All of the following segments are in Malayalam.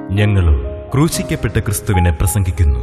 ഞങ്ങളും ക്രൂശിക്കപ്പെട്ട ക്രിസ്തുവിനെ പ്രസംഗിക്കുന്നു.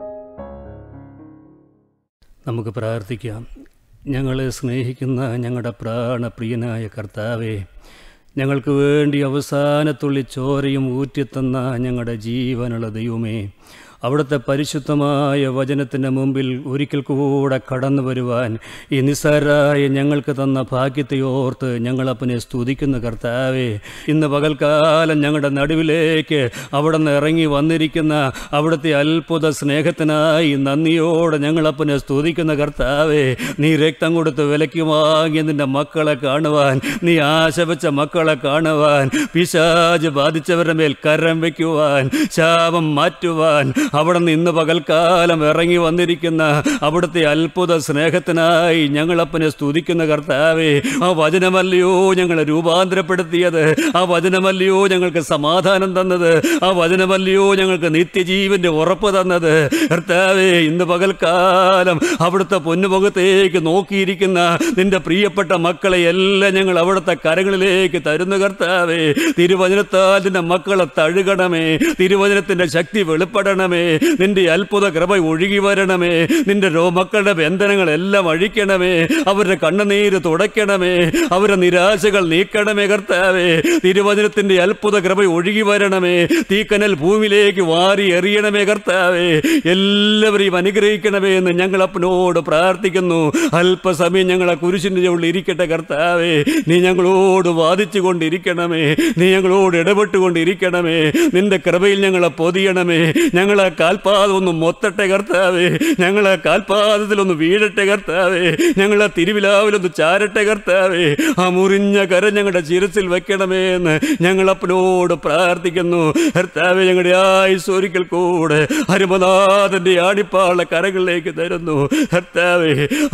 നമുക്ക് പ്രാർത്ഥിക്കാം. ഞങ്ങളെ സ്നേഹിക്കുന്ന ഞങ്ങളുടെ പ്രാണപ്രിയനായ കർത്താവേ, ഞങ്ങൾക്ക് വേണ്ടി അവസാനത്തുള്ളി ചോരയും ഊറ്റിത്തന്ന ഞങ്ങളുടെ ജീവനുള്ള ദൈവമേ, അവിടുത്തെ പരിശുദ്ധമായ വചനത്തിൻ്റെ മുമ്പിൽ ഒരിക്കൽ കൂടെ കടന്നു വരുവാൻ ഈ നിസ്സാരരായ ഞങ്ങൾക്ക് തന്ന ഭാഗ്യത്തെ ഓർത്ത് ഞങ്ങളപ്പനെ സ്തുതിക്കുന്ന കർത്താവേ, ഇന്ന് പകൽക്കാലം ഞങ്ങളുടെ നടുവിലേക്ക് അവിടെ നിന്ന് ഇറങ്ങി വന്നിരിക്കുന്ന അവിടുത്തെ അത്ഭുത സ്നേഹത്തിനായി നന്ദിയോടെ ഞങ്ങളപ്പനെ സ്തുതിക്കുന്ന കർത്താവേ, നീ രക്തം കൊടുത്ത് വിലയ്ക്ക് വാങ്ങിയ നിൻ്റെ മക്കളെ കാണുവാൻ, നീ ആശ വെച്ച മക്കളെ കാണുവാൻ, പിശാച് ബാധിച്ചവരുടെ മേൽ കരം വയ്ക്കുവാൻ, ശാപം മാറ്റുവാൻ അവിടെ നിന്ന് ഇന്ന് പകൽക്കാലം ഇറങ്ങി വന്നിരിക്കുന്ന അവിടുത്തെ അത്ഭുത സ്നേഹത്തിനായി ഞങ്ങളപ്പനെ സ്തുതിക്കുന്ന കർത്താവേ, ആ വചനമല്ലയോ ഞങ്ങളെ രൂപാന്തരപ്പെടുത്തിയത്, ആ വചനമല്ലയോ ഞങ്ങൾക്ക് സമാധാനം തന്നത്, ആ വചനമല്ലയോ ഞങ്ങൾക്ക് നിത്യജീവന്റെ ഉറപ്പ് തന്നത്. കർത്താവേ, ഇന്ന് പകൽക്കാലം അവിടുത്തെ പൊന്നുമുഖത്തേക്ക് നോക്കിയിരിക്കുന്ന നിന്റെ പ്രിയപ്പെട്ട മക്കളെ എല്ലാം ഞങ്ങൾ അവിടുത്തെ കരങ്ങളിലേക്ക് തരുന്നു കർത്താവേ. തിരുവചനത്താൽ നിന്റെ മക്കളെ തഴുകണമേ, തിരുവചനത്തിന്റെ ശക്തി വെളിപ്പെടണമേ, നിന്റെ അത്ഭുത കൃപ ഒഴുകി വരണമേ, നിന്റെ മക്കളുടെ ബന്ധനങ്ങളെല്ലാം അഴിക്കണമേ, അവരുടെ കണ്ണുനീര് തുടയ്ക്കണമേ, അവരുടെ നിരാശകൾ നീക്കണമേ കർത്താവേ. തിരുവചനത്തിന്റെ അത്ഭുത കൃപ ഒഴുകി വരണമേ, തീക്കനൽ ഭൂമിയിലേക്ക് വാരി എറിയണമേ കർത്താവേ. എല്ലാവരെയും അനുഗ്രഹിക്കണമേ എന്ന് ഞങ്ങൾ അപ്പനോട് പ്രാർത്ഥിക്കുന്നു. അല്പസമയം ഞങ്ങളെ കുരിശിൻ്റെ ചുവട്ടിൽ ഇരിക്കട്ടെ കർത്താവേ. നീ ഞങ്ങളോട് വാദിച്ചു കൊണ്ടിരിക്കണമേ, നീ ഞങ്ങളോട് ഇടപെട്ടുകൊണ്ടിരിക്കണമേ, നിന്റെ കൃപയിൽ ഞങ്ങളെ പൊതിയണമേ. ഞങ്ങളെ കാൽപാദം ഒന്ന് മൊത്തട്ടെ കർത്താവേ, ഞങ്ങളെ കാൽപാദത്തിലൊന്ന് വീഴട്ടെ കർത്താവേ, ഞങ്ങളെ തിരുവിലാവിലൊന്ന് ചാരട്ടെ കർത്താവേ. ആ മുറിഞ്ഞ കരം ഞങ്ങളുടെ ശിരസിൽ വെക്കണമേ എന്ന് ഞങ്ങളപ്പനോട് പ്രാർത്ഥിക്കുന്നു കർത്താവേ. ഞങ്ങളുടെ ആയുസ് ഒരിക്കൽ കൂടെ അരുമനാഥന്റെ ആണിപ്പാള കരങ്ങളിലേക്ക് തരുന്നു കർത്താവേ.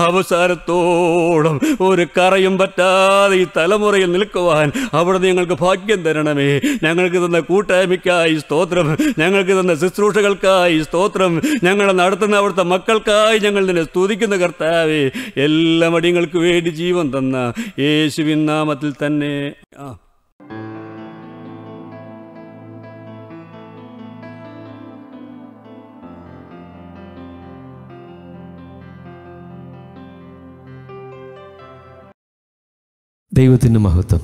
അവസാനത്തോളം ഒരു കറയും പറ്റാതെ ഈ തലമുറയിൽ നിൽക്കുവാൻ അവിടെ ഞങ്ങൾക്ക് ഭാഗ്യം തരണമേ. ഞങ്ങൾക്ക് തന്ന കൂട്ടായ്മയ്ക്കായി സ്തോത്രം, ഞങ്ങൾക്ക് തന്ന ശുശ്രൂഷകൾക്കായി സ്തോത്രം, ഞങ്ങളെ നടത്തുന്ന അവിടുത്തെ മക്കൾക്കായി ഞങ്ങൾ നിന്നെ സ്തുതിക്കുന്ന കർത്താവേ. എല്ലാ അടിയങ്ങൾക്ക് വേണ്ടി ജീവൻ തന്ന യേശുവിൻ നാമത്തിൽ തന്നെ. ദൈവത്തിൻ്റെ മഹത്വം.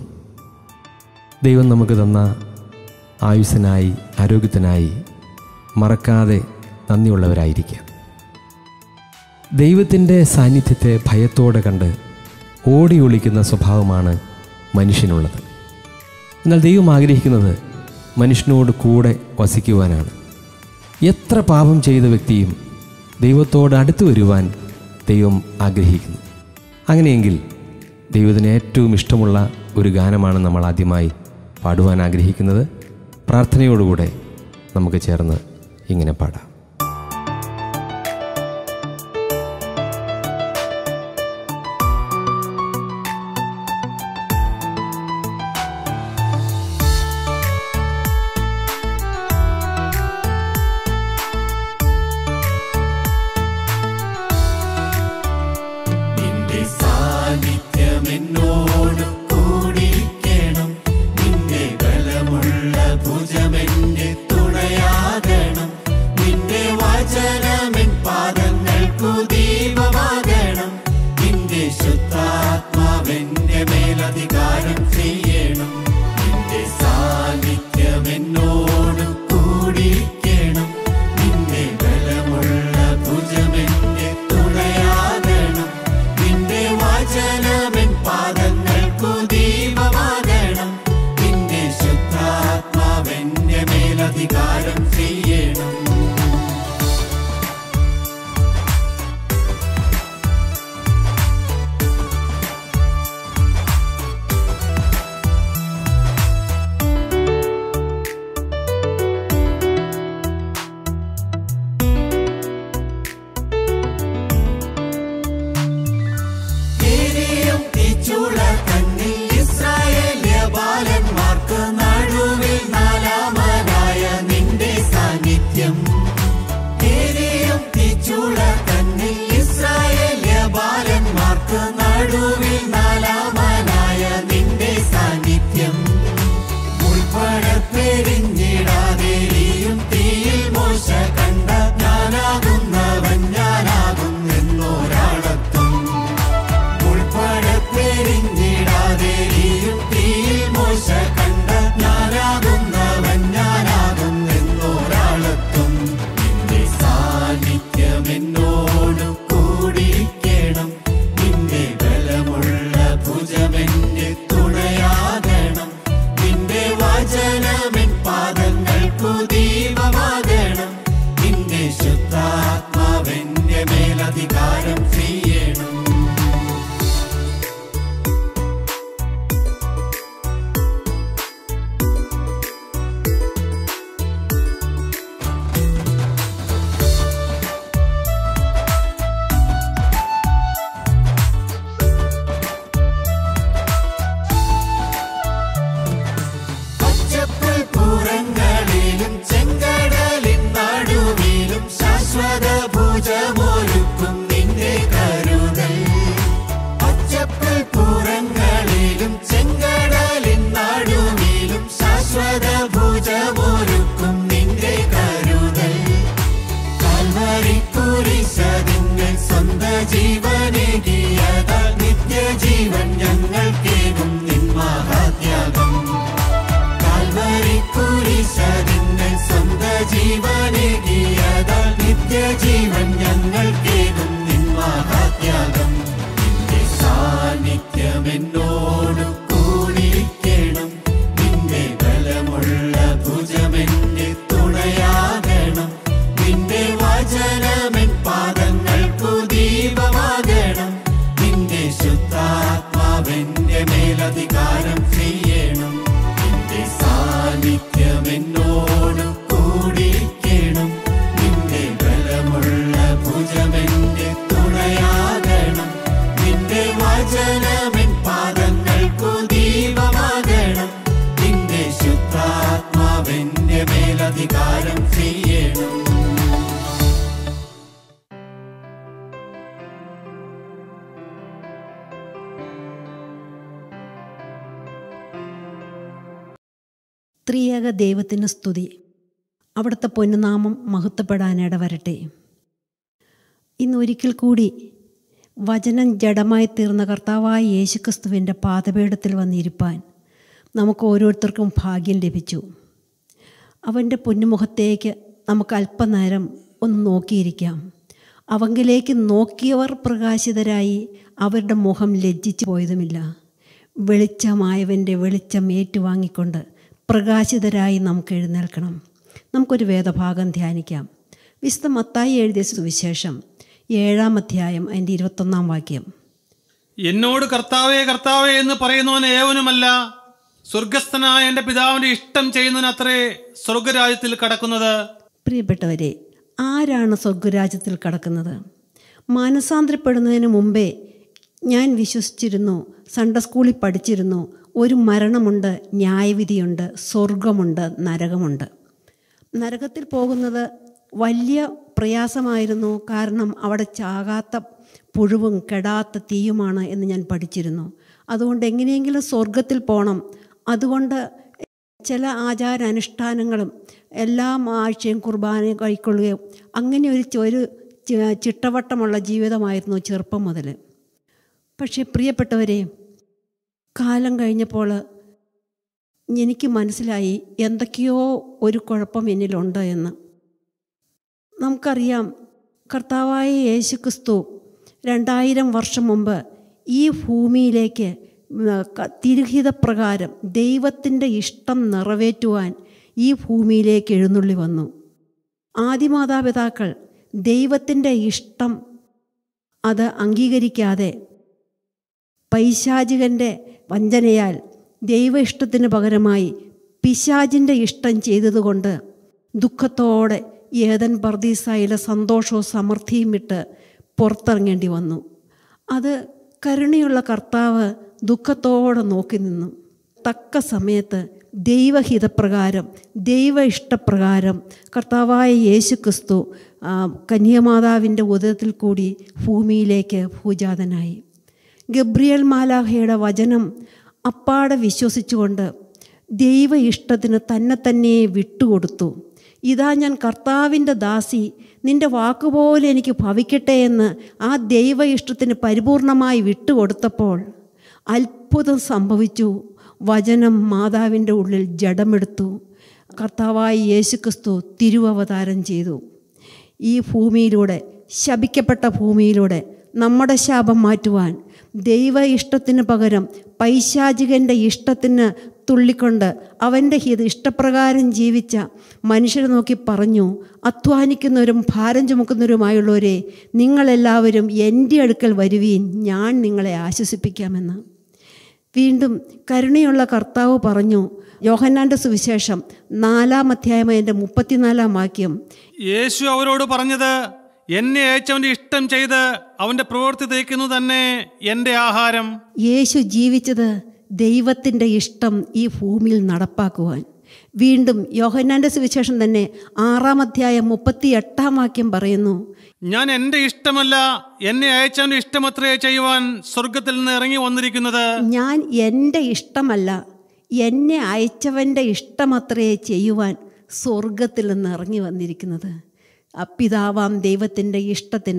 ദൈവം നമുക്ക് തന്ന ആയുസ്സിനായി, ആരോഗ്യത്തിനായി മറക്കാതെ നന്ദിയുള്ളവരായിരിക്കാം. ദൈവത്തിൻ്റെ സാന്നിധ്യത്തെ ഭയത്തോടെ കണ്ട് ഓടി ഒളിക്കുന്ന സ്വഭാവമാണ് മനുഷ്യനുള്ളത്. എന്നാൽ ദൈവം ആഗ്രഹിക്കുന്നത് മനുഷ്യനോട് കൂടെ വസിക്കുവാനാണ്. എത്ര പാപം ചെയ്ത വ്യക്തിയും ദൈവത്തോട് അടുത്തു വരുവാൻ ദൈവം ആഗ്രഹിക്കുന്നു. അങ്ങനെയെങ്കിൽ ദൈവത്തിന് ഏറ്റവും ഇഷ്ടമുള്ള ഒരു ഗാനമാണ് നമ്മൾ ആദ്യമായി പാടുവാൻ ആഗ്രഹിക്കുന്നത്. പ്രാർത്ഥനയോടുകൂടെ നമുക്ക് ചേർന്ന് ഇങ്ങനെ പാടാം. ബാലന്മാർക്ക് നടുവിൽ നാലാമനായ നിന്റെ സാന്നിധ്യം ജീവനേകിയതാൽ നിത്യജീവൻ ഞങ്ങൾക്കേകും നിൻ മഹാത്യാഗം. കാൽവരി കുരിശിന്മേൽ സ്വന്ത ജീവനേകിയതാൽ നിത്യജീവൻ ഞങ്ങൾക്കേകും നിൻ മഹാത്യാഗം. നിന്റെ സാന്നിധ്യം എന്നോട് കൂടിയിരിക്കണം. നിന്റെ ബലമുള്ള ഭുജമെന്റെ തുണയാകണം. നിന്റെ വചനമെൻ പാദങ്ങൾക്കു ദീപമാകണം. നിന്റെ ശുദ്ധാത്മാവെന്റെ മേലധികാരം ചെയ്യണം. നിന്റെ സാന്നിധ്യം എന്നോട് കൂടിയിരിക്കണം. നിന്റെ ബലമുള്ള ഭുജമെന്റെ തുണയാകണം. നിന്റെ വചനമെൻ പാദങ്ങൾക്കു ദീപമാകണം. നിന്റെ ശുദ്ധാത്മാവെന്റെ മേലധികാരം ചെയ്യണം. ത്രിയേക ദൈവത്തിന് സ്തുതി. അവിടുത്തെ പൊന്നുനാമം മഹത്വപ്പെടാനിടവരട്ടെ. ഇന്ന് ഒരിക്കൽ കൂടി വചനം ജഡമായി തീർന്ന കർത്താവായ യേശുക്രിസ്തുവിൻ്റെ പാദപീഠത്തിൽ വന്നിരിപ്പാൻ നമുക്ക് ഓരോരുത്തർക്കും ഭാഗ്യം ലഭിച്ചു. അവൻ്റെ പൊന്നുമുഖത്തേക്ക് നമുക്ക് അല്പനേരം ഒന്ന് നോക്കിയിരിക്കാം. അവങ്കിലേക്ക് നോക്കിയവർ പ്രകാശിതരായി, അവരുടെ മുഖം ലജ്ജിച്ചു പോയതുമില്ല. വെളിച്ചമായവൻ്റെ വെളിച്ചം ഏറ്റുവാങ്ങിക്കൊണ്ട് പ്രകാശിതരായി നമുക്ക് എഴുന്നേൽക്കണം. നമുക്കൊരു വേദഭാഗം ധ്യാനിക്കാം. വിശുദ്ധ മത്തായി എഴുതിയ സുവിശേഷം 7-ാം അധ്യായം അതിൻ്റെ 21-ാം വാക്യം. എന്നോട് കർത്താവേ കർത്താവേ എന്ന് പറയുന്നവൻ ഏവനുമല്ല, സ്വർഗസ്ഥനായ എൻ്റെ പിതാവിൻ്റെ ഇഷ്ടം ചെയ്യുന്നതിനത്രേ സ്വർഗരാജ്യത്തിൽ കടക്കുന്നത്. പ്രിയപ്പെട്ടവരെ, ആരാണ് സ്വർഗരാജ്യത്തിൽ കടക്കുന്നത്? മാനസാന്തരപ്പെടുന്നതിന് മുമ്പേ ഞാൻ വിശ്വസിച്ചിരുന്നു, സൺഡേ സ്കൂളിൽ പഠിച്ചിരുന്നു, ഒരു മരണമുണ്ട്, ന്യായവിധിയുണ്ട്, സ്വർഗമുണ്ട്, നരകമുണ്ട്. നരകത്തിൽ പോകുന്നത് വലിയ പ്രയാസമായിരുന്നു. കാരണം അവിടെ ചാകാത്ത പുഴുവും കെടാത്ത തീയുമാണ് എന്ന് ഞാൻ പഠിച്ചിരുന്നു. അതുകൊണ്ട് എങ്ങനെയെങ്കിലും സ്വർഗത്തിൽ പോകണം. അതുകൊണ്ട് ചില ആചാരാനുഷ്ഠാനങ്ങളും എല്ലാ ആഴ്ചയും കുർബാന കൈക്കൊള്ളുകയും അങ്ങനെ ഒരു ചിട്ടവട്ടമുള്ള ജീവിതമായിരുന്നു ചെറുപ്പം മുതൽ. പക്ഷേ പ്രിയപ്പെട്ടവരെ, കാലം കഴിഞ്ഞപ്പോൾ എനിക്ക് മനസ്സിലായി എന്തൊക്കെയോ ഒരു കുഴപ്പം എന്നിലുണ്ട് എന്ന്. നമുക്കറിയാം, കർത്താവായ യേശുക്രിസ്തു 2000 വർഷം മുമ്പ് ഈ ഭൂമിയിലേക്ക് തിരുഹിതപ്രകാരം ദൈവത്തിൻ്റെ ഇഷ്ടം നിറവേറ്റുവാൻ ഈ ഭൂമിയിലേക്ക് എഴുന്നള്ളി വന്നു. ആദിമാതാപിതാക്കൾ ദൈവത്തിൻ്റെ ഇഷ്ടം അത് അംഗീകരിക്കാതെ പൈശാചികൻ്റെ വഞ്ചനയാൽ ദൈവ ഇഷ്ടത്തിന് പകരമായി പിശാചിൻ്റെ ഇഷ്ടം ചെയ്തതുകൊണ്ട് ദുഃഖത്തോടെ ഏദൻ പർദീസായിലെ സന്തോഷവും സമൃദ്ധിയും വിട്ട് പുറത്തിറങ്ങേണ്ടി വന്നു. അത് കരുണയുള്ള കർത്താവ് ദുഃഖത്തോടെ നോക്കി നിന്നു. തക്ക സമയത്ത് ദൈവഹിതപ്രകാരം ദൈവ ഇഷ്ടപ്രകാരം കർത്താവായ യേശുക്രിസ്തു കന്യാമാതാവിൻ്റെ ഉദരത്തിൽ കൂടി ഭൂമിയിലേക്ക് ഭൂജാതനായി. ഗബ്രിയേൽ മാലാഖയുടെ വചനം അപ്പാടെ വിശ്വസിച്ചുകൊണ്ട് ദൈവ ഇഷ്ടത്തിന് തന്നെ വിട്ടുകൊടുത്തു. ഇതാ ഞാൻ കർത്താവിൻ്റെ ദാസി, നിൻ്റെ വാക്കുപോലെ എനിക്ക് ഭവിക്കട്ടെ എന്ന് ആ ദൈവ ഇഷ്ടത്തിന് പരിപൂർണമായി വിട്ടുകൊടുത്തപ്പോൾ അത്ഭുതം സംഭവിച്ചു. വചനം മാതാവിൻ്റെ ഉള്ളിൽ ജഡമെടുത്തു. കർത്താവായ യേശുക്രിസ്തു തിരുവവതാരം ചെയ്തു. ഈ ഭൂമിയിലൂടെ, ശപിക്കപ്പെട്ട ഭൂമിയിലൂടെ നമ്മുടെ ശാപം മാറ്റുവാൻ ദൈവ ഇഷ്ടത്തിന് പകരം പൈശാചികൻ്റെ ഇഷ്ടത്തിന് തുള്ളിക്കൊണ്ട് അവൻ്റെ ഇഷ്ടപ്രകാരം ജീവിച്ച മനുഷ്യരെ നോക്കി പറഞ്ഞു, അധ്വാനിക്കുന്നവരും ഭാരം ചുമക്കുന്നവരുമായുള്ളവരെ, നിങ്ങളെല്ലാവരും എൻ്റെ അടുക്കൽ വരുവീൻ, ഞാൻ നിങ്ങളെ ആശ്വസിപ്പിക്കാമെന്ന്. വീണ്ടും കരുണയുള്ള കർത്താവ് പറഞ്ഞു, യോഹന്നാൻ്റെ സുവിശേഷം 4-ാം അധ്യായം അതിൻ്റെ 34-ാം വാക്യം. യേശു അവരോട് പറഞ്ഞത്, എന്നെ അയച്ചവൻ്റെ ഇഷ്ടം ചെയ്ത് അവൻ്റെ പ്രവൃത്തി തേക്കുന്നു തന്നെ എൻ്റെ ആഹാരം. യേശു ജീവിച്ചത് ദൈവത്തിൻ്റെ ഇഷ്ടം ഈ ഭൂമിയിൽ നടപ്പാക്കുവാൻ. വീണ്ടും യോഹന്നാൻ്റെ സുവിശേഷം തന്നെ 6-ാം അധ്യായം 38-ാം വാക്യം പറയുന്നു, ഞാൻ എൻ്റെ ഇഷ്ടമല്ല എന്നെ അയച്ചവൻ്റെ ഇഷ്ടമത്രേ ചെയ്യുവാൻ സ്വർഗത്തിൽ നിന്ന് ഇറങ്ങി വന്നിരിക്കുന്നത്. ഞാൻ എൻ്റെ ഇഷ്ടമല്ല, എന്നെ അയച്ചവൻ്റെ ഇഷ്ടമത്രേ ചെയ്യുവാൻ സ്വർഗത്തിൽ നിന്ന് ഇറങ്ങി വന്നിരിക്കുന്നത്. പിതാവാം ദൈവത്തിൻ്റെ ഇഷ്ടത്തിന്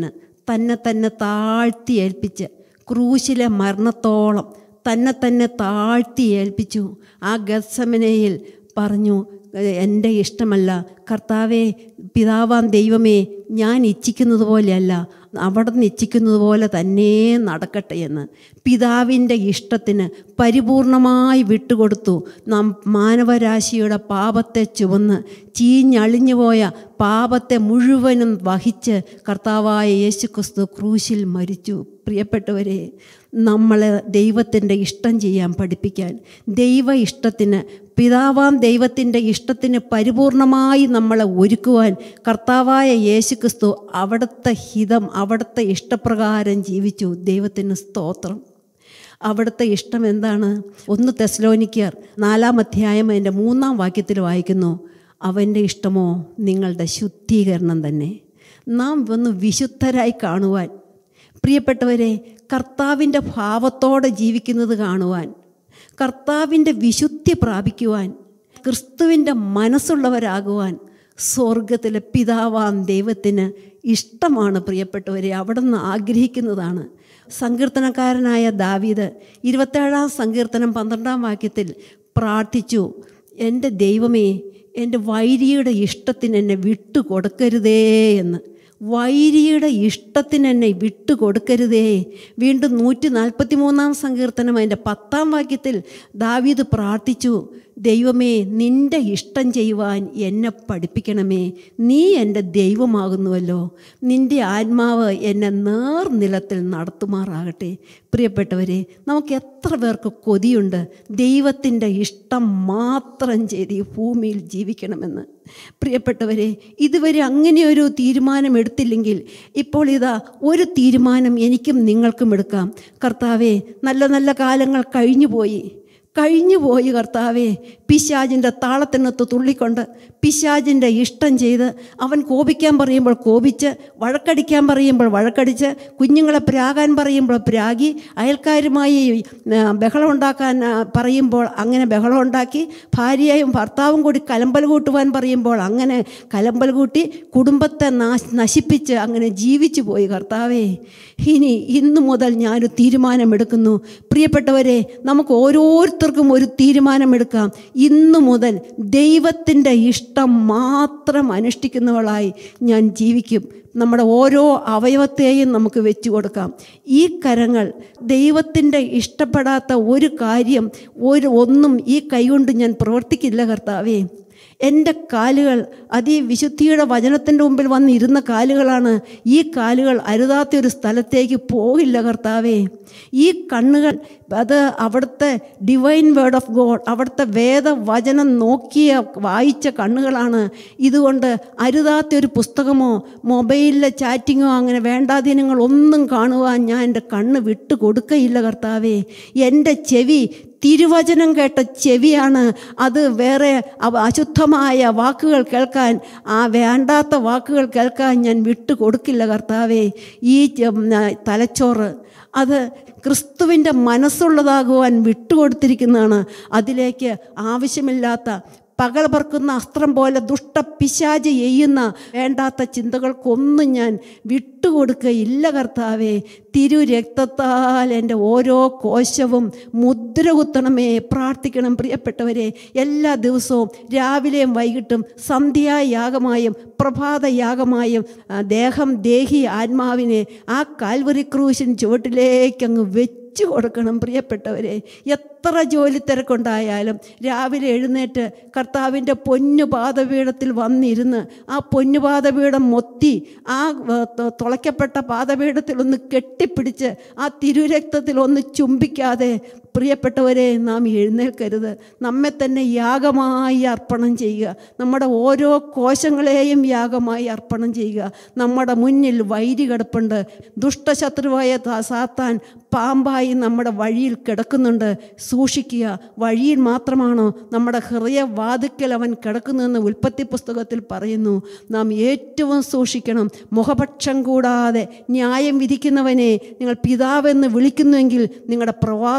തന്നെ താഴ്ത്തി ഏൽപ്പിച്ച് ക്രൂശിലെ മരണത്തോളം തന്നെ താഴ്ത്തി ഏൽപ്പിച്ചു. ആ ഗത്സമനയിൽ പറഞ്ഞു, എൻ്റെ ഇഷ്ടമല്ല കർത്താവേ, പിതാവാം ദൈവമേ, ഞാൻ ഇച്ഛിക്കുന്നത് പോലെയല്ല, അവിടുന്ന് ഇച്ഛിക്കുന്നത് പോലെ തന്നെ നടക്കട്ടെ എന്ന് പിതാവിൻ്റെ ഇഷ്ടത്തിന് പരിപൂർണമായി വിട്ടുകൊടുത്തു. നാം മാനവരാശിയുടെ പാപത്തെ ചുമന്ന് ചീഞ്ഞളിഞ്ഞുപോയ പാപത്തെ മുഴുവനും വഹിച്ച് കർത്താവായ യേശുക്രിസ്തു ക്രൂശിൽ മരിച്ചു. പ്രിയപ്പെട്ടവരെ, നമ്മളെ ദൈവത്തിൻ്റെ ഇഷ്ടം ചെയ്യാൻ പഠിപ്പിക്കാൻ, ദൈവ ഇഷ്ടത്തിന്, പിതാവാം ദൈവത്തിൻ്റെ ഇഷ്ടത്തിന് പരിപൂർണമായി നമ്മളെ ഒരുക്കുവാൻ കർത്താവായ യേശുക്രിസ്തു അവിടുത്തെ ഹിതം, അവിടുത്തെ ഇഷ്ടപ്രകാരം ജീവിച്ചു. ദൈവത്തിന് സ്തോത്രം. അവിടുത്തെ ഇഷ്ടം എന്താണ്? 1 തെസ്സലോനിക്കർ 4-ാം അധ്യായം അതിൻ്റെ 3-ാം വാക്യത്തിൽ വായിക്കുന്നു, അവൻ്റെ ഇഷ്ടമോ നിങ്ങളുടെ ശുദ്ധീകരണം തന്നെ. നാം ഒന്ന് വിശുദ്ധരായി കാണുവാൻ, പ്രിയപ്പെട്ടവരെ, കർത്താവിൻ്റെ ഭാവത്തോടെ ജീവിക്കുന്നത് കാണുവാൻ, കർത്താവിൻ്റെ വിശുദ്ധി പ്രാപിക്കുവാൻ, ക്രിസ്തുവിൻ്റെ മനസ്സുള്ളവരാകുവാൻ സ്വർഗത്തിലെ പിതാവാം ദൈവത്തിന് ഇഷ്ടമാണ്. പ്രിയപ്പെട്ടവരെ, അവിടുന്ന് ആഗ്രഹിക്കുന്നതാണ്. സങ്കീർത്തനക്കാരനായ ദാവീദ് 27-ാം സങ്കീർത്തനം 12-ാം വാക്യത്തിൽ പ്രാർത്ഥിച്ചു, എൻ്റെ ദൈവമേ, എൻ്റെ വൈരിയുടെ ഇഷ്ടത്തിന് എന്നെ വിട്ടുകൊടുക്കരുതേ എന്ന്. വൈരിയുടെ ഇഷ്ടത്തിന് എന്നെ വിട്ടുകൊടുക്കരുതേ. വീണ്ടും 143-ാം സങ്കീർത്തനം അതിൻ്റെ 10-ാം വാക്യത്തിൽ ദാവീദ് പ്രാർത്ഥിച്ചു, ദൈവമേ, നിൻ്റെ ഇഷ്ടം ചെയ്യുവാൻ എന്നെ പഠിപ്പിക്കണമേ. നീ എൻ്റെ ദൈവമാകുന്നുവല്ലോ. നിൻ്റെ ആത്മാവ് എന്നെ നേർനിലത്തിൽ നടത്തുമാറാകട്ടെ. പ്രിയപ്പെട്ടവരെ, നമുക്ക് എത്ര പേർക്ക് കൊതിയുണ്ട് ദൈവത്തിൻ്റെ ഇഷ്ടം മാത്രം ചെയ്ത് ഈ ഭൂമിയിൽ ജീവിക്കണമെന്ന്. പ്രിയപ്പെട്ടവരെ, ഇതുവരെ അങ്ങനെയൊരു തീരുമാനം എടുത്തില്ലെങ്കിൽ ഇപ്പോൾ ഇതാ ഒരു തീരുമാനം എനിക്കും നിങ്ങൾക്കും എടുക്കാം. കർത്താവേ, നല്ല നല്ല കാലങ്ങൾ കഴിഞ്ഞുപോയി കർത്താവേ, പിശാചിൻ്റെ താളത്തിനൊത്ത് തുള്ളിക്കൊണ്ട് പിശാചിൻ്റെ ഇഷ്ടം ചെയ്ത് അവൻ കോപിക്കാൻ പറയുമ്പോൾ കോപിച്ച്, വഴക്കടിക്കാൻ പറയുമ്പോൾ വഴക്കടിച്ച്, കുഞ്ഞുങ്ങളെ പ്രാകാൻ പറയുമ്പോൾ പ്രാഗി, അയൽക്കാരുമായി ബഹളം ഉണ്ടാക്കാൻ പറയുമ്പോൾ അങ്ങനെ ബഹളം ഉണ്ടാക്കി, ഭാര്യയും ഭർത്താവും കൂടി കലമ്പൽ കൂട്ടുവാൻ പറയുമ്പോൾ അങ്ങനെ കലമ്പൽ കൂട്ടി കുടുംബത്തെ നശിപ്പിച്ച് അങ്ങനെ ജീവിച്ചു പോയി. കർത്താവേ, ഇന്നു മുതൽ ഞാനൊരു തീരുമാനമെടുക്കുന്നു. പ്രിയപ്പെട്ടവരെ, നമുക്ക് ഓരോരുത്തർക്കും ഒരു തീരുമാനമെടുക്കാം. ഇന്നു മുതൽ ദൈവത്തിൻ്റെ ഇഷ്ടം മാത്രം അനുഷ്ഠിക്കുന്നവളായി ഞാൻ ജീവിക്കും. നമ്മുടെ ഓരോ അവയവത്തെയും നമുക്ക് വെച്ചു കൊടുക്കാം. ഈ കരങ്ങൾ ദൈവത്തിൻ്റെ ഇഷ്ടപ്പെടാത്ത ഒരു കാര്യം ഒന്നും ഈ കൈകൊണ്ട് ഞാൻ പ്രവർത്തിക്കില്ല കർത്താവേ. എൻ്റെ കാലുകൾ വിശുദ്ധിയുടെ വചനത്തിൻ്റെ മുമ്പിൽ വന്നിരുന്ന കാലുകളാണ്. ഈ കാലുകൾ അരുതാത്തൊരു സ്ഥലത്തേക്ക് പോകില്ല കർത്താവേ. ഈ കണ്ണുകൾ അവിടുത്തെ ഡിവൈൻ വേർഡ് ഓഫ് ഗോഡ്, അവിടുത്തെ വേദവചനം വായിച്ച കണ്ണുകളാണ്. ഇതുകൊണ്ട് അരുതാത്തൊരു പുസ്തകമോ മൊബൈലിലെ ചാറ്റിങ്ങോ അങ്ങനെ വേണ്ടാധീനങ്ങളൊന്നും കാണുവാൻ ഞാൻ എൻ്റെ കണ്ണ് വിട്ടു കൊടുക്കയില്ല കർത്താവേ. എൻ്റെ ചെവി തിരുവചനം കേട്ട ചെവിയാണ്. അത് വേറെ അശുദ്ധമായ വാക്കുകൾ കേൾക്കാൻ, വേണ്ടാത്ത വാക്കുകൾ കേൾക്കാൻ ഞാൻ വിട്ടു കൊടുക്കില്ല കർത്താവേ. ഈ തലച്ചോറ് അത് ക്രിസ്തുവിൻ്റെ മനസ്സുള്ളതാകുവാൻ വിട്ടുകൊടുത്തിരിക്കുന്നതാണ്. അതിലേക്ക് ആവശ്യമില്ലാത്ത പകൽ പറക്കുന്ന അസ്ത്രം പോലെ ദുഷ്ടപിശാച് ചെയ്യുന്ന വേണ്ടാത്ത ചിന്തകൾക്കൊന്നും ഞാൻ വിട്ടുകൊടുക്കുകയില്ല കർത്താവേ. തിരുരക്തത്താൽ എൻ്റെ ഓരോ കോശവും മുദ്ര കുത്തണമേ. പ്രാർത്ഥിക്കണം പ്രിയപ്പെട്ടവരെ. എല്ലാ ദിവസവും രാവിലെയും വൈകിട്ടും സന്ധ്യായാഗമായും പ്രഭാതയാഗമായും ദേഹം ദേഹി ആത്മാവിനെ ആ കാൽവറി ക്രൂശിൻ ചുവട്ടിലേക്കങ്ങ് വെച്ച് കൊടുക്കണം പ്രിയപ്പെട്ടവരെ. എത്ര ജോലി തിരക്കുണ്ടായാലും രാവിലെ എഴുന്നേറ്റ് കർത്താവിൻ്റെ പൊന്നുപാദപീഠത്തിൽ വന്നിരുന്ന് ആ പൊന്നുപാദപീഠം മൊത്തി ആ തുളയ്ക്കപ്പെട്ട പാദപീഠത്തിൽ ഒന്ന് കെട്ടിപ്പിടിച്ച് ആ തിരുരക്തത്തിൽ ഒന്ന് ചുംബിക്കാതെ പ്രിയപ്പെട്ടവരെ നാം എഴുന്നേൽക്കരുത്. നമ്മെ തന്നെ യാഗമായി അർപ്പണം ചെയ്യുക. നമ്മുടെ ഓരോ കോശങ്ങളെയും യാഗമായി അർപ്പണം ചെയ്യുക. നമ്മുടെ മുന്നിൽ വൈരി കിടപ്പുണ്ട്. ദുഷ്ടശത്രുവായ സാത്താൻ പാമ്പായി നമ്മുടെ വഴിയിൽ കിടക്കുന്നുണ്ട്. സൂക്ഷിക്കുക. വഴിയിൽ മാത്രമാണോ? നമ്മുടെ ഹൃദയവാതിക്കൽ അവൻ കിടക്കുന്നുവെന്ന് ഉൽപ്പത്തി പുസ്തകത്തിൽ പറയുന്നു. നാം ഏറ്റവും സൂക്ഷിക്കണം. മുഖപക്ഷം കൂടാതെ ന്യായം വിധിക്കുന്നവനെ നിങ്ങൾ പിതാവെന്ന് വിളിക്കുന്നുവെങ്കിൽ നിങ്ങളുടെ പ്രവാസകാല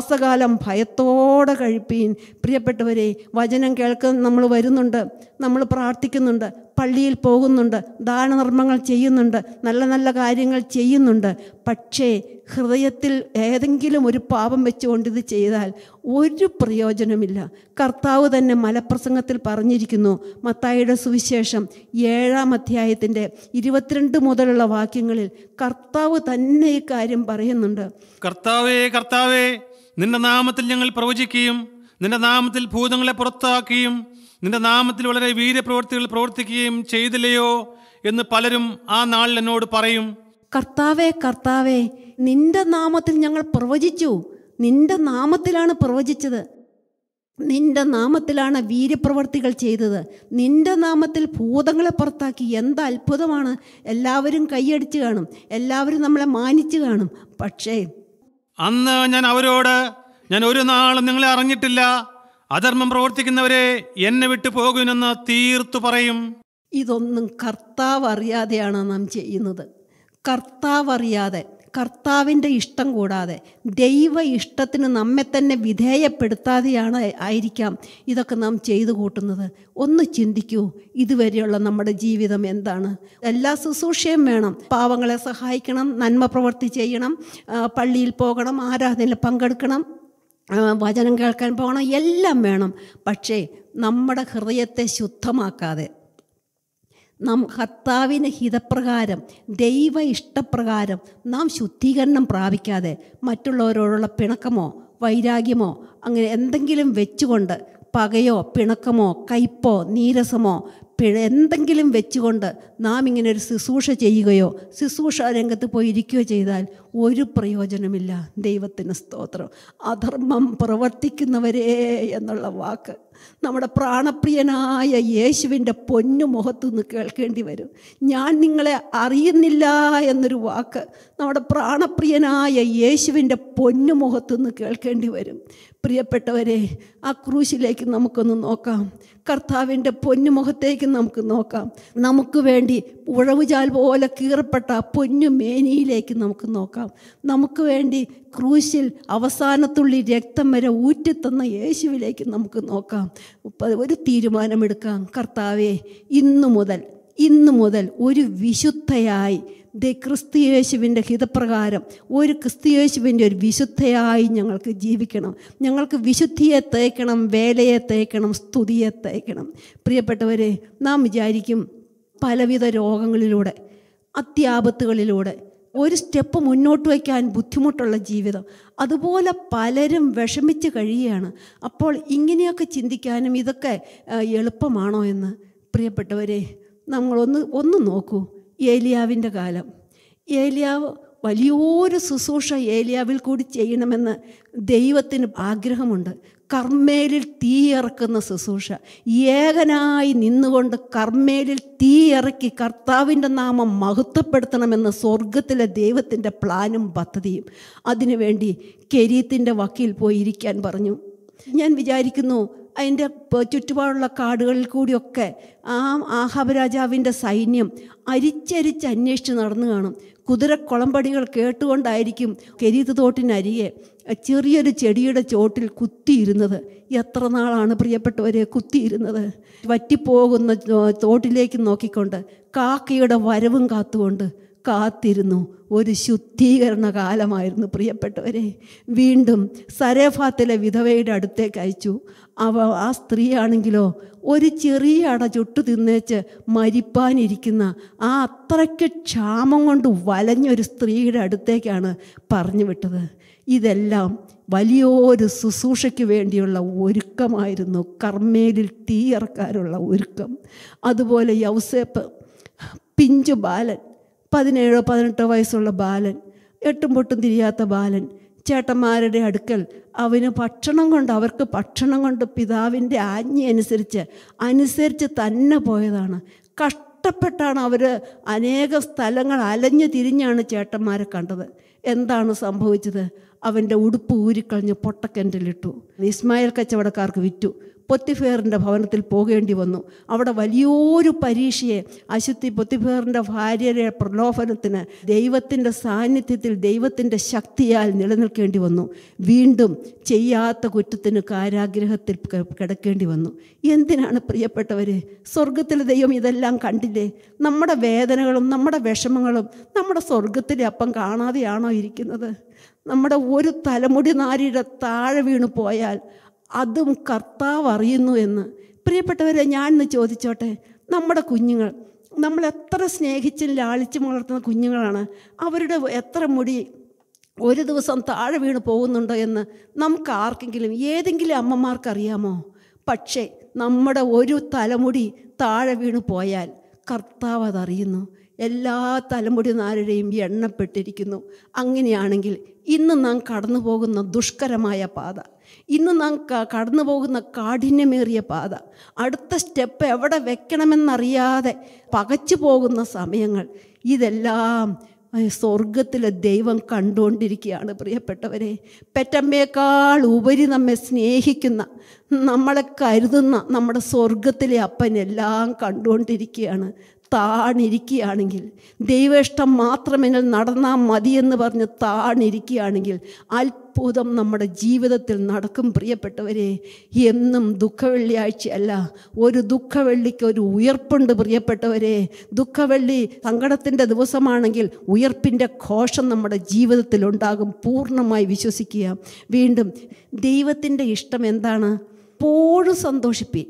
കാലം ഭയത്തോടെ കഴിപ്പീൻ. പ്രിയപ്പെട്ടവരെ, വചനം കേൾക്കാൻ നമ്മൾ വരുന്നുണ്ട്, നമ്മൾ പ്രാർത്ഥിക്കുന്നുണ്ട്, പള്ളിയിൽ പോകുന്നുണ്ട്, ദാനധർമ്മങ്ങൾ ചെയ്യുന്നുണ്ട്, നല്ല നല്ല കാര്യങ്ങൾ ചെയ്യുന്നുണ്ട്. പക്ഷേ ഹൃദയത്തിൽ ഏതെങ്കിലും ഒരു പാപം വെച്ചുകൊണ്ട് ഇത് ചെയ്താൽ ഒരു പ്രയോജനമില്ല. കർത്താവ് തന്നെ മലപ്രസംഗത്തിൽ പറഞ്ഞിരിക്കുന്നു. മത്തായിയുടെ സുവിശേഷം 7-ാം അധ്യായത്തിൻ്റെ 22 മുതലുള്ള വാക്യങ്ങളിൽ കർത്താവ് തന്നെ ഈ കാര്യം പറയുന്നുണ്ട്. കർത്താവേ, കർത്താവേ, നിന്റെ നാമത്തിൽ ഞങ്ങൾ പ്രവചിക്കുകയും നിന്റെ നാമത്തിൽ ഭൂതങ്ങളെ പുറത്താക്കുകയും നിന്റെ നാമത്തിൽ വളരെ വീര്യപ്രവൃത്തികൾ പ്രവർത്തിക്കുകയും ചെയ്തില്ലയോ എന്ന് പലരും ആ നാളിൽ എന്നോട് പറയും. കർത്താവേ, കർത്താവേ, നിന്റെ നാമത്തിൽ ഞങ്ങൾ പ്രവചിച്ചു. നിന്റെ നാമത്തിലാണ് പ്രവചിച്ചത്, നിന്റെ നാമത്തിലാണ് വീര്യപ്രവർത്തികൾ ചെയ്തത്, നിന്റെ നാമത്തിൽ ഭൂതങ്ങളെ പുറത്താക്കി. എന്ത് അത്ഭുതമാണ്! എല്ലാവരും കൈയടിച്ച് കാണും, എല്ലാവരും നമ്മളെ മാനിച്ചു കാണും. പക്ഷേ അന്ന് ഞാൻ അവരോട്, ഞാൻ ഒരു നാളും നിങ്ങളെ അറിഞ്ഞിട്ടില്ല, അധർമ്മം പ്രവർത്തിക്കുന്നവരെ എന്നെ വിട്ടു പോകുമെന്ന് തീർത്തു പറയും. ഇതൊന്നും കർത്താവ് അറിയാതെയാണ് നാം ചെയ്യുന്നത്. കർത്താവ് അറിയാതെ, കർത്താവിൻ്റെ ഇഷ്ടം കൂടാതെ, ദൈവ ഇഷ്ടത്തിന് നമ്മെ തന്നെ വിധേയപ്പെടുത്താതെയാണ് ആയിരിക്കാം ഇതൊക്കെ നാം ചെയ്തു കൂട്ടുന്നത്. ഒന്ന് ചിന്തിക്കൂ, ഇതുവരെയുള്ള നമ്മുടെ ജീവിതം എന്താണ്? എല്ലാ ശുശ്രൂഷയും വേണം. പാവങ്ങളെ സഹായിക്കണം, നന്മ പ്രവൃത്തി ചെയ്യണം, പള്ളിയിൽ പോകണം, ആരാധനയിൽ പങ്കെടുക്കണം, വചനം കേൾക്കാൻ പോകണം, എല്ലാം വേണം. പക്ഷേ നമ്മുടെ ഹൃദയത്തെ ശുദ്ധമാക്കാതെ, കർത്താവിന് ഹിതപ്രകാരം, ദൈവ ഇഷ്ടപ്രകാരം നാം ശുദ്ധീകരണം പ്രാപിക്കാതെ മറ്റുള്ളവരോടുള്ള പിണക്കമോ വൈരാഗ്യമോ അങ്ങനെ എന്തെങ്കിലും വെച്ചുകൊണ്ട്, പകയോ പിണക്കമോ കയ്പോ നീരസമോ എന്തെങ്കിലും വെച്ചുകൊണ്ട് നാം ഇങ്ങനെ ഒരു ശുശ്രൂഷ ചെയ്യുകയോ ശുശ്രൂഷ രംഗത്ത് പോയി ഇരിക്കുകയോ ചെയ്താൽ ഒരു പ്രയോജനമില്ല. ദൈവത്തിന് സ്തോത്രം. അധർമ്മം പ്രവർത്തിക്കുന്നവരേ എന്നുള്ള വാക്ക് നമ്മുടെ പ്രാണപ്രിയനായ യേശുവിൻ്റെ പൊന്നുമുഖത്തു നിന്ന് കേൾക്കേണ്ടി വരും. ഞാൻ നിങ്ങളെ അറിയുന്നില്ല എന്നൊരു വാക്ക് നമ്മുടെ പ്രാണപ്രിയനായ യേശുവിൻ്റെ പൊന്നുമുഖത്തു നിന്ന് കേൾക്കേണ്ടി വരും. പ്രിയപ്പെട്ടവരെ, ആ ക്രൂശിലേക്ക് നമുക്കൊന്ന് നോക്കാം. കർത്താവിൻ്റെ പൊന്നുമുഖത്തേക്ക് നമുക്ക് നോക്കാം. നമുക്ക് വേണ്ടി ഉഴവുചാൽ പോലെ കീറപ്പെട്ട പൊന്നു മേനിയിലേക്ക് നമുക്ക് നോക്കാം. നമുക്ക് വേണ്ടി ക്രൂശിൽ അവസാനത്തുള്ളി രക്തം വരെ ഊറ്റിത്തന്ന യേശുവിലേക്ക് നമുക്ക് നോക്കാം. ഒരു തീരുമാനമെടുക്കാം. കർത്താവേ, ഇന്നു മുതൽ ഒരു വിശുദ്ധയായി, ക്രിസ്തുയേശുവിൻ്റെ ഹിതപ്രകാരം ഒരു ക്രിസ്തുയേശുവിൻ്റെ ഒരു വിശുദ്ധയായി ഞങ്ങൾക്ക് ജീവിക്കണം. ഞങ്ങൾക്ക് വിശുദ്ധിയെ തേക്കണം, വേലയെ തേക്കണം, സ്തുതിയെ തേക്കണം. പ്രിയപ്പെട്ടവരെ, നാം വിചാരിക്കും പലവിധ രോഗങ്ങളിലൂടെ, അത്യാപത്തുകളിലൂടെ ഒരു സ്റ്റെപ്പ് മുന്നോട്ട് വയ്ക്കാൻ ബുദ്ധിമുട്ടുള്ള ജീവിതം, അതുപോലെ പലരും വിഷമിച്ച് കഴിയുകയാണ്. അപ്പോൾ ഇങ്ങനെയൊക്കെ ചിന്തിക്കാനും ഇതൊക്കെ എളുപ്പമാണോ എന്ന് പ്രിയപ്പെട്ടവരെ നമ്മളൊന്ന് നോക്കൂ. ഏലിയാവിൻ്റെ കാലം, ഏലിയാവ് വലിയൊരു ശുശ്രൂഷ ഏലിയാവിൽ കൂടി ചെയ്യണമെന്ന് ദൈവത്തിന് ആഗ്രഹമുണ്ട്. കർമ്മേലിൽ തീയിറക്കുന്ന ശുശ്രൂഷ, ഏകനായി നിന്നുകൊണ്ട് കർമ്മേലിൽ തീയിറക്കി കർത്താവിൻ്റെ നാമം മഹത്വപ്പെടുത്തണമെന്ന് സ്വർഗത്തിലെ ദൈവത്തിൻ്റെ പ്ലാനും പദ്ധതിയും. അതിനുവേണ്ടി കെരീത്തിൻ്റെ വക്കിൽ പോയി ഇരിക്കാൻ പറഞ്ഞു. ഞാൻ വിചാരിക്കുന്നു അതിൻ്റെ ചുറ്റുപാടുള്ള കാടുകളിൽ കൂടിയൊക്കെ ആ ആഹാബ് രാജാവിൻ്റെ സൈന്യം അരിച്ചരിച്ച് അന്വേഷിച്ച് നടന്നു കാണും. കുതിരക്കുളമ്പടികൾ കേട്ടുകൊണ്ടായിരിക്കും കെരീത്ത് തോട്ടിനരികെ ചെറിയൊരു ചെടിയുടെ ചോട്ടിൽ കുത്തിയിരുന്നത്. എത്ര നാളാണ് പ്രിയപ്പെട്ടവരെ കുത്തിയിരുന്നത്? വറ്റിപ്പോകുന്ന തോട്ടിലേക്ക് നോക്കിക്കൊണ്ട് കാക്കയുടെ വരവും കാത്തിരുന്നു. ഒരു ശുദ്ധീകരണ കാലമായിരുന്നു പ്രിയപ്പെട്ടവരെ. വീണ്ടും സരേഫാത്തിലെ വിധവയുടെ അടുത്തേക്ക് അയച്ചു. ആ സ്ത്രീയാണെങ്കിലോ ഒരു ചെറിയ അട ചുട്ടു തിന്നേച്ച് മരിപ്പാനിരിക്കുന്ന ആ അത്രയ്ക്ക് ക്ഷാമം കൊണ്ട് വലഞ്ഞൊരു സ്ത്രീയുടെ അടുത്തേക്കാണ് പറഞ്ഞു വിട്ടത്. ഇതെല്ലാം വലിയൊരു ശുശ്രൂഷയ്ക്ക് വേണ്ടിയുള്ള ഒരുക്കമായിരുന്നു, കർമ്മേലിൽ തീയിറക്കാനുള്ള ഒരുക്കം. അതുപോലെ യൗസേപ്പ്, പിഞ്ചു ബാലൻ, 17-18 വയസ്സുള്ള ബാലൻ, എട്ടും പൊട്ടും തിരിയാത്ത ബാലൻ, ചേട്ടന്മാരുടെ അടുക്കൽ അവർക്ക് ഭക്ഷണം കൊണ്ട് പിതാവിൻ്റെ അനുസരിച്ച് തന്നെ പോയതാണ്. കഷ്ടപ്പെട്ടാണ് അവർ അനേക സ്ഥലങ്ങൾ അലഞ്ഞു തിരിഞ്ഞാണ് ചേട്ടന്മാരെ കണ്ടത്. എന്താണ് സംഭവിച്ചത്? അവൻ്റെ ഉടുപ്പ് ഊരിക്കളഞ്ഞ് പൊട്ടക്കിണറ്റിലിട്ടു. ഇസ്മായിൽ കച്ചവടക്കാർക്ക് വിറ്റു. പൊത്തിഫേറിൻ്റെ ഭവനത്തിൽ പോകേണ്ടി വന്നു. അവിടെ വലിയൊരു പരീക്ഷയെ അശുദ്ധി പൊത്തിഫേറിൻ്റെ ഭാര്യയുടെ പ്രലോഭനത്തിന് ദൈവത്തിൻ്റെ സാന്നിധ്യത്തിൽ ദൈവത്തിൻ്റെ ശക്തിയാൽ നിലനിൽക്കേണ്ടി വന്നു. വീണ്ടും ചെയ്യാത്ത കുറ്റത്തിന് കാരാഗ്രഹത്തിൽ കിടക്കേണ്ടി വന്നു. എന്തിനാണ് പ്രിയപ്പെട്ടവരെ? സ്വർഗത്തിലെ ദൈവം ഇതെല്ലാം കണ്ടില്ലേ? നമ്മുടെ വേദനകളും നമ്മുടെ വിഷമങ്ങളും നമ്മുടെ സ്വർഗത്തിലെ അപ്പം കാണാതെയാണോ ഇരിക്കുന്നത്? നമ്മുടെ ഒരു തലമുടി നാരിയുടെ താഴെ വീണു പോയാൽ അതും കർത്താവ് അറിയുന്നു എന്ന്. പ്രിയപ്പെട്ടവരെ, ഞാനിന്ന് ചോദിച്ചോട്ടെ, നമ്മുടെ കുഞ്ഞുങ്ങൾ, നമ്മൾ എത്ര സ്നേഹിച്ചും ലാളിച്ചും വളർത്തുന്ന കുഞ്ഞുങ്ങളാണ്. അവരുടെ എത്ര മുടി ഒരു ദിവസം താഴെ വീണ് പോകുന്നുണ്ടോ എന്ന് നമുക്ക് ആർക്കെങ്കിലും, ഏതെങ്കിലും അമ്മമാർക്കറിയാമോ? പക്ഷേ നമ്മുടെ ഒരു തലമുടി താഴെ വീണു പോയാൽ കർത്താവ് അതറിയുന്നു. എല്ലാ തലമുടി നാരുടെയും എണ്ണപ്പെട്ടിരിക്കുന്നു. അങ്ങനെയാണെങ്കിൽ ഇന്ന് നാം കടന്നു പോകുന്ന ദുഷ്കരമായ പാത, ഇന്ന് നാം കടന്നു പോകുന്ന കാഠിന്യമേറിയ പാത, അടുത്ത സ്റ്റെപ്പ് എവിടെ വെക്കണമെന്നറിയാതെ പകച്ചു പോകുന്ന സമയങ്ങൾ, ഇതെല്ലാം സ്വർഗത്തിലെ ദൈവം കണ്ടുകൊണ്ടിരിക്കുകയാണ്. പ്രിയപ്പെട്ടവരെ, പെറ്റമ്മയേക്കാൾ ഉപരി നമ്മെ സ്നേഹിക്കുന്ന, നമ്മളെ കരുതുന്ന നമ്മുടെ സ്വർഗത്തിലെ അപ്പൻ എല്ലാം കണ്ടുകൊണ്ടിരിക്കുകയാണ്. താണിരിക്കുകയാണെങ്കിൽ, ദൈവേഷ്ടം മാത്രമെന്നിൽ നടന്നാൽ മതിയെന്ന് പറഞ്ഞ് താണിരിക്കുകയാണെങ്കിൽ അത്ഭുതം നമ്മുടെ ജീവിതത്തിൽ നടക്കും. പ്രിയപ്പെട്ടവരെ, എന്നും ദുഃഖവെള്ളിയാഴ്ചയല്ല, ഒരു ദുഃഖവെള്ളിക്ക് ഒരു ഉയർപ്പുണ്ട്. പ്രിയപ്പെട്ടവരെ, ദുഃഖവെള്ളി സങ്കടത്തിൻ്റെ ദിവസമാണെങ്കിൽ ഉയർപ്പിൻ്റെ ഘോഷം നമ്മുടെ ജീവിതത്തിലുണ്ടാകും. പൂർണ്ണമായി വിശ്വസിക്കുക. വീണ്ടും ദൈവത്തിൻ്റെ ഇഷ്ടം എന്താണ്? എപ്പോഴും സന്തോഷിപ്പീൻ,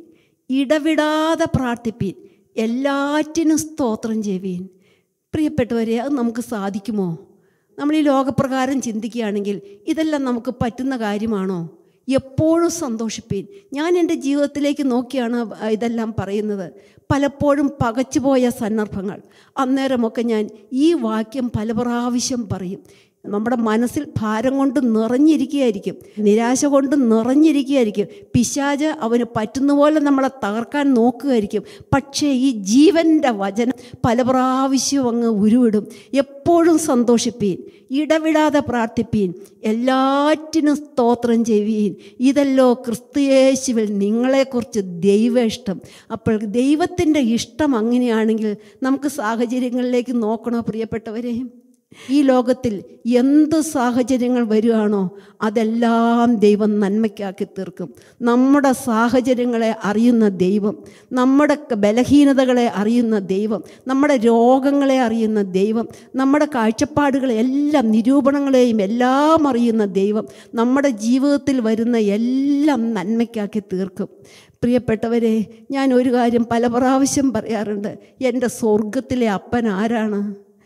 ഇടവിടാതെ പ്രാർത്ഥിപ്പീൻ, എല്ലാറ്റിനും സ്തോത്രം ചെയ്യുവീൻ. പ്രിയപ്പെട്ടവരെ, അത് നമുക്ക് സാധിക്കുമോ? നമ്മൾ ഈ ലോകപ്രകാരം ചിന്തിക്കുകയാണെങ്കിൽ ഇതെല്ലാം നമുക്ക് പറ്റുന്ന കാര്യമാണോ? എപ്പോഴും സന്തോഷിപ്പീൻ. ഞാൻ എൻ്റെ ജീവിതത്തിലേക്ക് നോക്കിയാണ് ഇതെല്ലാം പറയുന്നത്. പലപ്പോഴും പകച്ചുപോയ സന്ദർഭങ്ങൾ, അന്നേരമൊക്കെ ഞാൻ ഈ വാക്യം പല പ്രാവശ്യം പറയും. നമ്മുടെ മനസ്സിൽ ഭാരം കൊണ്ട് നിറഞ്ഞിരിക്കുകയായിരിക്കും, നിരാശ കൊണ്ട് നിറഞ്ഞിരിക്കുകയായിരിക്കും. പിശാച് അവന് പറ്റുന്ന പോലെ നമ്മളെ തകർക്കാൻ നോക്കുകയായിരിക്കും. പക്ഷേ ഈ ജീവൻ്റെ വചനം പല പ്രാവശ്യവും അങ്ങ് ഉരുവിടും. എപ്പോഴും സന്തോഷിപ്പീൻ, ഇടവിടാതെ പ്രാർത്ഥിപ്പീൻ, എല്ലാറ്റിനും സ്തോത്രം ചെയ്യുവീൻ. ഇതല്ലോ ക്രിസ്തുയേശുവിൽ നിങ്ങളെക്കുറിച്ച് ദൈവ ഇഷ്ടം. അപ്പോൾ ദൈവത്തിൻ്റെ ഇഷ്ടം അങ്ങനെയാണെങ്കിൽ നമുക്ക് സാഹചര്യങ്ങളിലേക്ക് നോക്കണോ? പ്രിയപ്പെട്ടവരെ, ഈ ലോകത്തിൽ എന്ത് സാഹചര്യങ്ങൾ വരികയാണോ അതെല്ലാം ദൈവം നന്മയ്ക്കാക്കി തീർക്കും. നമ്മുടെ സാഹചര്യങ്ങളെ അറിയുന്ന ദൈവം, നമ്മുടെ ബലഹീനതകളെ അറിയുന്ന ദൈവം, നമ്മുടെ രോഗങ്ങളെ അറിയുന്ന ദൈവം, നമ്മുടെ കാഴ്ചപ്പാടുകളെ എല്ലാം, നിരൂപണങ്ങളെയും എല്ലാം അറിയുന്ന ദൈവം നമ്മുടെ ജീവിതത്തിൽ വരുന്ന എല്ലാം നന്മയ്ക്കാക്കി തീർക്കും. പ്രിയപ്പെട്ടവരെ, ഞാൻ ഒരു കാര്യം പല പ്രാവശ്യം പറയാറുണ്ട്. എൻ്റെ സ്വർഗത്തിലെ അപ്പൻ ആരാണ്?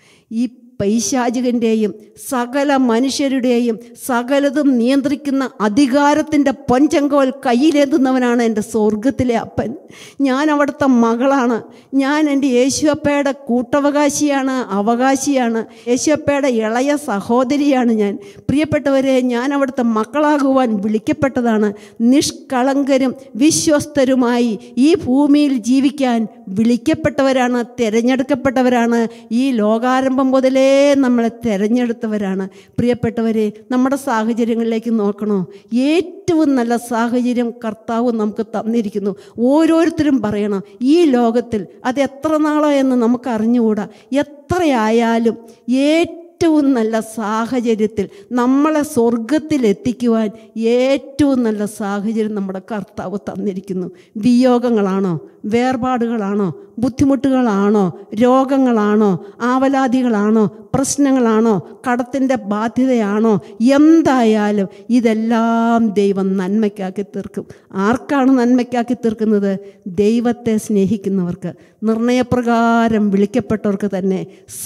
ഈ പൈശാചികൻ്റെയും സകല മനുഷ്യരുടെയും സകലതും നിയന്ത്രിക്കുന്ന അധികാരത്തിൻ്റെ പൊൻചെങ്കോൽ കയ്യിലേന്തുന്നവനാണ് എൻ്റെ സ്വർഗത്തിലെ അപ്പൻ. ഞാൻ അവിടുത്തെ മകളാണ്. ഞാൻ എൻ്റെ യേശുവപ്പയുടെ കൂട്ടവകാശിയാണ്, അവകാശിയാണ്. യേശുവപ്പയുടെ ഇളയ സഹോദരിയാണ് ഞാൻ. പ്രിയപ്പെട്ടവരെ, ഞാൻ അവിടുത്തെ മക്കളാകുവാൻ വിളിക്കപ്പെട്ടതാണ്. നിഷ്കളങ്കരും വിശ്വസ്തരുമായി ഈ ഭൂമിയിൽ ജീവിക്കാൻ വിളിക്കപ്പെട്ടവരാണ്, തിരഞ്ഞെടുക്കപ്പെട്ടവരാണ്. ഈ ലോകാരംഭം മുതലേ നമ്മളെ തിരഞ്ഞെടുത്തവരാണ്. പ്രിയപ്പെട്ടവരെ, നമ്മുടെ സാഹചര്യങ്ങളിലേക്ക് നോക്കണോ? ഏറ്റവും നല്ല സാഹചര്യം കർത്താവ് നമുക്ക് തന്നിരിക്കുന്നു. ഓരോരുത്തരും പറയണം, ഈ ലോകത്തിൽ അത് എത്ര നാളോ എന്ന് നമുക്ക് അറിഞ്ഞുകൂടാ. എത്രയായാലും ഏറ്റവും നല്ല സാഹചര്യത്തിൽ നമ്മളെ സ്വർഗത്തിലെത്തിക്കുവാൻ ഏറ്റവും നല്ല സാഹചര്യം നമ്മുടെ കർത്താവ് തന്നിരിക്കുന്നു. വിയോഗങ്ങളാണോ, വേർപാടുകളാണോ, ബുദ്ധിമുട്ടുകളാണോ, രോഗങ്ങളാണോ, ആവലാതികളാണോ, പ്രശ്നങ്ങളാണോ, കടത്തിൻ്റെ ബാധ്യതയാണോ, എന്തായാലും ഇതെല്ലാം ദൈവം നന്മയ്ക്കാക്കി തീർക്കും. ആർക്കാണ് നന്മയ്ക്കാക്കി തീർക്കുന്നത്? ദൈവത്തെ സ്നേഹിക്കുന്നവർക്ക്, നിർണയപ്രകാരം വിളിക്കപ്പെട്ടവർക്ക് തന്നെ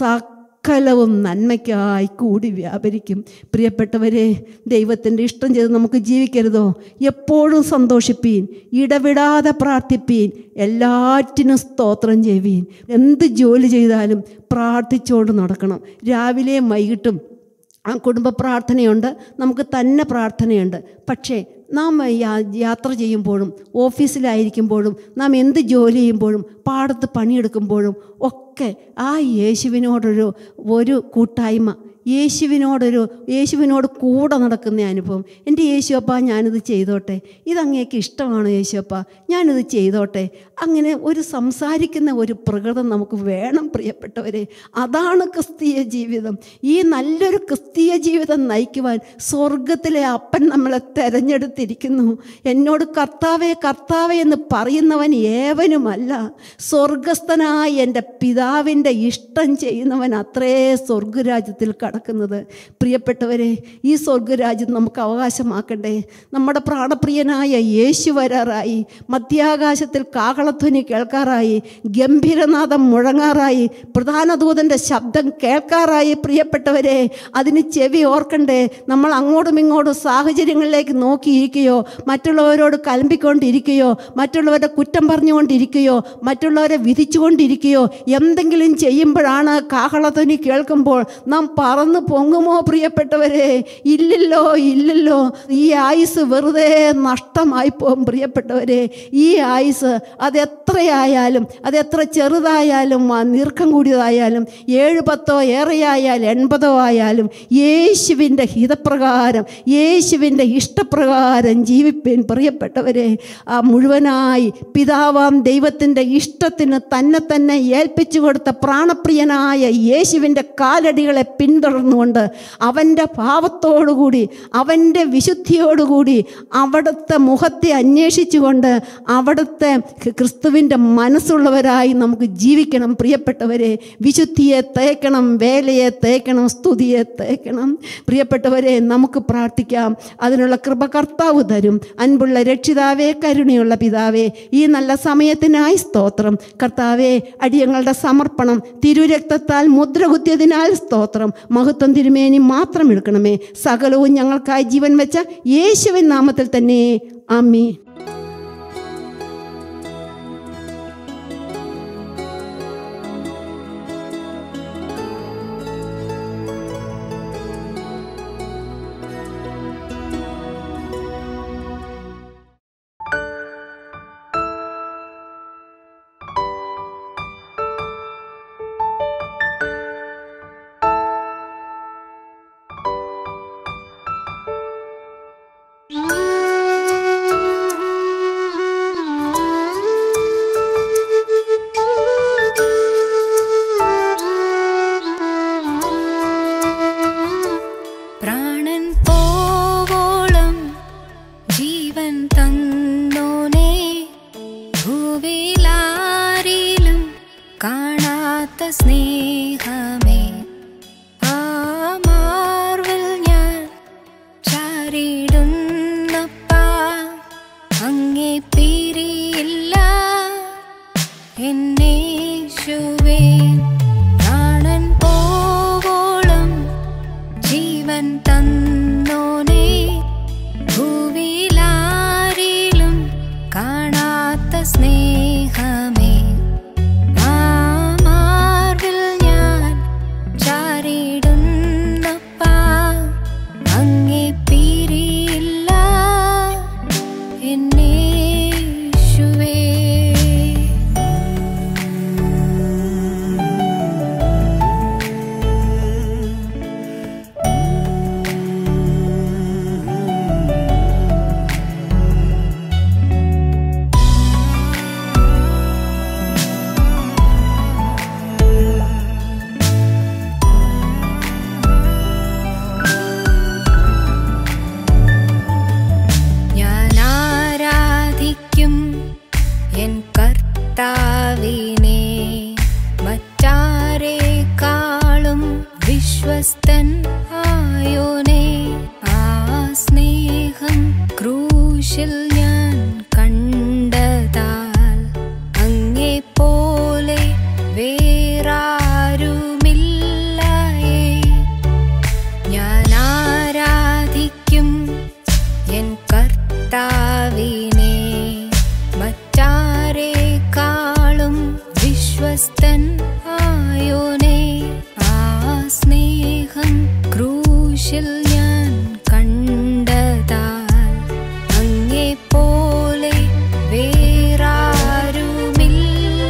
സകലവും നന്മയ്ക്കായി കൂടി വ്യാപരിക്കും. പ്രിയപ്പെട്ടവരെ, ദൈവത്തിൻ്റെ ഇഷ്ടം ചെയ്ത് നമുക്ക് ജീവിക്കരുതോ? എപ്പോഴും സന്തോഷിപ്പീൻ, ഇടവിടാതെ പ്രാർത്ഥിപ്പീൻ, എല്ലാറ്റിനും സ്തോത്രം ചെയ്യുവീൻ. എന്ത് ജോലി ചെയ്താലും പ്രാർത്ഥിച്ചുകൊണ്ട് നടക്കണം. രാവിലെയും വൈകിട്ടും കുടുംബ പ്രാർത്ഥനയുണ്ട്, നമുക്ക് തന്നെ പ്രാർത്ഥനയുണ്ട്. പക്ഷേ നാം യാത്ര ചെയ്യുമ്പോഴും ഓഫീസിലായിരിക്കുമ്പോഴും നാം എന്ത് ജോലി ചെയ്യുമ്പോഴും പാടത്ത് പണിയെടുക്കുമ്പോഴും ഒക്കെ ആ യേശുവിനോടൊരു കൂട്ടായ്മ യേശുവിനോട് കൂടെ നടക്കുന്ന അനുഭവം. എൻ്റെ യേശുവപ്പ ഞാനിത് ചെയ്തോട്ടെ, ഇതങ്ങേക്ക് ഇഷ്ടമാണോ യേശുവപ്പ, ഞാനിത് ചെയ്തോട്ടെ. അങ്ങനെ ഒരു സംസാരിക്കുന്ന ഒരു പ്രകൃതം നമുക്ക് വേണം പ്രിയപ്പെട്ടവരെ. അതാണ് ക്രിസ്തീയ ജീവിതം. ഈ നല്ലൊരു ക്രിസ്തീയ ജീവിതം നയിക്കുവാൻ സ്വർഗത്തിലെ അപ്പൻ നമ്മളെ തെരഞ്ഞെടുത്തിരിക്കുന്നു. എന്നോട് കർത്താവേ കർത്താവേ എന്ന് പറയുന്നവൻ ഏവനുമല്ല, സ്വർഗസ്ഥനായ എൻ്റെ പിതാവിൻ്റെ ഇഷ്ടം ചെയ്യുന്നവൻ അത്രേ സ്വർഗരാജ്യത്തിൽ കടക്കുന്നത്. പ്രിയപ്പെട്ടവരെ, ഈ സ്വർഗരാജ്യം നമുക്ക് അവകാശമാക്കണ്ടേ? നമ്മുടെ പ്രാണപ്രിയനായ യേശു വരാറായി, മധ്യാകാശത്തിൽ കാഹളധ്വനി കേൾക്കാറായി, ഗംഭീരനാദം മുഴങ്ങാറായി, പ്രധാന ദൂതൻ്റെ ശബ്ദം കേൾക്കാറായി. പ്രിയപ്പെട്ടവരെ, അതിന് ചെവി ഓർക്കണ്ടേ? നമ്മൾ അങ്ങോട്ടും ഇങ്ങോട്ടും സാഹചര്യങ്ങളിലേക്ക് നോക്കിയിരിക്കുകയോ, മറ്റുള്ളവരോട് കലമ്പിക്കൊണ്ടിരിക്കുകയോ, മറ്റുള്ളവരുടെ കുറ്റം പറഞ്ഞുകൊണ്ടിരിക്കുകയോ, മറ്റുള്ളവരെ വിധിച്ചുകൊണ്ടിരിക്കുകയോ എന്തെങ്കിലും ചെയ്യുമ്പോഴാണ് കാഹളധ്വനി കേൾക്കുമ്പോൾ നാം പറന്ന് പൊങ്ങുമോ? പ്രിയപ്പെട്ടവരെ, ഇല്ലല്ലോ. ഈ ആയുസ് വെറുതെ നഷ്ടമായി പോകും. പ്രിയപ്പെട്ടവരെ, ഈ ആയുസ് അതെത്രയായാലും, അതെത്ര ചെറുതായാലും നീർക്കം കൂടിയതായാലും, 7-10 ഏറെയായാലും 80 ആയാലും യേശുവിൻ്റെ ഹിതപ്രകാരം, യേശുവിൻ്റെ ഇഷ്ടപ്രകാരം ജീവിപ്പേൻ. പ്രിയപ്പെട്ടവരെ, ആ മുഴുവനായി പിതാവാം ദൈവത്തിൻ്റെ ഇഷ്ടത്തിന് തന്നെ ഏൽപ്പിച്ചു കൊടുത്ത പ്രാണപ്രിയനായ യേശുവിൻ്റെ കാലടികളെ പിന്തുടർന്നുകൊണ്ട് അവൻ്റെ ഭാവത്തോടുകൂടി, അവൻ്റെ വിശുദ്ധിയോടുകൂടി, അവിടുത്തെ മുഖത്തെ അന്വേഷിച്ചുകൊണ്ട് അവിടുത്തെ ക്രിസ്തുവിൻ്റെ മനസ്സുള്ളവരായി നമുക്ക് ജീവിക്കണം. പ്രിയപ്പെട്ടവരെ, വിശുദ്ധിയെ തേക്കണം, വേലയെ തേക്കണം, സ്തുതിയെ തേക്കണം. പ്രിയപ്പെട്ടവരെ, നമുക്ക് പ്രാർത്ഥിക്കാം. അതിനുള്ള കൃപ കർത്താവ് തരും. അൻപുള്ള രക്ഷിതാവേ, കരുണയുള്ള പിതാവേ, ഈ നല്ല സമയത്തിനായി സ്തോത്രം. കർത്താവേ, അടിയങ്ങളുടെ സമർപ്പണം തിരുരക്തത്താൽ മുദ്രകുത്തിയതിനാൽ സ്തോത്രം. മഹത്വം തിരുമേനി മാത്രം എടുക്കണമേ. സകലവും ഞങ്ങൾക്കായി ജീവൻ വെച്ച യേശുവിൻ നാമത്തിൽ തന്നെ ആമേൻ.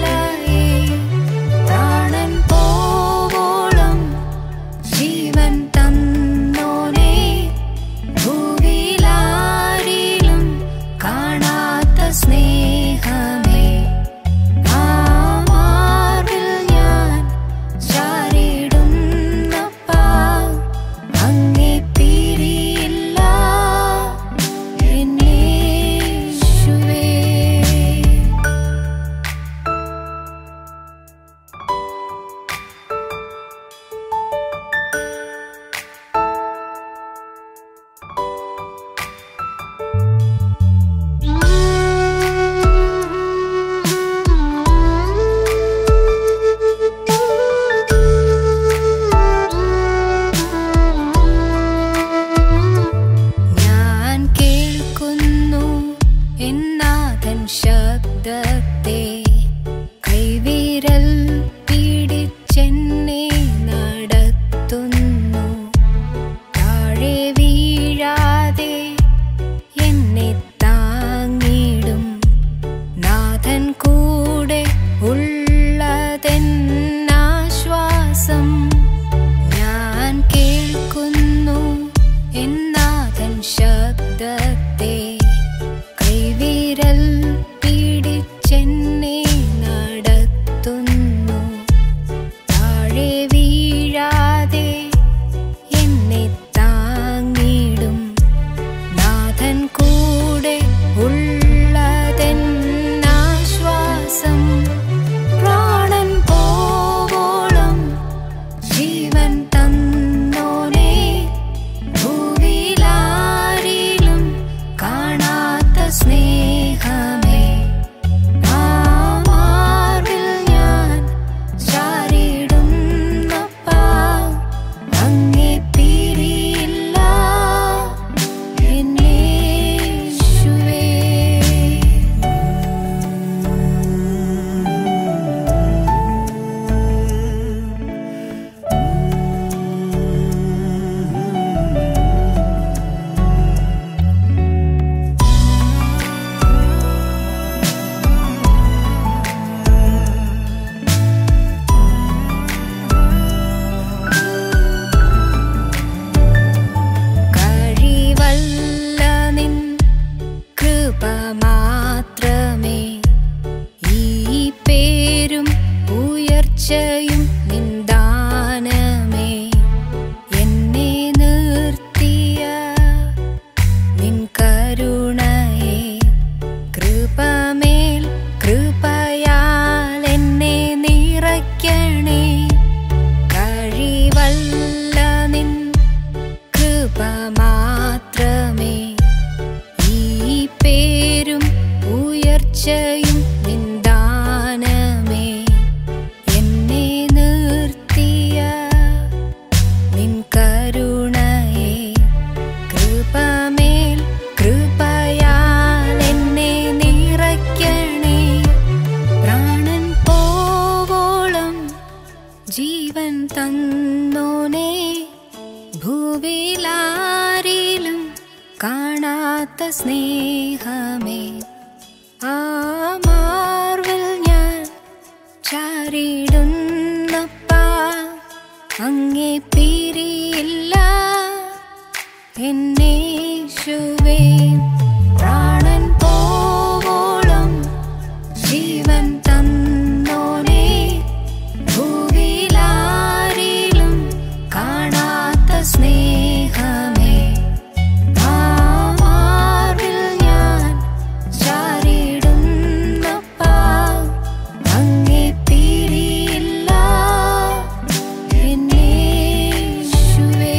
ജീവൻ ജീവൻ തന്നോനെ ഭൂവിലാരിലും കാണാത്ത സ്നേഹമേ, ആ മാർവിൽ ഞാൻ ചാരിടുന്നപ്പാ, അങ്ങേ പിരിയില്ല എന്നേശുവേ. പ്രാണൻ പോവോളം ജീവൻ തന്നോനെ ഭൂവിലാരിലും കാണാത്ത സ്നേഹമേ, ആ മാർവിൽ ഞാൻ ചാരിടുന്നപ്പാ, അങ്ങേ പിരിയില്ല എന്നേശുവേ.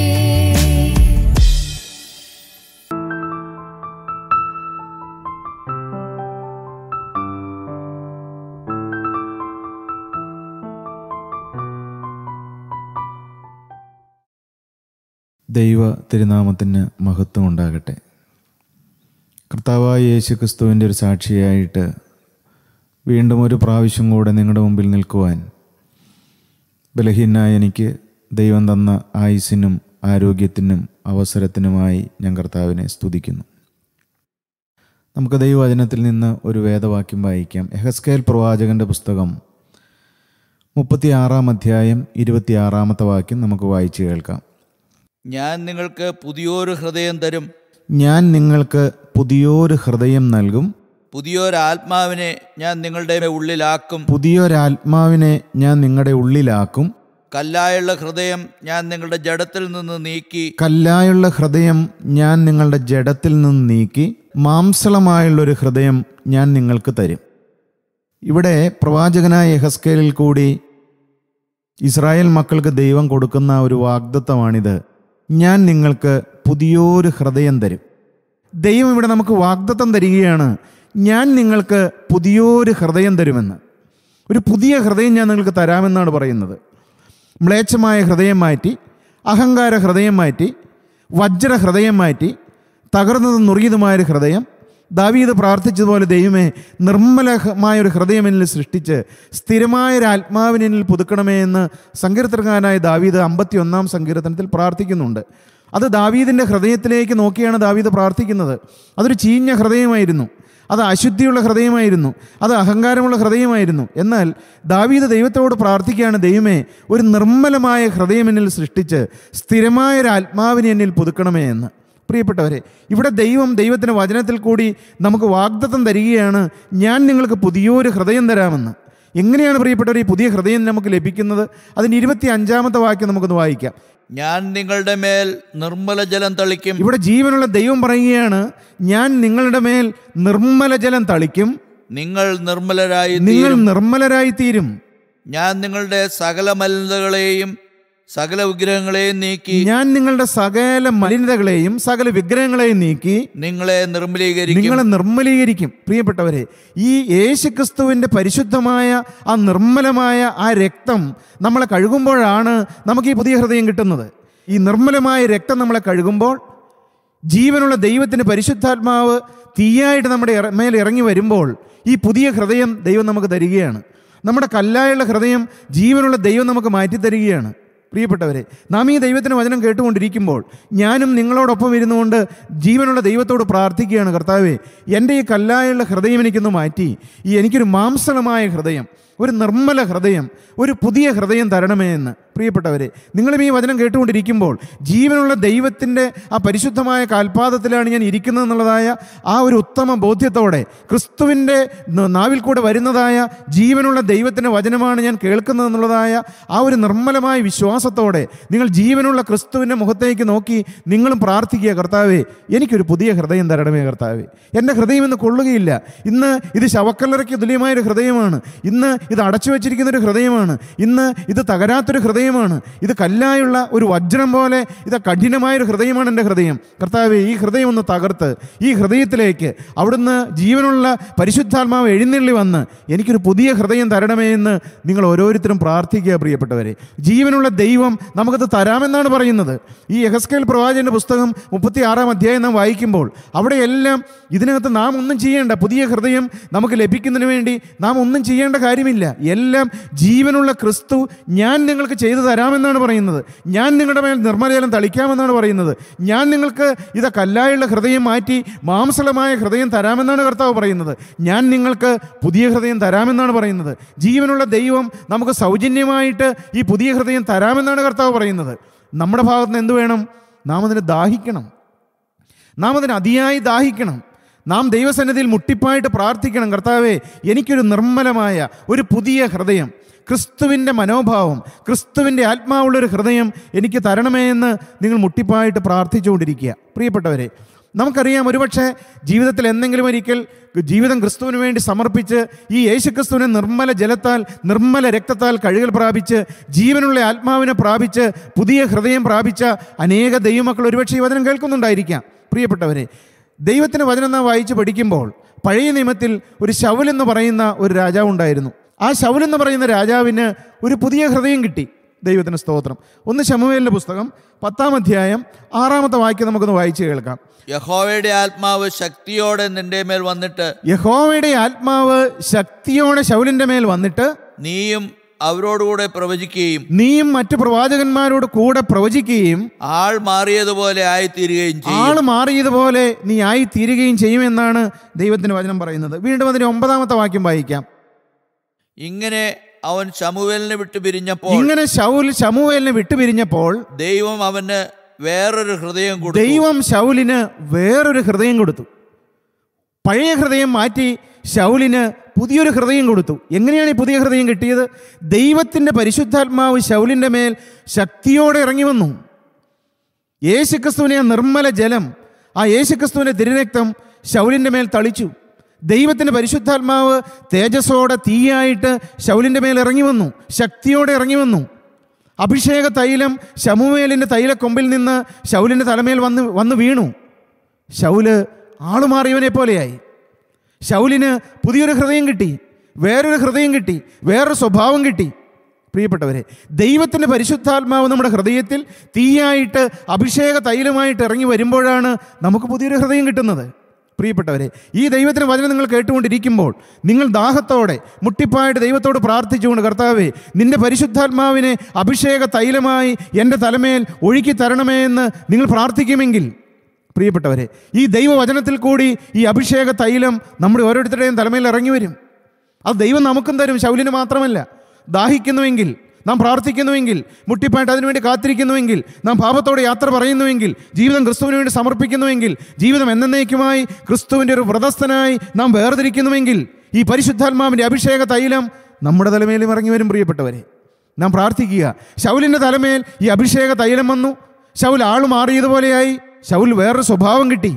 ദൈവ തിരുനാമത്തിന് മഹത്വം ഉണ്ടാകട്ടെ. കർത്താവായ യേശു ക്രിസ്തുവിൻ്റെ ഒരു സാക്ഷിയായിട്ട് വീണ്ടും ഒരു പ്രാവശ്യം കൂടെ നിങ്ങളുടെ മുമ്പിൽ നിൽക്കുവാൻ ബലഹീനായ എനിക്ക് ദൈവം തന്ന ആയുസ്സിനും ആരോഗ്യത്തിനും അവസരത്തിനുമായി ഞാൻ കർത്താവിനെ സ്തുതിക്കുന്നു. നമുക്ക് ദൈവവചനത്തിൽ നിന്ന് ഒരു വേദവാക്യം വായിക്കാം. യെഹെസ്കേൽ പ്രവാചകൻ്റെ പുസ്തകം 36-ാം അധ്യായം 26-ാമത്തെ വാക്യം നമുക്ക് വായിച്ചു കേൾക്കാം. ഞാൻ നിങ്ങൾക്ക് പുതിയൊരു ഹൃദയം തരും, ഞാൻ നിങ്ങൾക്ക് പുതിയൊരു ഹൃദയം നൽകും, പുതിയൊരാത്മാവിനെ ഞാൻ നിങ്ങളുടെ ഉള്ളിലാക്കും, പുതിയൊരാത്മാവിനെ ഞാൻ നിങ്ങളുടെ ഉള്ളിലാക്കും, കല്ലായുള്ള ഹൃദയം ഞാൻ നിങ്ങളുടെ ജഡത്തിൽ നിന്ന് നീക്കി, കല്ലായുള്ള ഹൃദയം ഞാൻ നിങ്ങളുടെ ജഡത്തിൽ നിന്ന് നീക്കി, മാംസളമായുള്ളൊരു ഹൃദയം ഞാൻ നിങ്ങൾക്ക് തരും. ഇവിടെ പ്രവാചകനായ യെഹെസ്കേലിൽ കൂടി ഇസ്രായേൽ മക്കൾക്ക് ദൈവം കൊടുക്കുന്ന ഒരു വാഗ്ദത്തമാണിത്. ഞാൻ നിങ്ങൾക്ക് പുതിയൊരു ഹൃദയം തരും. ദൈവം ഇവിടെ നമുക്ക് വാഗ്ദത്തം തരികയാണ്, ഞാൻ നിങ്ങൾക്ക് പുതിയൊരു ഹൃദയം തരുമെന്ന്. ഒരു പുതിയ ഹൃദയം ഞാൻ നിങ്ങൾക്ക് തരാമെന്നാണ് പറയുന്നത്. മ്ലേച്ഛമായ ഹൃദയം മാറ്റി, അഹങ്കാര ഹൃദയം മാറ്റി, വജ്ര ഹൃദയം മാറ്റി, തകർന്നതും നുറിയതുമായൊരു ഹൃദയം. ദാവീദ് പ്രാർത്ഥിച്ചതുപോലെ ദൈവമേ, നിർമ്മലമായൊരു ഹൃദയം എന്നിൽ സൃഷ്ടിച്ച് സ്ഥിരമായൊരു ആത്മാവിനെ എന്നിൽ പുതുക്കണമേ എന്ന് സങ്കീർത്തനക്കാരനായ ദാവീദ് 51-ാം സങ്കീർത്തനത്തിൽ പ്രാർത്ഥിക്കുന്നുണ്ട്. അത് ദാവീദിൻ്റെ ഹൃദയത്തിലേക്ക് നോക്കിയാണ് ദാവീദ് പ്രാർത്ഥിക്കുന്നത്. അതൊരു ചീഞ്ഞ ഹൃദയമായിരുന്നു, അത് അശുദ്ധിയുള്ള ഹൃദയമായിരുന്നു, അത് അഹങ്കാരമുള്ള ഹൃദയമായിരുന്നു. എന്നാൽ ദാവീദ് ദൈവത്തോട് പ്രാർത്ഥിക്കുകയാണ്, ദൈവമേ, ഒരു നിർമ്മലമായ ഹൃദയം എന്നിൽ സൃഷ്ടിച്ച് സ്ഥിരമായൊരു ആത്മാവിനെ എന്നിൽ പുതുക്കണമേ എന്ന്. പ്രിയപ്പെട്ടവരെ, ഇവിടെ ദൈവത്തിൻ്റെ വചനത്തിൽ കൂടി നമുക്ക് വാഗ്ദത്തം തരികയാണ്, ഞാൻ നിങ്ങൾക്ക് പുതിയൊരു ഹൃദയം തരാമെന്ന്. എങ്ങനെയാണ് പ്രിയപ്പെട്ടവർ ഈ പുതിയ ഹൃദയം നമുക്ക് ലഭിക്കുന്നത്? അതിന് 25-ാമത്തെ വാക്യം നമുക്കൊന്ന് വായിക്കാം. ഞാൻ നിങ്ങളുടെ മേൽ നിർമ്മല ജലം തളിക്കും. ഇവിടെ ജീവനുള്ള ദൈവം പറയുകയാണ്, ഞാൻ നിങ്ങളുടെ മേൽ നിർമ്മല ജലം തളിക്കും, നിങ്ങൾ നിർമ്മലരായി തീരും. ഞാൻ നിങ്ങളുടെ സകല മലിനതകളെയും സകല വിഗ്രഹങ്ങളെയും നീക്കി, ഞാൻ നിങ്ങളുടെ സകല മലിനതകളെയും സകല വിഗ്രഹങ്ങളെയും നീക്കി നിങ്ങളെ നിർമ്മലീകരിക്കും. പ്രിയപ്പെട്ടവരെ, ഈ യേശുക്രിസ്തുവിൻ്റെ പരിശുദ്ധമായ ആ നിർമ്മലമായ ആ രക്തം നമ്മളെ കഴുകുമ്പോഴാണ് നമുക്ക് ഈ പുതിയ ഹൃദയം കിട്ടുന്നത്. ഈ നിർമ്മലമായ രക്തം നമ്മളെ കഴുകുമ്പോൾ ജീവനുള്ള ദൈവത്തിൻ്റെ പരിശുദ്ധാത്മാവ് തീയായിട്ട് നമ്മുടെ മേൽ ഇറങ്ങി വരുമ്പോൾ ഈ പുതിയ ഹൃദയം ദൈവം നമുക്ക് തരികയാണ്. നമ്മുടെ കല്ലായുള്ള ഹൃദയം ജീവനുള്ള ദൈവം നമുക്ക് മാറ്റിത്തരികയാണ്. പ്രിയപ്പെട്ടവരെ, നാം ഈ ദൈവത്തിൻ്റെ വചനം കേട്ടുകൊണ്ടിരിക്കുമ്പോൾ ഞാനും നിങ്ങളോടൊപ്പം ഇരുന്നുകൊണ്ട് ജീവനുള്ള ദൈവത്തോട് പ്രാർത്ഥിക്കുകയാണ്, കർത്താവേ, എൻ്റെ ഈ കല്ലായുള്ള ഹൃദയം എനിക്കൊന്ന് മാറ്റി എനിക്കൊരു മാംസളമായ ഹൃദയം, ഒരു നിർമ്മല ഹൃദയം, ഒരു പുതിയ ഹൃദയം തരണമേ എന്ന്. പ്രിയപ്പെട്ടവരെ, നിങ്ങളും ഈ വചനം കേട്ടുകൊണ്ടിരിക്കുമ്പോൾ ജീവനുള്ള ദൈവത്തിൻ്റെ ആ പരിശുദ്ധമായ കാൽപാദത്തിലാണ് ഞാൻ ഇരിക്കുന്നതെന്നുള്ളതായ ആ ഒരു ഉത്തമ ബോധ്യത്തോടെ, ക്രിസ്തുവിൻ്റെ നാവിൽ കൂടെ വരുന്നതായ ജീവനുള്ള ദൈവത്തിൻ്റെ വചനമാണ് ഞാൻ കേൾക്കുന്നതെന്നുള്ളതായ ആ ഒരു നിർമ്മലമായ വിശ്വാസത്തോടെ നിങ്ങൾ ജീവനുള്ള ക്രിസ്തുവിൻ്റെ മുഖത്തേക്ക് നോക്കി നിങ്ങളും പ്രാർത്ഥിക്കുക, കർത്താവേ, എനിക്കൊരു പുതിയ ഹൃദയം തരണമേ കർത്താവേ. എൻ്റെ ഹൃദയം ഇന്ന് കൊള്ളുകയില്ല. ഇന്ന് ഇത് ശവക്കല്ലറയ്ക്ക് തുല്യമായൊരു ഹൃദയമാണ്. ഇന്ന് ഇത് അടച്ചു വച്ചിരിക്കുന്നൊരു ഹൃദയമാണ്. ഇന്ന് ഇത് തകരാത്തൊരു ഹൃദയം ഹൃദയമാണ്. ഇത് കല്ലായുള്ള ഒരു വജ്രം പോലെ ഇത് കഠിനമായൊരു ഹൃദയമാണ് എൻ്റെ ഹൃദയം. കർത്താവേ, ഈ ഹൃദയം ഒന്ന് തകർത്ത് ഈ ഹൃദയത്തിലേക്ക് അവിടുന്ന് ജീവനുള്ള പരിശുദ്ധാത്മാവ് എഴുന്നള്ളി വന്ന് എനിക്കൊരു പുതിയ ഹൃദയം തരണമേ എന്ന് നിങ്ങൾ ഓരോരുത്തരും പ്രാർത്ഥിക്കുക. പ്രിയപ്പെട്ടവരെ, ജീവനുള്ള ദൈവം നമുക്കത് തരാമെന്നാണ് പറയുന്നത്. ഈ യെഹെസ്കേൽ പ്രവാചകന്റെ പുസ്തകം 36-ാം അധ്യായം നാം വായിക്കുമ്പോൾ അവിടെയെല്ലാം ഇതിനകത്ത് നാം ഒന്നും ചെയ്യേണ്ട, പുതിയ ഹൃദയം നമുക്ക് ലഭിക്കുന്നതിന് വേണ്ടി നാം ഒന്നും ചെയ്യേണ്ട കാര്യമില്ല. എല്ലാം ജീവനുള്ള ക്രിസ്തു ഞാൻ നിങ്ങൾക്ക് ചെയ്തു തരാമെന്നാണ് പറയുന്നത്. ഞാൻ നിങ്ങളുടെ മേൽ നിർമ്മലജലം തളിക്കാമെന്നാണ് പറയുന്നത്. ഞാൻ നിങ്ങൾക്ക് ഇത് കല്ലായുള്ള ഹൃദയം മാറ്റി മാംസളമായ ഹൃദയം തരാമെന്നാണ് കർത്താവ് പറയുന്നത്. ഞാൻ നിങ്ങൾക്ക് പുതിയ ഹൃദയം തരാമെന്നാണ് പറയുന്നത്. ജീവനുള്ള ദൈവം നമുക്ക് സൗജന്യമായിട്ട് ഈ പുതിയ ഹൃദയം തരാമെന്നാണ് കർത്താവ് പറയുന്നത്. നമ്മുടെ ഭാഗത്ത് നിന്ന് എന്ത് വേണം? നാം അതിന് ദാഹിക്കണം. നാം അതിന് അതിയായി ദാഹിക്കണം. നാം ദൈവസന്നിധിയിൽ മുട്ടിപ്പായിട്ട് പ്രാർത്ഥിക്കണം. കർത്താവേ, എനിക്കൊരു നിർമ്മലമായ ഒരു പുതിയ ഹൃദയം, ക്രിസ്തുവിൻ്റെ മനോഭാവം, ക്രിസ്തുവിൻ്റെ ആത്മാവുള്ളൊരു ഹൃദയം എനിക്ക് തരണമേ എന്ന് നിങ്ങൾ മുട്ടിപ്പായിട്ട് പ്രാർത്ഥിച്ചുകൊണ്ടിരിക്കുക. പ്രിയപ്പെട്ടവരെ, നമുക്കറിയാം, ഒരുപക്ഷെ ജീവിതത്തിൽ എന്തെങ്കിലും ഒരിക്കൽ ജീവിതം ക്രിസ്തുവിന് വേണ്ടി സമർപ്പിച്ച് ഈ യേശുക്രിസ്തുവിനെ നിർമ്മല ജലത്താൽ നിർമ്മല രക്തത്താൽ കഴുകൽ പ്രാപിച്ച് ജീവനുള്ള ആത്മാവിനെ പ്രാപിച്ച് പുതിയ ഹൃദയം പ്രാപിച്ച അനേക ദൈവമക്കൾ ഒരുപക്ഷെ ഈ വചനം കേൾക്കുന്നുണ്ടായിരിക്കാം. പ്രിയപ്പെട്ടവരെ, ദൈവത്തിൻ്റെ വചനം നാം വായിച്ച് പഠിക്കുമ്പോൾ പഴയ നിയമത്തിൽ ഒരു ശൗൽ എന്ന് പറയുന്ന ഒരു രാജാവ് ഉണ്ടായിരുന്നു. ആ ശൗൽ എന്ന് പറയുന്ന രാജാവിന് ഒരു പുതിയ ഹൃദയം കിട്ടി. ദൈവത്തിന് സ്തോത്രം. 1 ശമൂവേലിന്റെ പുസ്തകം 10-ാം അധ്യായം 6-ാമത്തെ വാക്യം നമുക്കൊന്ന് വായിച്ച് കേൾക്കാം. യഹോവയുടെ ആത്മാവ് ശക്തിയോടെ നിന്റെ മേൽ വന്നിട്ട്, യഹോവയുടെ ആത്മാവ് ശക്തിയോടെ ശൗലിന്റെ മേൽ വന്നിട്ട് നീയും അവരോടുകൂടെ പ്രവചിക്കുകയും നീയും മറ്റു പ്രവാചകന്മാരോട് കൂടെ പ്രവചിക്കുകയും ആൾ മാറിയതുപോലെ ആയിത്തീരുകയും ചെയ്യും. ആൾ മാറിയതുപോലെ നീ ആയിത്തീരുകയും ചെയ്യുമെന്നാണ് ദൈവത്തിന്റെ വചനം പറയുന്നത്. വീണ്ടും അതിന് 9-ാമത്തെ വാക്യം വായിക്കാം. ഇങ്ങനെ അവൻ ശമൂവേലിനെ വിട്ടു പിരിഞ്ഞപ്പോൾ ദൈവം അവന് വേറൊരു ഹൃദയം കൊടുത്തു. ദൈവം ശൗലിന് വേറൊരു ഹൃദയം കൊടുത്തു. പഴയ ഹൃദയം മാറ്റി ശൗലിന് പുതിയൊരു ഹൃദയം കൊടുത്തു. എങ്ങനെയാണ് ഈ പുതിയ ഹൃദയം കിട്ടിയത്? ദൈവത്തിൻ്റെ പരിശുദ്ധാത്മാവ് ശൗലിൻ്റെ മേൽ ശക്തിയോടെ ഇറങ്ങി വന്നു. യേശുക്രിസ്തുവിനെ നിർമ്മല ജലം, ആ യേശുക്രിസ്തുവിൻ്റെ തിരുരക്തം ശൗലിൻ്റെ മേൽ തളിച്ചു. ദൈവത്തിൻ്റെ പരിശുദ്ധാത്മാവ് തേജസ്സോടെ തീയായിട്ട് ശൗലിൻ്റെ മേൽ ഇറങ്ങി വന്നു, ശക്തിയോടെ ഇറങ്ങി വന്നു. അഭിഷേക തൈലം ശമൂവേലിൻ്റെ തൈലക്കൊമ്പിൽ നിന്ന് ശൗലിൻ്റെ തലമേൽ വന്ന് വീണു. ശൗല് ആളുമാറിയവനെ പോലെയായി. ശൗലിന് പുതിയൊരു ഹൃദയം കിട്ടി, വേറൊരു ഹൃദയം കിട്ടി, വേറൊരു സ്വഭാവം കിട്ടി. പ്രിയപ്പെട്ടവരെ, ദൈവത്തിൻ്റെ പരിശുദ്ധാത്മാവ് നമ്മുടെ ഹൃദയത്തിൽ തീയായിട്ട് അഭിഷേക തൈലമായിട്ട് ഇറങ്ങി വരുമ്പോഴാണ് നമുക്ക് പുതിയൊരു ഹൃദയം കിട്ടുന്നത്. പ്രിയപ്പെട്ടവരെ, ഈ ദൈവത്തിൻ്റെ വചനം നിങ്ങൾ കേട്ടുകൊണ്ടിരിക്കുമ്പോൾ നിങ്ങൾ ദാഹത്തോടെ മുട്ടിപ്പായിട്ട് ദൈവത്തോട് പ്രാർത്ഥിച്ചുകൊണ്ട്, കർത്താവേ, നിന്റെ പരിശുദ്ധാത്മാവിനെ അഭിഷേക തൈലമായി എൻ്റെ തലമേൽ ഒഴുക്കി തരണമേ എന്ന് നിങ്ങൾ പ്രാർത്ഥിക്കുമെങ്കിൽ, പ്രിയപ്പെട്ടവരെ, ഈ ദൈവവചനത്തിൽ കൂടി ഈ അഭിഷേക തൈലം നമ്മുടെ ഓരോരുത്തരുടെയും തലമേൽ ഇറങ്ങി വരും. അത് ദൈവം നമുക്കും തരും. ശൗലിന് മാത്രമല്ല. ദാഹിക്കുന്നുവെങ്കിൽ, നാം പ്രാർത്ഥിക്കുന്നുവെങ്കിൽ, മുട്ടിപ്പായിട്ട് അതിനുവേണ്ടി കാത്തിരിക്കുന്നുവെങ്കിൽ, നാം പാപത്തോടെ യാത്ര പറയുന്നുവെങ്കിൽ, ജീവിതം ക്രിസ്തുവിന് വേണ്ടി സമർപ്പിക്കുന്നുവെങ്കിൽ, ജീവിതം എന്നേക്കുമായി ക്രിസ്തുവിൻ്റെ ഒരു വ്രതസ്ഥനായി നാം വേർതിരിക്കുന്നുവെങ്കിൽ, ഈ പരിശുദ്ധാത്മാവിൻ്റെ അഭിഷേക തൈലം നമ്മുടെ തലമേലും ഇറങ്ങി വരും. പ്രിയപ്പെട്ടവരെ, നാം പ്രാർത്ഥിക്കുക. ശൗലിൻ്റെ തലമേൽ ഈ അഭിഷേക തൈലം വന്നു. ശൗൽ ആള് മാറിയതുപോലെയായി. ശൗൽ വേറൊരു സ്വഭാവം കിട്ടി.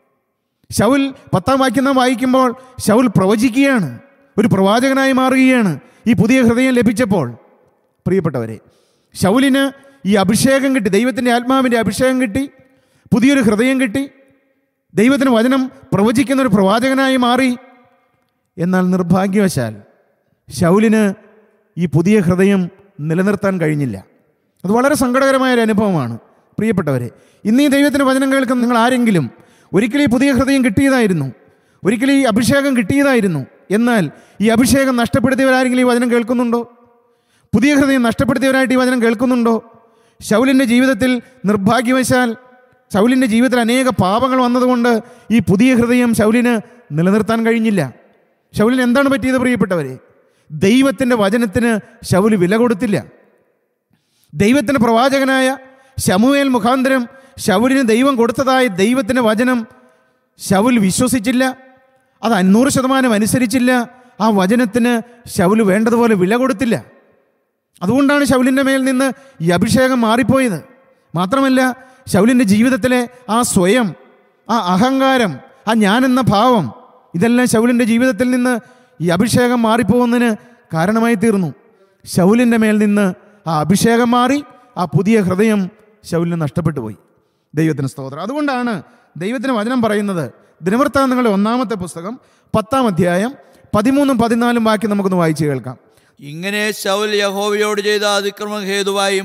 ശൗൽ 10-ാം വാക്യം നാം വായിക്കുമ്പോൾ ശൗൽ പ്രവചിക്കുകയാണ്, ഒരു പ്രവാചകനായി മാറുകയാണ് ഈ പുതിയ ഹൃദയം ലഭിച്ചപ്പോൾ. പ്രിയപ്പെട്ടവരെ, ശൗലിന് ഈ അഭിഷേകം കിട്ടി, ദൈവത്തിൻ്റെ ആത്മാവിൻ്റെ അഭിഷേകം കിട്ടി, പുതിയൊരു ഹൃദയം കിട്ടി, ദൈവത്തിന് വചനം പ്രവചിക്കുന്ന ഒരു പ്രവാചകനായി മാറി. എന്നാൽ നിർഭാഗ്യവശാൽ ശൗലിന് ഈ പുതിയ ഹൃദയം നിലനിർത്താൻ കഴിഞ്ഞില്ല. അത് വളരെ സങ്കടകരമായൊരു അനുഭവമാണ്. പ്രിയപ്പെട്ടവരെ, ഇന്ന് ഈ ദൈവത്തിൻ്റെ വചനം കേൾക്കുന്ന നിങ്ങൾ ആരെങ്കിലും ഒരിക്കലും ഈ പുതിയ ഹൃദയം കിട്ടിയതായിരുന്നു, ഒരിക്കലും ഈ അഭിഷേകം കിട്ടിയതായിരുന്നു, എന്നാൽ ഈ അഭിഷേകം നഷ്ടപ്പെടുത്തിയവരാരെങ്കിലും ഈ വചനം കേൾക്കുന്നുണ്ടോ? പുതിയ ഹൃദയം നഷ്ടപ്പെടുത്തിയവരായിട്ട് ഈ വചനം കേൾക്കുന്നുണ്ടോ? ശൗലിൻ്റെ ജീവിതത്തിൽ നിർഭാഗ്യവശാൽ ശൗലിൻ്റെ ജീവിതത്തിൽ അനേക പാപങ്ങൾ വന്നതുകൊണ്ട് ഈ പുതിയ ഹൃദയം ശൗലിന് നിലനിർത്താൻ കഴിഞ്ഞില്ല. ശൗലിന് എന്താണ് പറ്റിയത്? പ്രിയപ്പെട്ടവരെ, ദൈവത്തിൻ്റെ വചനത്തിന് ശൗല് വില കൊടുത്തില്ല. ദൈവത്തിൻ്റെ പ്രവാചകനായ ശമൂവേൽ മുഖാന്തരം ശൗലിന് ദൈവം കൊടുത്തതായ ദൈവത്തിൻ്റെ വചനം ശൗൽ വിശ്വസിച്ചില്ല, അത് 100% അനുസരിച്ചില്ല. ആ വചനത്തിന് ശൗല് വേണ്ടതുപോലെ വില കൊടുത്തില്ല. അതുകൊണ്ടാണ് ശൗലിൻ്റെ മേൽ നിന്ന് ഈ അഭിഷേകം മാറിപ്പോയത്. മാത്രമല്ല, ശൗലിൻ്റെ ജീവിതത്തിലെ ആ സ്വയം, ആ അഹങ്കാരം, ആ ഞാനെന്ന ഭാവം, ഇതെല്ലാം ശൗലിൻ്റെ ജീവിതത്തിൽ നിന്ന് ഈ അഭിഷേകം മാറിപ്പോകുന്നതിന് കാരണമായി തീർന്നു. ശൗലിൻ്റെ മേൽ നിന്ന് ആ അഭിഷേകം മാറി ആ പുതിയ ഹൃദയം ശൗലിന് നഷ്ടപ്പെട്ടു പോയി. ദൈവത്തിന് സ്തോത്രം. അതുകൊണ്ടാണ് ദൈവത്തിന് വചനം പറയുന്നത്, ദിനവൃത്താന്തങ്ങളുടെ 1-ാമത്തെ പുസ്തകം 10-ാം അധ്യായം 13-14 വാക്യം നമുക്കൊന്ന് വായിച്ചു കേൾക്കാം. ഇങ്ങനെ ശൗൽ യഹോവയോട് ചെയ്ത അതിക്രമ ഹേതുവായും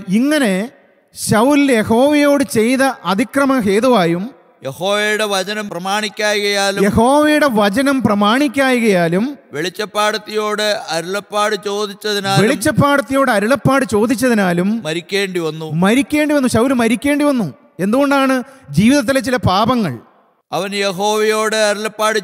യഹോവയുടെ വചനം പ്രമാണിക്കായകയാലും വെളിച്ചപ്പാടത്തിയോട് അരുളപ്പാട് ചോദിച്ചതിനാലും മരിക്കേണ്ടി വന്നു. ശൗൽ മരിക്കേണ്ടി വന്നു. എന്തുകൊണ്ടാണ്? ജീവിതത്തിലെ ചില പാപങ്ങൾ. അവൻ യഹോവയോട് അരുളപ്പാട്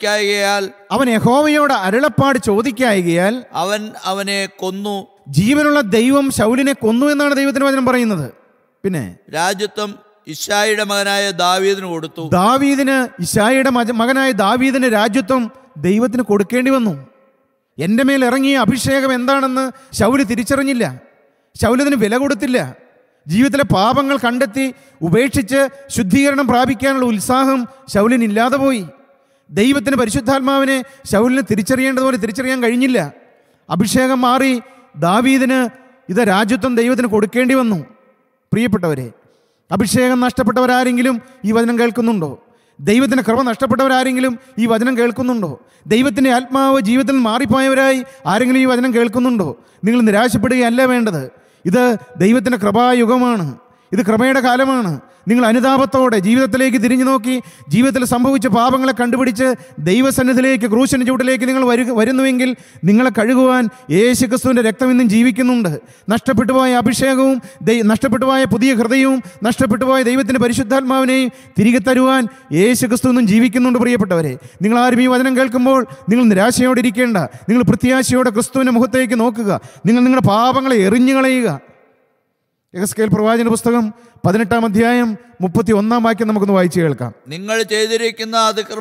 ചോദിക്കായകയാൽ അവൻ അവനെ കൊന്നു. ജീവനുള്ള ദൈവം ശൗലിനെ കൊന്നു എന്നാണ് ദൈവത്തിന് വചനം പറയുന്നത്. പിന്നെ രാജ്യത്വം ഇശ്ശായിയുടെ മകനായ ദാവീദിന് കൊടുത്തു. ഇശ്ശായിയുടെ മകനായ ദാവീദിന് രാജ്യത്വം ദൈവത്തിന് കൊടുക്കേണ്ടി വന്നു. എൻ്റെ മേൽ ഇറങ്ങിയ അഭിഷേകം എന്താണെന്ന് ശൗല് തിരിച്ചറിഞ്ഞില്ല. ശൗലതിന് വില കൊടുത്തില്ല. ജീവിതത്തിലെ പാപങ്ങൾ കണ്ടെത്തി ഉപേക്ഷിച്ച് ശുദ്ധീകരണം പ്രാപിക്കാനുള്ള ഉത്സാഹം ശൗലിനില്ലാതെ പോയി. ദൈവത്തിന് പരിശുദ്ധാത്മാവിനെ ശൗലിന് തിരിച്ചറിയേണ്ടതുപോലെ തിരിച്ചറിയാൻ കഴിഞ്ഞില്ല. അഭിഷേകം മാറി ദാവീദിന് രാജ്യത്വം ദൈവത്തിന് കൊടുക്കേണ്ടി വന്നു. പ്രിയപ്പെട്ടവരെ, അഭിഷേകം നഷ്ടപ്പെട്ടവരാരെങ്കിലും ഈ വചനം കേൾക്കുന്നുണ്ടോ? ദൈവത്തിൻ്റെ കൃപ നഷ്ടപ്പെട്ടവരാരെങ്കിലും ഈ വചനം കേൾക്കുന്നുണ്ടോ? ദൈവത്തിൻ്റെ ആത്മാവ് ജീവിതത്തിൽ മാറിപ്പോയവരായി ആരെങ്കിലും ഈ വചനം കേൾക്കുന്നുണ്ടോ? നിങ്ങൾ നിരാശപ്പെടുകയല്ല വേണ്ടത്. ഇത് ദൈവത്തിൻ്റെ കൃപായുഗമാണ്. ഇത് കൃപയുടെ കാലമാണ്. നിങ്ങൾ അനുതാപത്തോടെ ജീവിതത്തിലേക്ക് തിരിഞ്ഞു നോക്കി ജീവിതത്തിൽ സംഭവിച്ച പാപങ്ങളെ കണ്ടുപിടിച്ച് ദൈവസന്നിധിയിലേക്ക്, ക്രൂശിൻ്റെ ചൂട്ടിലേക്ക് നിങ്ങൾ വരുന്നുവെങ്കിൽ നിങ്ങളെ കഴുകുവാൻ യേശുക്രിസ്തുവിൻ്റെ രക്തം ഇന്നും ജീവിക്കുന്നുണ്ട്. നഷ്ടപ്പെട്ടുപോയ അഭിഷേകവും നഷ്ടപ്പെട്ടുപോയ പുതിയ ഹൃദയവും നഷ്ടപ്പെട്ടുപോയ ദൈവത്തിൻ്റെ പരിശുദ്ധാത്മാവിനെയും തിരികെ തരുവാൻ യേശുക്രിസ്തു ഇന്നും ജീവിക്കുന്നുണ്ട്. പ്രിയപ്പെട്ടവരെ, നിങ്ങളാരും ഈ വചനം കേൾക്കുമ്പോൾ നിങ്ങൾ നിരാശയോടെ ഇരിക്കേണ്ട. നിങ്ങൾ പ്രത്യാശയോടെ ക്രിസ്തുവിൻ്റെ മുഖത്തേക്ക് നോക്കുക. നിങ്ങൾ നിങ്ങളുടെ പാപങ്ങളെ എറിഞ്ഞു കളയുക. യെഹെസ്കേൽ പ്രവാചന പുസ്തകം 18-ാം അധ്യായം 31-ാം വാക്യം നമുക്കൊന്ന് വായിച്ചു കേൾക്കാം. നിങ്ങൾ ചെയ്തിരിക്കുന്ന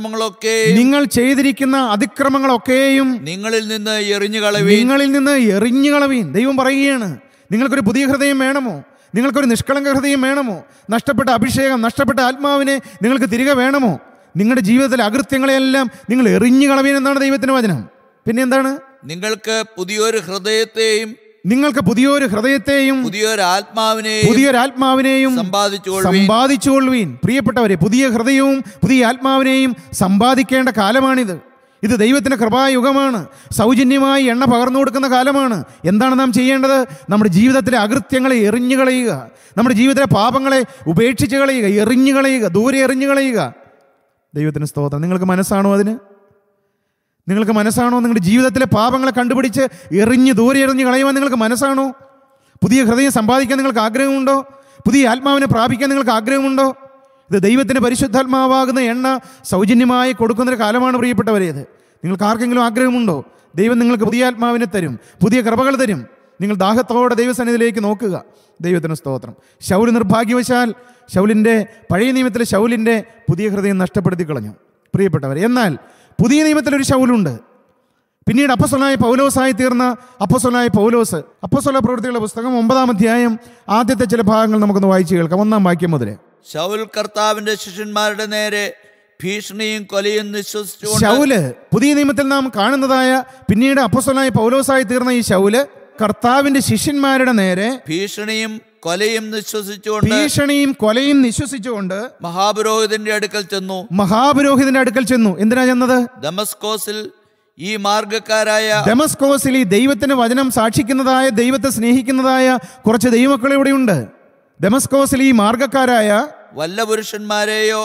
അതിക്രമങ്ങളൊക്കെയും നിങ്ങളിൽ നിന്ന് എറിഞ്ഞു കളവീൻ. ദൈവം പറയുകയാണ്, നിങ്ങൾക്കൊരു പുതിയ ഹൃദയം വേണമോ? നിങ്ങൾക്കൊരു നിഷ്കളങ്ക ഹൃദയം വേണമോ? നഷ്ടപ്പെട്ട അഭിഷേകം, നഷ്ടപ്പെട്ട ആത്മാവിനെ നിങ്ങൾക്ക് തിരികെ വേണമോ? നിങ്ങളുടെ ജീവിതത്തിലെ അകൃത്യങ്ങളെയെല്ലാം നിങ്ങൾ എറിഞ്ഞു കളവീൻ എന്നാണ് ദൈവത്തിൻ്റെ വചനം. പിന്നെ എന്താണ്? നിങ്ങൾക്ക് പുതിയൊരു ഹൃദയത്തെയും പുതിയൊരാത്മാവിനെയും സമ്പാദിച്ചുകൊള്ളുവീൻ. പ്രിയപ്പെട്ടവരെ, പുതിയ ഹൃദയവും പുതിയ ആത്മാവിനെയും സമ്പാദിക്കേണ്ട കാലമാണിത്. ഇത് ദൈവത്തിൻ്റെ കൃപായുഗമാണ്. സൗജന്യമായി എണ്ണ പകർന്നു കൊടുക്കുന്ന കാലമാണ്. എന്താണ് നാം ചെയ്യേണ്ടത്? നമ്മുടെ ജീവിതത്തിലെ അകൃത്യങ്ങളെ എറിഞ്ഞു കളയുക. നമ്മുടെ ജീവിതത്തിലെ പാപങ്ങളെ ഉപേക്ഷിച്ച് കളയുക, എറിഞ്ഞു കളയുക, ദൂരെ എറിഞ്ഞു കളയുക. ദൈവത്തിന് സ്തോത്രം. നിങ്ങൾക്ക് മനസ്സാണോ അതിന്? നിങ്ങൾക്ക് മനസ്സാണോ നിങ്ങളുടെ ജീവിതത്തിലെ പാപങ്ങളെ കണ്ടുപിടിച്ച് ദൂരെ എറിഞ്ഞ് കളയുവാൻ നിങ്ങൾക്ക് മനസ്സാണോ? പുതിയ ഹൃദയം സമ്പാദിക്കാൻ നിങ്ങൾക്ക് ആഗ്രഹമുണ്ടോ? പുതിയ ആത്മാവിനെ പ്രാപിക്കാൻ നിങ്ങൾക്ക് ആഗ്രഹമുണ്ടോ? ഇത് ദൈവത്തിൻ്റെ പരിശുദ്ധാത്മാവാകുന്ന എണ്ണ സൗജന്യമായി കൊടുക്കുന്നൊരു കാലമാണ് പ്രിയപ്പെട്ടവരെ. ഇത് നിങ്ങൾക്ക് ആർക്കെങ്കിലും ആഗ്രഹമുണ്ടോ? ദൈവം നിങ്ങൾക്ക് പുതിയ ആത്മാവിനെ തരും, പുതിയ കൃപകൾ തരും. നിങ്ങൾ ദാഹത്തോടെ ദൈവസന്നിധിയിലേക്ക് നോക്കുക. ദൈവത്തിന് സ്തോത്രം. ശൗല് നിർഭാഗ്യവശാൽ പഴയ നിയമത്തിലെ ശൗലിൻ്റെ പുതിയ ഹൃദയം നഷ്ടപ്പെടുത്തി കളഞ്ഞു പ്രിയപ്പെട്ടവരെ. എന്നാൽ പുതിയ നിയമത്തിലൊരു ശൗലുണ്ട്. പിന്നീട് അപ്പോസ്തലനായ പൗലോസായി തീർന്ന അപ്പോസ്തലനായ പൗലോസ്. അപ്പോസ്തല പ്രവൃത്തികളുടെ പുസ്തകം 9-ാം അധ്യായം ആദ്യത്തെ ചില ഭാഗങ്ങൾ നമുക്കൊന്ന് വായിച്ചു കേൾക്കാം. 1-ാം വാക്യം മുതൽ. ശൗൽ കർത്താവിന്റെ ശിഷ്യന്മാരുടെ നേരെ ഭീഷണിയും കൊലയും നിശ്വസിച്ചു. ശൗല് പുതിയ നിയമത്തിൽ നാം കാണുന്നതായ പിന്നീട് അപ്പോസ്തലനായ പൗലോസായി തീർന്ന ഈ ശൗല് കർത്താവിന്റെ ശിഷ്യന്മാരുടെ നേരെ ഭീഷണിയും കൊലയും നിശ്വസിച്ചുകൊണ്ട് മഹാപുരോഹിതന്റെ അടുക്കൽ ചെന്നു. എന്തിനാ ചെന്നത്? ദമസ്കോസിൽ ഈ ദൈവത്തിന് വചനം സാക്ഷിക്കുന്നതായ, ദൈവത്തെ സ്നേഹിക്കുന്നതായ കുറച്ച് ദൈവമക്കൾ ഇവിടെയുണ്ട്. ദമസ്കോസിൽ ഈ മാർഗക്കാരായ വല്ല പുരുഷന്മാരെയോ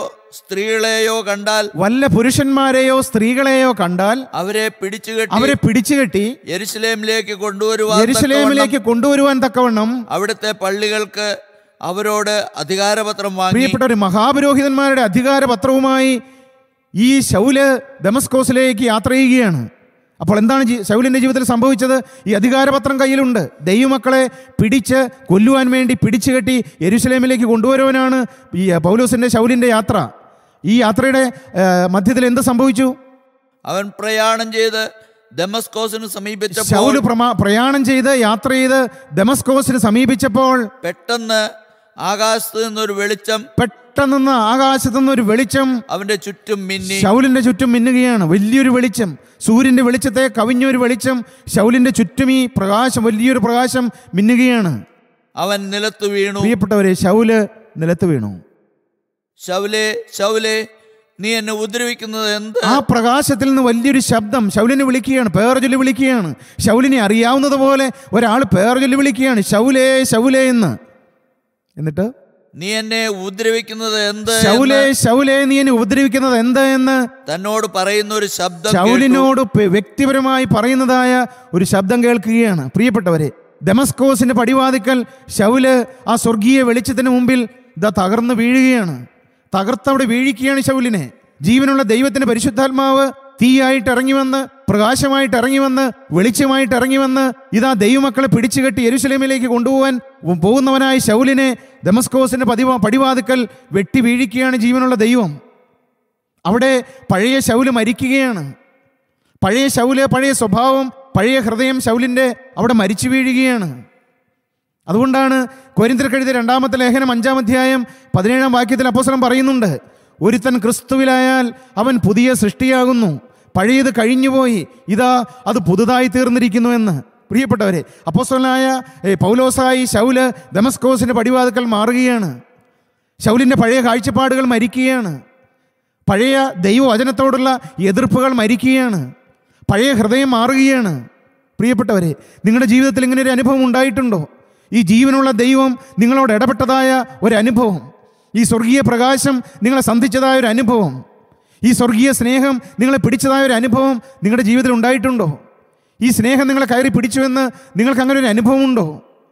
സ്ത്രീകളെയോ കണ്ടാൽ അവരെ പിടിച്ചുകെട്ടി യെരുശലേമിലേക്ക് കൊണ്ടുവരുവാൻ തക്കവണ്ണം അവിടുത്തെ പള്ളികൾക്ക് അവരോട് അധികാരപത്രം വാങ്ങി. പ്രിയപ്പെട്ട ഒരു മഹാപുരോഹിതന്മാരുടെ അധികാരപത്രവുമായി ഈ ശൗല് ദമസ്കോസിലേക്ക് യാത്ര ചെയ്യുകയാണ്. അപ്പോൾ എന്താണ് ശൗലിൻ്റെ ജീവിതത്തിൽ സംഭവിച്ചത്? ഈ അധികാരപത്രം കയ്യിലുണ്ട്. ദൈവമക്കളെ പിടിച്ച് കൊല്ലുവാൻ വേണ്ടി പിടിച്ചുകെട്ടി യെരുശലേമിലേക്ക് കൊണ്ടുവരുവാനാണ് ഈ പൗലോസിൻ്റെ ശൗലിൻ്റെ യാത്ര. ഈ യാത്രയുടെ മധ്യത്തിൽ എന്ത് സംഭവിച്ചു? അവൻ പ്രയാണം ചെയ്ത് ദമസ്കോസിന് സമീപിച്ചപ്പോൾ ശൗല് പ്രയാണം ചെയ്ത് യാത്ര ചെയ്ത് ദമസ്കോസിന് സമീപിച്ചപ്പോൾ പെട്ടെന്ന് ആകാശത്ത് നിന്നൊരു വെളിച്ചം പെട്ടെന്ന് ആകാശത്തുനിന്ന് ഒരു വെളിച്ചം അവന്റെ ചുറ്റും മിന്നി. ശൗലിന്റെ ചുറ്റും മിന്നുകയാണ്. വലിയൊരു വെളിച്ചം, സൂര്യന്റെ വെളിച്ചത്തെ കവിഞ്ഞൊരു വെളിച്ചം ശൗലിന്റെ ചുറ്റും ഈ പ്രകാശം, വലിയൊരു പ്രകാശം മിന്നുകയാണ്. അവൻ നിലത്ത് വീണു. പ്രിയപ്പെട്ടവരെ, ശൗല് നിലത്ത് വീണു. ശൗലേ, ശൗലേ, നീ എന്നെ ഉപദ്രവിക്കുന്നത് എന്ത്? ആ പ്രകാശത്തിൽ നിന്ന് വലിയൊരു ശബ്ദം ശൗലിനെ വിളിക്കുകയാണ്, പേർ ചൊല്ലി വിളിക്കുകയാണ്. ശൗലിനെ അറിയാവുന്നത് പോലെ ഒരാൾ പേർ ചൊല്ലി വിളിക്കുകയാണ്, ശൗലേ, ശൗലേ എന്ന്. എന്നിട്ട് നീ എന്നെ ഉപദ്രവിക്കുന്നത് എന്ത്? ശൗലേ, ശൗലേ, നീ എന്നെ ഉപദ്രവിക്കുന്നത് എന്ത് എന്ന് തന്നോട് പറയുന്ന ഒരു ശബ്ദം ശൗലിനോട് വ്യക്തിപരമായി പറയുന്നതായ ഒരു ശബ്ദം കേൾക്കുകയാണ്. പ്രിയപ്പെട്ടവരെ, ദമസ്കോസിന്റെ പടിവാതിക്കൽ ശൗല് ആ സ്വർഗീയ വെളിച്ചത്തിന് മുമ്പിൽ ഇതാ തകർന്ന് വീഴുകയാണ്. തകർത്തവിടെ വീഴിക്കുകയാണ് ശൗലിനെ. ജീവനുള്ള ദൈവത്തിന്റെ പരിശുദ്ധാത്മാവ് തീയായിട്ട് ഇറങ്ങി വന്ന്, പ്രകാശമായിട്ട് ഇറങ്ങി വന്ന്, വെളിച്ചമായിട്ട് ഇറങ്ങി വന്ന് ഇതാ ദൈവമക്കളെ പിടിച്ചുകെട്ടി യെരുശലേമിലേക്ക് കൊണ്ടുപോകാൻ പോകുന്നവനായ ശൗലിനെ ദമസ്കോസിന്റെ പടിവാതിക്കൽ വെട്ടി വീഴിക്കുകയാണ് ജീവനുള്ള ദൈവം. അവിടെ പഴയ ശൗല് മരിക്കുകയാണ്. പഴയ ശൗല്, പഴയ സ്വഭാവം, പഴയ ഹൃദയം ശൗലിൻ്റെ അവിടെ മരിച്ചു വീഴുകയാണ്. അതുകൊണ്ടാണ് കൊരിന്ത്യർക്കെഴുതിയ 2-ാമത്തെ ലേഖനം 5-ാം അധ്യായം 17-ാം വാക്യത്തിൽ അപ്പോസ്തലൻ പറയുന്നുണ്ട്, ഒരുത്തൻ ക്രിസ്തുവിലായാൽ അവൻ പുതിയ സൃഷ്ടിയാകുന്നു, പഴയത് കഴിഞ്ഞുപോയി, ഇതാ അത് പുതുതായി തീർന്നിരിക്കുന്നു എന്ന്. പ്രിയപ്പെട്ടവരെ, അപ്പോസ്തലനായ പൗലോസായി ശൗല് ദമസ്കോസിന്റെ പടിവാതിക്കൽ മാറുകയാണ്. ശൗലിൻ്റെ പഴയ കാഴ്ചപ്പാടുകൾ മരിക്കുകയാണ്. പഴയ ദൈവവചനത്തോടുള്ള എതിർപ്പുകൾ മരിക്കുകയാണ്. പഴയ ഹൃദയം മാറുകയാണ്. പ്രിയപ്പെട്ടവരെ, നിങ്ങളുടെ ജീവിതത്തിൽ ഇങ്ങനെ ഒരു അനുഭവം ഉണ്ടായിട്ടുണ്ടോ? ഈ ജീവനുള്ള ദൈവം നിങ്ങളോട് ഇടപെട്ടതായ ഒരു അനുഭവം, ഈ സ്വർഗീയ പ്രകാശം നിങ്ങളെ സന്ധിച്ചതായ ഒരു അനുഭവം, ഈ സ്വർഗീയ സ്നേഹം നിങ്ങളെ പിടിച്ചതായ ഒരു അനുഭവം നിങ്ങളുടെ ജീവിതത്തിൽ ഉണ്ടായിട്ടുണ്ടോ? ഈ സ്നേഹം നിങ്ങളെ കയറി പിടിച്ചുവെന്ന് നിങ്ങൾക്ക് അങ്ങനെ ഒരു അനുഭവമുണ്ടോ?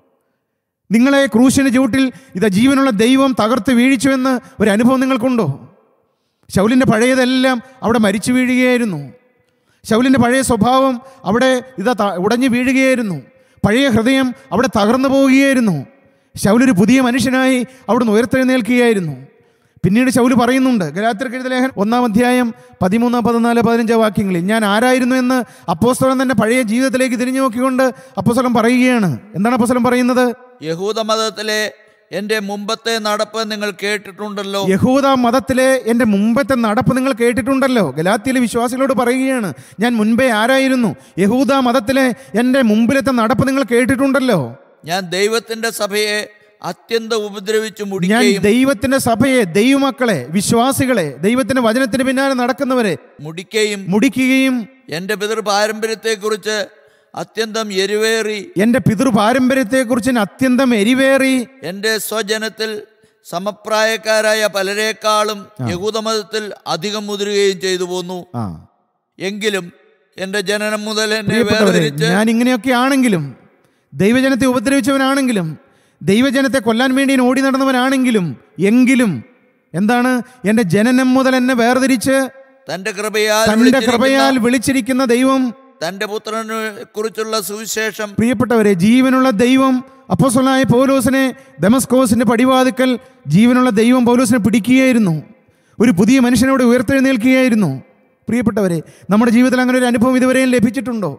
നിങ്ങളെ ക്രൂശിന് ചൂട്ടിൽ ഇതാ ജീവനുള്ള ദൈവം തകർത്ത് വീഴിച്ചുവെന്ന് ഒരു അനുഭവം നിങ്ങൾക്കുണ്ടോ? ശൗലിൻ്റെ പഴയതെല്ലാം അവിടെ മരിച്ചു വീഴുകയായിരുന്നു. ശൗലിൻ്റെ പഴയ സ്വഭാവം അവിടെ ഇതാ ഉടഞ്ഞു വീഴുകയായിരുന്നു. പഴയ ഹൃദയം അവിടെ തകർന്നു പോവുകയായിരുന്നു. ശൗലൊരു പുതിയ മനുഷ്യനായി അവിടുന്ന് ഉയർത്തെഴുന്നേൽക്കുകയായിരുന്നു. പിന്നീട് ശൗല് പറയുന്നുണ്ട്, ഗലാത്യർക്ക് എഴുതിയ ലേഖനം 1-ാം അധ്യായം 13, 14, 15 വാക്യങ്ങളിൽ, ഞാൻ ആരായിരുന്നു എന്ന് അപ്പോസ്തലൻ തന്നെ പഴയ ജീവിതത്തിലേക്ക് തിരിഞ്ഞു നോക്കിക്കൊണ്ട് അപ്പോസ്തലൻ പറയുകയാണ്. എന്താണ് അപ്പോസ്തലൻ പറയുന്നത്? യഹൂദ മതത്തിലെ എൻ്റെ മുമ്പത്തെ നടപ്പ് നിങ്ങൾ കേട്ടിട്ടുണ്ടല്ലോ. യഹൂദ മതത്തിലെ എൻ്റെ മുമ്പത്തെ നടപ്പ് നിങ്ങൾ കേട്ടിട്ടുണ്ടല്ലോ. ഗലാത്യയിലെ വിശ്വാസികളോട് പറയുകയാണ്, ഞാൻ മുൻപേ ആരായിരുന്നു? യഹൂദ മതത്തിലെ എൻ്റെ മുമ്പിലത്തെ നടപ്പ് നിങ്ങൾ കേട്ടിട്ടുണ്ടല്ലോ. ഞാൻ ദൈവത്തിന്റെ സഭയെ അത്യന്തം ഉപദ്രവിച്ചു ഞാൻ മുടിക്കുകയും ദൈവത്തിന്റെ സഭയെ, ദൈവമക്കളെ, വിശ്വാസികളെ, ദൈവത്തിന്റെ വചനത്തിന് പിന്നാലെ നടക്കുന്നവരെ മുടിക്കുകയും എൻ്റെ പിതൃപാരമ്പര്യത്തെക്കുറിച്ച് അത്യന്തം എരിവേറി, എൻ്റെ പിതൃപാരമ്പര്യത്തെക്കുറിച്ച് അത്യന്തം എരിവേറി, എൻ്റെ സ്വജനത്തിൽ സമപ്രായക്കാരായ പലരെക്കാളും യഹൂദമതത്തിൽ അധികം മുതിരുകയും ചെയ്തു പോന്നു. എങ്കിലും എൻ്റെ ജനനം മുതൽ എന്നെ വേർതിരിച്ച്, ഞാൻ ഇങ്ങനെയൊക്കെ ആണെങ്കിലും, ദൈവജനത്തെ ഉപദ്രവിച്ചവനാണെങ്കിലും, ദൈവജനത്തെ കൊല്ലാൻ വേണ്ടി ഓടി നടന്നവനാണെങ്കിലും, എങ്കിലും എന്താണ്, എൻ്റെ ജനനം മുതൽ എന്നെ വേർതിരിച്ച് തന്റെ കൃപയാൽ വിളിച്ചിരിക്കുന്ന ദൈവം, തന്റെ പുത്രനെ കുറിച്ചുള്ള സുവിശേഷം. പ്രിയപ്പെട്ടവരെ, ജീവനുള്ള ദൈവം അപ്പോസ്തലനായ പൗലോസിനെ ദമസ്കോസിന്റെ പടിവാതിക്കൽ ജീവനുള്ള ദൈവം പൗലോസിനെ പിടിക്കുകയായിരുന്നു. ഒരു പുതിയ മനുഷ്യനോട് ഉയർത്തെഴുന്നേൽക്കുകയായിരുന്നു. പ്രിയപ്പെട്ടവരെ, നമ്മുടെ ജീവിതത്തിൽ അങ്ങനെ ഒരു അനുഭവം ഇതുവരെയും ലഭിച്ചിട്ടുണ്ടോ?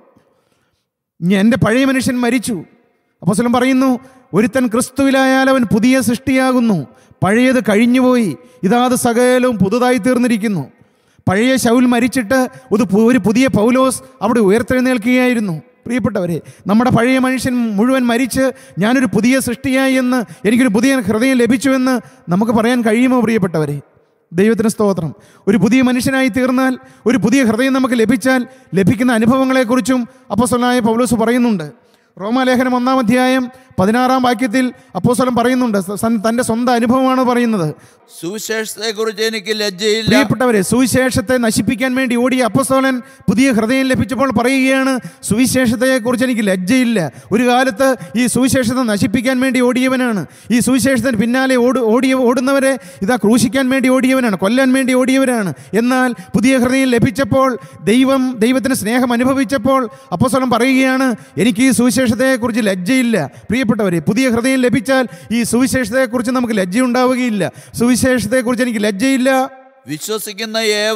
എൻ്റെ പഴയ മനുഷ്യൻ മരിച്ചു. അപ്പോസ്തലൻ പറയുന്നു, ഒരുത്തൻ ക്രിസ്തുവിലായാൽ അവൻ പുതിയ സൃഷ്ടിയാകുന്നു, പഴയത് കഴിഞ്ഞുപോയി, ഇതാത് സകലവും പുതുതായി തീർന്നിരിക്കുന്നു. പഴയ ശൗൽ മരിച്ചിട്ട് ഒരു പുതിയ പൗലോസ് അവിടെ ഉയർത്തെഴുന്നേൽക്കുകയായിരുന്നു. പ്രിയപ്പെട്ടവരെ, നമ്മുടെ പഴയ മനുഷ്യൻ മുഴുവൻ മരിച്ച് ഞാനൊരു പുതിയ സൃഷ്ടിയായി എന്ന്, എനിക്കൊരു പുതിയ ഹൃദയം ലഭിച്ചുവെന്ന് നമുക്ക് പറയാൻ കഴിയുമോ? പ്രിയപ്പെട്ടവരെ, ദൈവത്തിന് സ്തോത്രം. ഒരു പുതിയ മനുഷ്യനായി തീർന്നാൽ, ഒരു പുതിയ ഹൃദയം നമുക്ക് ലഭിച്ചാൽ ലഭിക്കുന്ന അനുഭവങ്ങളെക്കുറിച്ചും അപ്പോസ്തലനായ പൗലോസ് പറയുന്നുണ്ട്. റോമാലേഖനം 1-ാം അധ്യായം 16-ാം വാക്യത്തിൽ അപ്പോസ്തലൻ പറയുന്നുണ്ട്, തൻ്റെ സ്വന്തം അനുഭവമാണ് പറയുന്നത്. സുവിശേഷത്തെക്കുറിച്ച് എനിക്ക് ലജ്ജയില്ല. പ്രിയപ്പെട്ടവരെ, സുവിശേഷത്തെ നശിപ്പിക്കാൻ വേണ്ടി ഓടിയ അപ്പോസ്തലൻ പുതിയ ഹൃദയം ലഭിച്ചപ്പോൾ പറയുകയാണ്, സുവിശേഷത്തെക്കുറിച്ച് എനിക്ക് ലജ്ജയില്ല. ഒരു കാലത്ത് ഈ സുവിശേഷത്തെ നശിപ്പിക്കാൻ വേണ്ടി ഓടിയവനാണ്. ഈ സുവിശേഷത്തിന് പിന്നാലെ ഓടുന്നവരെ ഇതാ ക്രൂശിക്കാൻ വേണ്ടി ഓടിയവനാണ്, കൊല്ലാൻ വേണ്ടി ഓടിയവരാണ്. എന്നാൽ പുതിയ ഹൃദയം ലഭിച്ചപ്പോൾ, ദൈവത്തിന് സ്നേഹം അനുഭവിച്ചപ്പോൾ അപ്പോസ്തലൻ പറയുകയാണ്, എനിക്ക് ഈ സുവിശേഷത്തെക്കുറിച്ച് ലജ്ജയില്ല. പ്രിയപ്പെട്ടവരെ, പുതിയ ഹൃദയം ലഭിച്ചാൽ ഈ സുവിശേഷത്തെക്കുറിച്ച് നമുക്ക് ലജ്ജയുണ്ടാവുകയില്ല. സുവിശേഷത്തെക്കുറിച്ച് എനിക്ക് ലജ്ജയില്ല. വിശ്വസിക്കുന്ന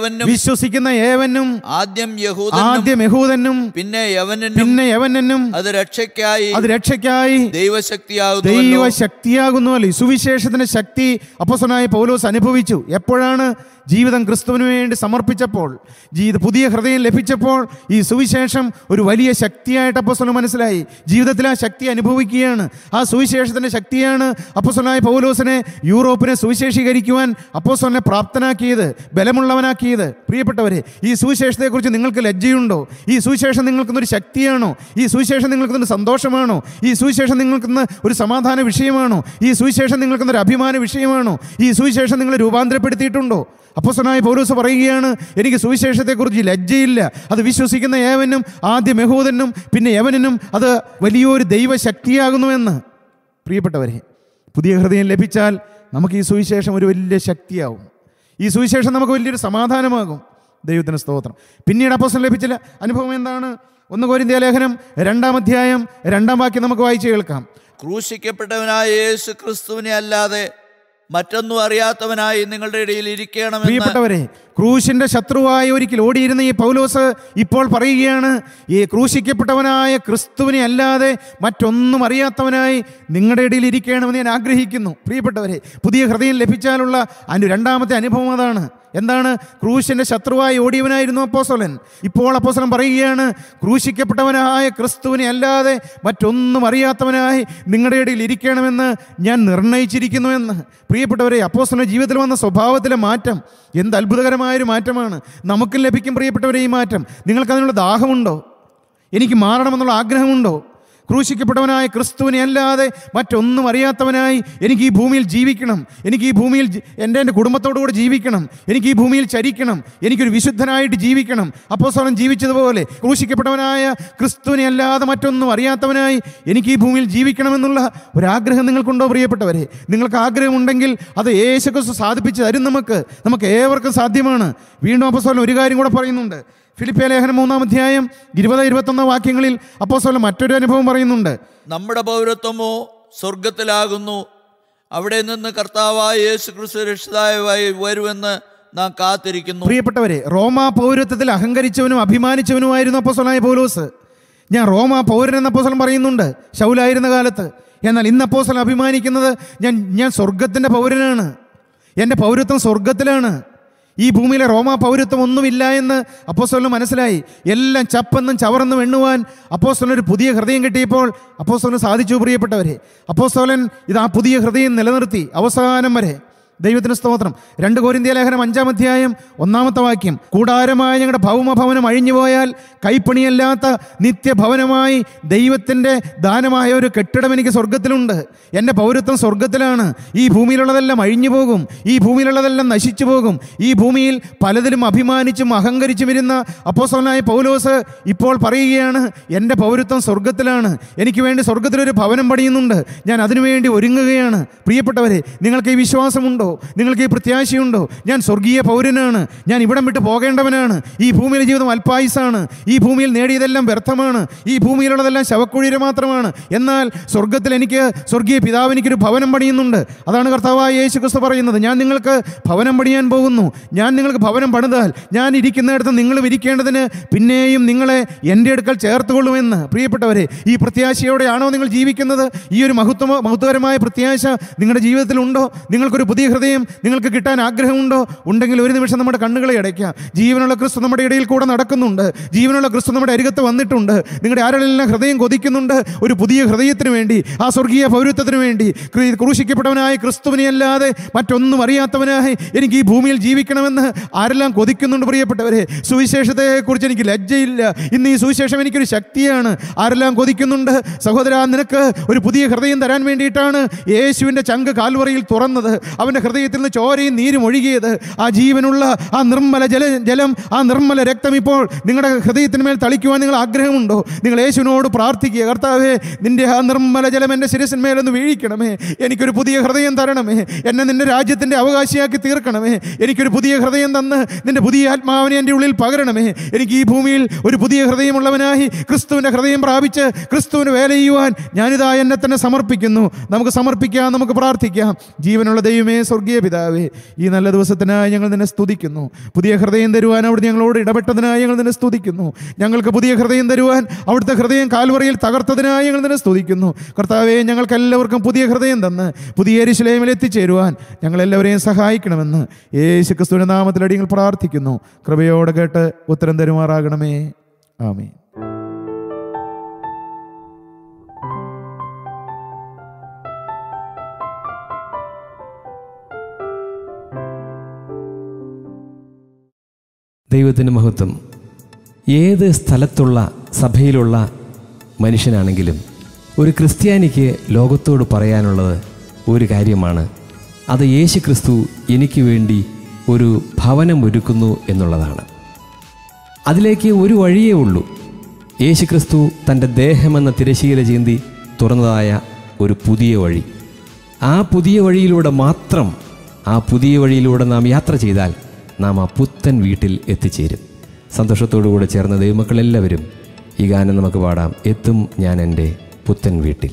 ഏവനും ആദ്യം യഹൂദനും പിന്നെ യവനനും അത് രക്ഷയ്ക്കായി ദൈവശക്തിയാകുന്നു. സുവിശേഷത്തിന്റെ ശക്തി അപ്പോസ്തലനായ പൗലോസ് അനുഭവിച്ചു. എപ്പോഴാണ്? ജീവിതം ക്രിസ്തുവിന് വേണ്ടി സമർപ്പിച്ചപ്പോൾ, പുതിയ ഹൃദയം ലഭിച്ചപ്പോൾ ഈ സുവിശേഷം ഒരു വലിയ ശക്തിയായിട്ട് അപ്പോസ്തലന് മനസ്സിലായി. ജീവിതത്തിൽ ആ ശക്തി അനുഭവിക്കുകയാണ്. ആ സുവിശേഷത്തിൻ്റെ ശക്തിയാണ് അപ്പോസ്തലനായ പൗലോസിനെ യൂറോപ്പിനെ സുവിശേഷീകരിക്കുവാൻ അപ്പോസ്തലനെ പ്രാപ്തനാക്കിയത്, ബലമുള്ളവനാക്കിയത്. പ്രിയപ്പെട്ടവരെ, ഈ സുവിശേഷത്തെക്കുറിച്ച് നിങ്ങൾക്ക് ലജ്ജയുണ്ടോ? ഈ സുവിശേഷം നിങ്ങൾക്കൊന്നൊരു ശക്തിയാണോ? ഈ സുവിശേഷം നിങ്ങൾക്കൊന്നൊരു സന്തോഷമാണോ? ഈ സുവിശേഷം നിങ്ങൾക്കൊന്ന് ഒരു സമാധാന വിഷയമാണോ? ഈ സുവിശേഷം നിങ്ങൾക്കൊന്നൊരു അഭിമാന വിഷയമാണോ? ഈ സുവിശേഷം നിങ്ങളെ രൂപാന്തരപ്പെടുത്തിയിട്ടുണ്ടോ? അപ്പോസ്തലനായ പൗലോസ് പറയുകയാണ്, എനിക്ക് സുവിശേഷത്തെക്കുറിച്ച് ലജ്ജയില്ല. അത് വിശ്വസിക്കുന്ന ഏവനും ആദ്യം യഹൂദനും പിന്നെ യവനനും അത് വലിയൊരു ദൈവശക്തിയാകുന്നുവെന്ന്. പ്രിയപ്പെട്ടവരെ, പുതിയ ഹൃദയം ലഭിച്ചാൽ നമുക്ക് ഈ സുവിശേഷം ഒരു വലിയ ശക്തിയാവും. ഈ സുവിശേഷം നമുക്ക് വലിയൊരു സമാധാനമാകും. ദൈവത്തിന് സ്തോത്രം. പിന്നീട് അപ്പോസ്തലന് ലഭിച്ച അനുഭവം എന്താണ്? 1 കൊരിന്ത്യർ ലേഖനം 2-ാം അധ്യായം 2-ാം വാക്യം നമുക്ക് വായിച്ചു കേൾക്കാം. ക്രൂശിക്കപ്പെട്ടവനായ യേശു ക്രിസ്തുവിനെ അല്ലാതെ മറ്റൊന്നും അറിയാത്തവനായി നിങ്ങളുടെ ഇടയിൽ ഇരിക്കണമെന്ന്. പ്രിയപ്പെട്ടവരെ, ക്രൂശിന്റെ ശത്രുവായി ഒരിക്കൽ ഓടിയിരുന്ന ഈ പൗലോസ് ഇപ്പോൾ പറയുകയാണ്, ഈ ക്രൂശിക്കപ്പെട്ടവനായ ക്രിസ്തുവിനെ അല്ലാതെ മറ്റൊന്നും അറിയാത്തവനായി നിങ്ങളുടെ ഇടയിൽ ഇരിക്കണമെന്ന് ഞാൻ ആഗ്രഹിക്കുന്നു. പ്രിയപ്പെട്ടവരെ, പുതിയ ഹൃദയം ലഭിച്ചാലുള്ള അതിൻ്റെ 2-ാമത്തെ അനുഭവം അതാണ്. എന്താണ്? ക്രൂശിന്റെ ശത്രുവായി ഓടിയവനായിരുന്നു അപ്പോസ്തലൻ. ഇപ്പോൾ അപ്പോസ്തലൻ പറയുകയാണ്, ക്രൂശിക്കപ്പെട്ടവനായ ക്രിസ്തുവിനെ അല്ലാതെ മറ്റൊന്നും അറിയാത്തവനായി നിങ്ങളുടെ ഇടയിൽ ഇരിക്കണമെന്ന് ഞാൻ നിർണയിച്ചിരിക്കുന്നു എന്ന്. പ്രിയപ്പെട്ടവരെ, അപ്പോസ്തലന്റെ ജീവിതത്തിൽ വന്ന സ്വഭാവത്തിലെ മാറ്റം എന്ത് അത്ഭുതകരമായൊരു മാറ്റമാണ്. നമുക്കും ലഭിക്കും പ്രിയപ്പെട്ടവരെ ഈ മാറ്റം. നിങ്ങൾക്കതിനുള്ള ദാഹമുണ്ടോ? എനിക്ക് മാറണമെന്നുള്ള ആഗ്രഹമുണ്ടോ? ക്രൂശിക്കപ്പെട്ടവനായ ക്രിസ്തുവിനെ അല്ലാതെ മറ്റൊന്നും അറിയാത്തവനായി എനിക്ക് ഈ ഭൂമിയിൽ ജീവിക്കണം. എനിക്ക് ഈ ഭൂമിയിൽ എൻ്റെ കുടുംബത്തോടുകൂടി ജീവിക്കണം. എനിക്ക് ഈ ഭൂമിയിൽ ചരിക്കണം. എനിക്കൊരു വിശുദ്ധനായിട്ട് ജീവിക്കണം. അപ്പോസ്തലൻ ജീവിച്ചതുപോലെ ക്രൂശിക്കപ്പെട്ടവനായ ക്രിസ്തുവിനെ അല്ലാതെ മറ്റൊന്നും അറിയാത്തവനായി എനിക്ക് ഈ ഭൂമിയിൽ ജീവിക്കണമെന്നുള്ള ഒരാഗ്രഹം നിങ്ങൾക്കുണ്ടോ പ്രിയപ്പെട്ടവരെ? നിങ്ങൾക്ക് ആഗ്രഹമുണ്ടെങ്കിൽ അത് യേശുക്രിസ്തു സാധിപ്പിച്ച് തരും. നമുക്ക് ഏവർക്കും സാധ്യമാണ്. വീണ്ടും അപ്പോസ്തലൻ ഒരു കാര്യം കൂടെ പറയുന്നുണ്ട്. ഫിലിപ്പിയ ലേഖനം 3-ാം അധ്യായം 20-21 വാക്യങ്ങളിൽ അപ്പോസ്തലൻ മറ്റൊരു അനുഭവം പറയുന്നുണ്ട്. നമ്മുടെ പൗരത്വമോ സ്വർഗത്തിലാകുന്നു, അവിടെ നിന്ന് കർത്താവായ യേശു ക്രിസ്തു രക്ഷിതാവായി വരുമെന്ന് നാം കാത്തിരിക്കുന്നു. പ്രിയപ്പെട്ടവരെ, റോമാ പൗരത്വത്തിൽ അഹങ്കരിച്ചവനും അഭിമാനിച്ചവനുമായിരുന്നു അപ്പോസ്തലനായ പൗലോസ്. ഞാൻ റോമാ പൗരൻ എന്ന അപ്പോസ്തലൻ പറയുന്നുണ്ട് ശൗലായിരുന്ന കാലത്ത്. എന്നാൽ ഇന്ന് അപ്പോസ്തലൻ അഭിമാനിക്കുന്നത് ഞാൻ സ്വർഗത്തിൻ്റെ പൗരനാണ്. എൻ്റെ പൗരത്വം സ്വർഗത്തിലാണ്. ഈ ഭൂമിയിലെ റോമാ പൗരത്വം ഒന്നുമില്ല എന്ന് അപ്പോസ്തലന് മനസ്സിലായി. എല്ലാം ചപ്പെന്നും ചവറെന്നും എണ്ണുവാൻ അപ്പോസ്തലന് ഒരു പുതിയ ഹൃദയം കിട്ടിയപ്പോൾ അപ്പോസ്തലന് സാധിച്ചു. പ്രിയപ്പെട്ടവരെ, അപ്പോസ്തലൻ ഇത് ആ പുതിയ ഹൃദയം നിലനിർത്തി അവസാനം വരെ. ദൈവത്തിന് സ്തോത്രം. 2 കൊരിന്ത്യർ ലേഖനം 5-ാം അധ്യായം 1-ാമത്തെ വാക്യം, കൂടാരമായ ഞങ്ങളുടെ ഭൗമഭവനം അഴിഞ്ഞുപോയാൽ കൈപ്പണിയല്ലാത്ത നിത്യഭവനമായി ദൈവത്തിൻ്റെ ദാനമായ ഒരു കെട്ടിടം എനിക്ക് സ്വർഗത്തിലുണ്ട്. എൻ്റെ പൗരത്വം സ്വർഗത്തിലാണ്. ഈ ഭൂമിയിലുള്ളതെല്ലാം അഴിഞ്ഞു പോകും. ഈ ഭൂമിയിലുള്ളതെല്ലാം നശിച്ചു പോകും. ഈ ഭൂമിയിൽ പലതിലും അഭിമാനിച്ചും അഹങ്കരിച്ചും ഇരുന്ന അപ്പോസ്തലനായ പൗലോസ് ഇപ്പോൾ പറയുകയാണ്, എൻ്റെ പൗരത്വം സ്വർഗത്തിലാണ്. എനിക്ക് വേണ്ടി സ്വർഗത്തിലൊരു ഭവനം പണിയുന്നുണ്ട്. ഞാൻ അതിനുവേണ്ടി ഒരുങ്ങുകയാണ്. പ്രിയപ്പെട്ടവരെ, നിങ്ങൾക്ക് ഈ വിശ്വാസമുണ്ടോ? നിങ്ങൾക്ക് ഈ പ്രത്യാശയുണ്ടോ? ഞാൻ സ്വർഗീയ പൗരനാണ്. ഞാൻ ഇവിടം വിട്ട് പോകേണ്ടവനാണ്. ഈ ഭൂമിയിലെ ജീവിതം അല്പായുസാണ്. ഈ ഭൂമിയിൽ നേടിയതെല്ലാം വ്യർത്ഥമാണ്. ഈ ഭൂമിയിലുള്ളതെല്ലാം ശവക്കുഴിര മാത്രമാണ്. എന്നാൽ സ്വർഗത്തിൽ എനിക്ക് സ്വർഗീയ പിതാവ് എനിക്കൊരു ഭവനം പണിയുന്നുണ്ട്. അതാണ് കർത്താവായ യേശു ക്രിസ്തു പറയുന്നത്, ഞാൻ നിങ്ങൾക്ക് ഭവനം പണിയാൻ പോകുന്നു. ഞാൻ നിങ്ങൾക്ക് ഭവനം പണിതാൽ ഞാൻ ഇരിക്കുന്നിടത്ത് നിങ്ങളും ഇരിക്കേണ്ടതിന് പിന്നെയും നിങ്ങളെ എൻ്റെ അടുക്കൽ ചേർത്തുകൊള്ളുമെന്ന്. പ്രിയപ്പെട്ടവരെ, ഈ പ്രത്യാശയോടെയാണോ നിങ്ങൾ ജീവിക്കുന്നത്? ഈ ഒരു മഹത്വകരമായ പ്രത്യാശ നിങ്ങളുടെ ജീവിതത്തിലുണ്ടോ? നിങ്ങൾക്കൊരു പുതിയ ഹൃദയം നിങ്ങൾക്ക് കിട്ടാൻ ആഗ്രഹമുണ്ടോ? ഉണ്ടെങ്കിൽ ഒരു നിമിഷം നമ്മുടെ കണ്ണുകളെ അടയ്ക്കാം. ജീവനുള്ള ക്രിസ്തു നമ്മുടെ ഇടയിൽ കൂടെ നടക്കുന്നുണ്ട്. ജീവനുള്ള ക്രിസ്തു നമ്മുടെ അരികത്ത് വന്നിട്ടുണ്ട്. നിങ്ങളുടെ ആരെല്ലാം ഹൃദയം കൊതിക്കുന്നുണ്ട് ഒരു പുതിയ ഹൃദയത്തിന് വേണ്ടി, ആ സ്വർഗീയ പൗരത്വത്തിന് വേണ്ടി. ക്രൂശിക്കപ്പെട്ടവനായ ക്രിസ്തുവിനെ അല്ലാതെ മറ്റൊന്നും അറിയാത്തവനായി എനിക്ക് ഈ ഭൂമിയിൽ ജീവിക്കണമെന്ന് ആരെല്ലാം കൊതിക്കുന്നുണ്ട് പ്രിയപ്പെട്ടവരെ? സുവിശേഷത്തെക്കുറിച്ച് എനിക്ക് ലജ്ജയില്ല. ഇന്ന് ഈ സുവിശേഷം എനിക്കൊരു ശക്തിയാണ്. ആരെല്ലാം കൊതിക്കുന്നുണ്ട്? സഹോദരാ, നിനക്ക് ഒരു പുതിയ ഹൃദയം തരാൻ വേണ്ടിയിട്ടാണ് യേശുവിൻ്റെ ചങ്ക് കാൽവറിയിൽ തുറന്നത്. അവൻ്റെ ഹൃദയത്തിൽ നിന്ന് ചോരയും നീരും ഒഴുകിയത്. ആ ജീവനുള്ള ആ നിർമ്മല ജലം, ആ നിർമ്മല രക്തം ഇപ്പോൾ നിങ്ങളുടെ ഹൃദയത്തിന്മേൽ തളിക്കുവാൻ നിങ്ങൾ ആഗ്രഹമുണ്ടോ? നിങ്ങൾ യേശുവിനോട് പ്രാർത്ഥിക്കുക, കർത്താവേ, നിന്റെ ആ നിർമ്മല ജലം എൻ്റെ ശിരസിന്മേലൊന്ന് വീഴിക്കണമേ. എനിക്കൊരു പുതിയ ഹൃദയം തരണമേ. എന്നെ നിന്റെ രാജ്യത്തിൻ്റെ അവകാശിയാക്കി തീർക്കണമേ. എനിക്കൊരു പുതിയ ഹൃദയം തന്ന് നിന്റെ പുതിയ ആത്മാവിനെ എൻ്റെ ഉള്ളിൽ പകരണമേ. എനിക്ക് ഈ ഭൂമിയിൽ ഒരു പുതിയ ഹൃദയമുള്ളവനായി ക്രിസ്തുവിൻ്റെ ഹൃദയം പ്രാപിച്ച് ക്രിസ്തുവിന് വേല ചെയ്യുവാൻ ഞാനിതാ എന്നെ തന്നെ സമർപ്പിക്കുന്നു. നമുക്ക് സമർപ്പിക്കാം, നമുക്ക് പ്രാർത്ഥിക്കാം. ജീവനുള്ള ദൈവമേ, സ്വർഗീയ പിതാവേ, ഈ നല്ല ദിവസത്തിനായി ഞങ്ങൾ നിന്നെ സ്തുതിക്കുന്നു. പുതിയ ഹൃദയം തരുവാൻ അവിടുന്ന് ഞങ്ങളോട് ഇടപെട്ടതിനായി ഞങ്ങൾ നിന്നെ സ്തുതിക്കുന്നു. ഞങ്ങൾക്ക് പുതിയ ഹൃദയം തരുവാൻ അവിടുത്തെ ഹൃദയം കാൽവറിയിൽ തകർത്തതിനായി ഞങ്ങൾ നിന്നെ സ്തുതിക്കുന്നു. കർത്താവേ, ഞങ്ങൾക്ക് എല്ലാവർക്കും പുതിയ ഹൃദയം തന്ന് പുതിയ യെരൂശലേമിൽ എത്തിച്ചേരുവാൻ ഞങ്ങളെല്ലാവരെയും സഹായിക്കണമെന്ന് യേശുക്രിസ്തുവിന്റെ നാമത്തിൽ അടിയങ്ങൾ പ്രാർത്ഥിക്കുന്നു. കൃപയോടെ കേട്ട് ഉത്തരം തരുമാറാകണമേ. ആമേൻ. ദൈവത്തിൻ്റെ മഹത്വം. ഏത് സ്ഥലത്തുള്ള സഭയിലുള്ള മനുഷ്യനാണെങ്കിലും ഒരു ക്രിസ്ത്യാനിക്ക് ലോകത്തോട് പറയാനുള്ളത് ഒരു കാര്യമാണ്. അത് യേശു ക്രിസ്തു എനിക്ക് വേണ്ടി ഒരു ഭവനം ഒരുക്കുന്നു എന്നുള്ളതാണ്. അതിലേക്ക് ഒരു വഴിയേ ഉള്ളൂ. യേശു ക്രിസ്തു തൻ്റെ ദേഹമെന്ന തിരശീല ചീന്തി തുറന്നതായ ഒരു പുതിയ വഴി. ആ പുതിയ വഴിയിലൂടെ മാത്രം, ആ പുതിയ വഴിയിലൂടെ നാം യാത്ര ചെയ്താൽ നാം ആ പുത്തൻ വീട്ടിൽ എത്തിച്ചേരും. സന്തോഷത്തോടുകൂടെ ചേർന്ന ദൈവമക്കളെല്ലാവരും ഈ ഗാനം നമുക്ക് പാടാം. എത്തും ഞാൻ എൻ്റെ പുത്തൻ വീട്ടിൽ.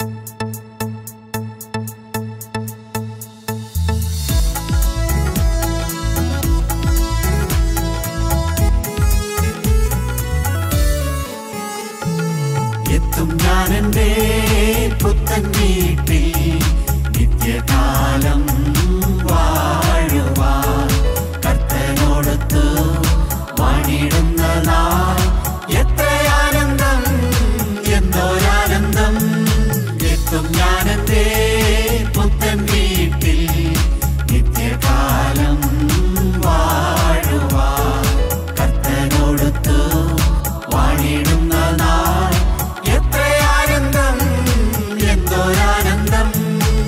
എത്തും ഞാൻ എൻ്റെ പുത്തൻ വീട്ടിൽ നിത്യകാലം വാഴുവാൻ കർത്തനോടൊത്തു വാണിടുന്ന നാൾ എത്രയാനന്ദം, എന്തോരാനന്ദം. എത്തും ഞാൻ എൻ്റെ പുത്തൻ വീട്ടിൽ നിത്യകാലം വാഴുവാൻ കർത്തനോടൊത്തു വാണിടുന്ന നാൾ എത്രയാനന്ദം, എന്തോരാനന്ദം.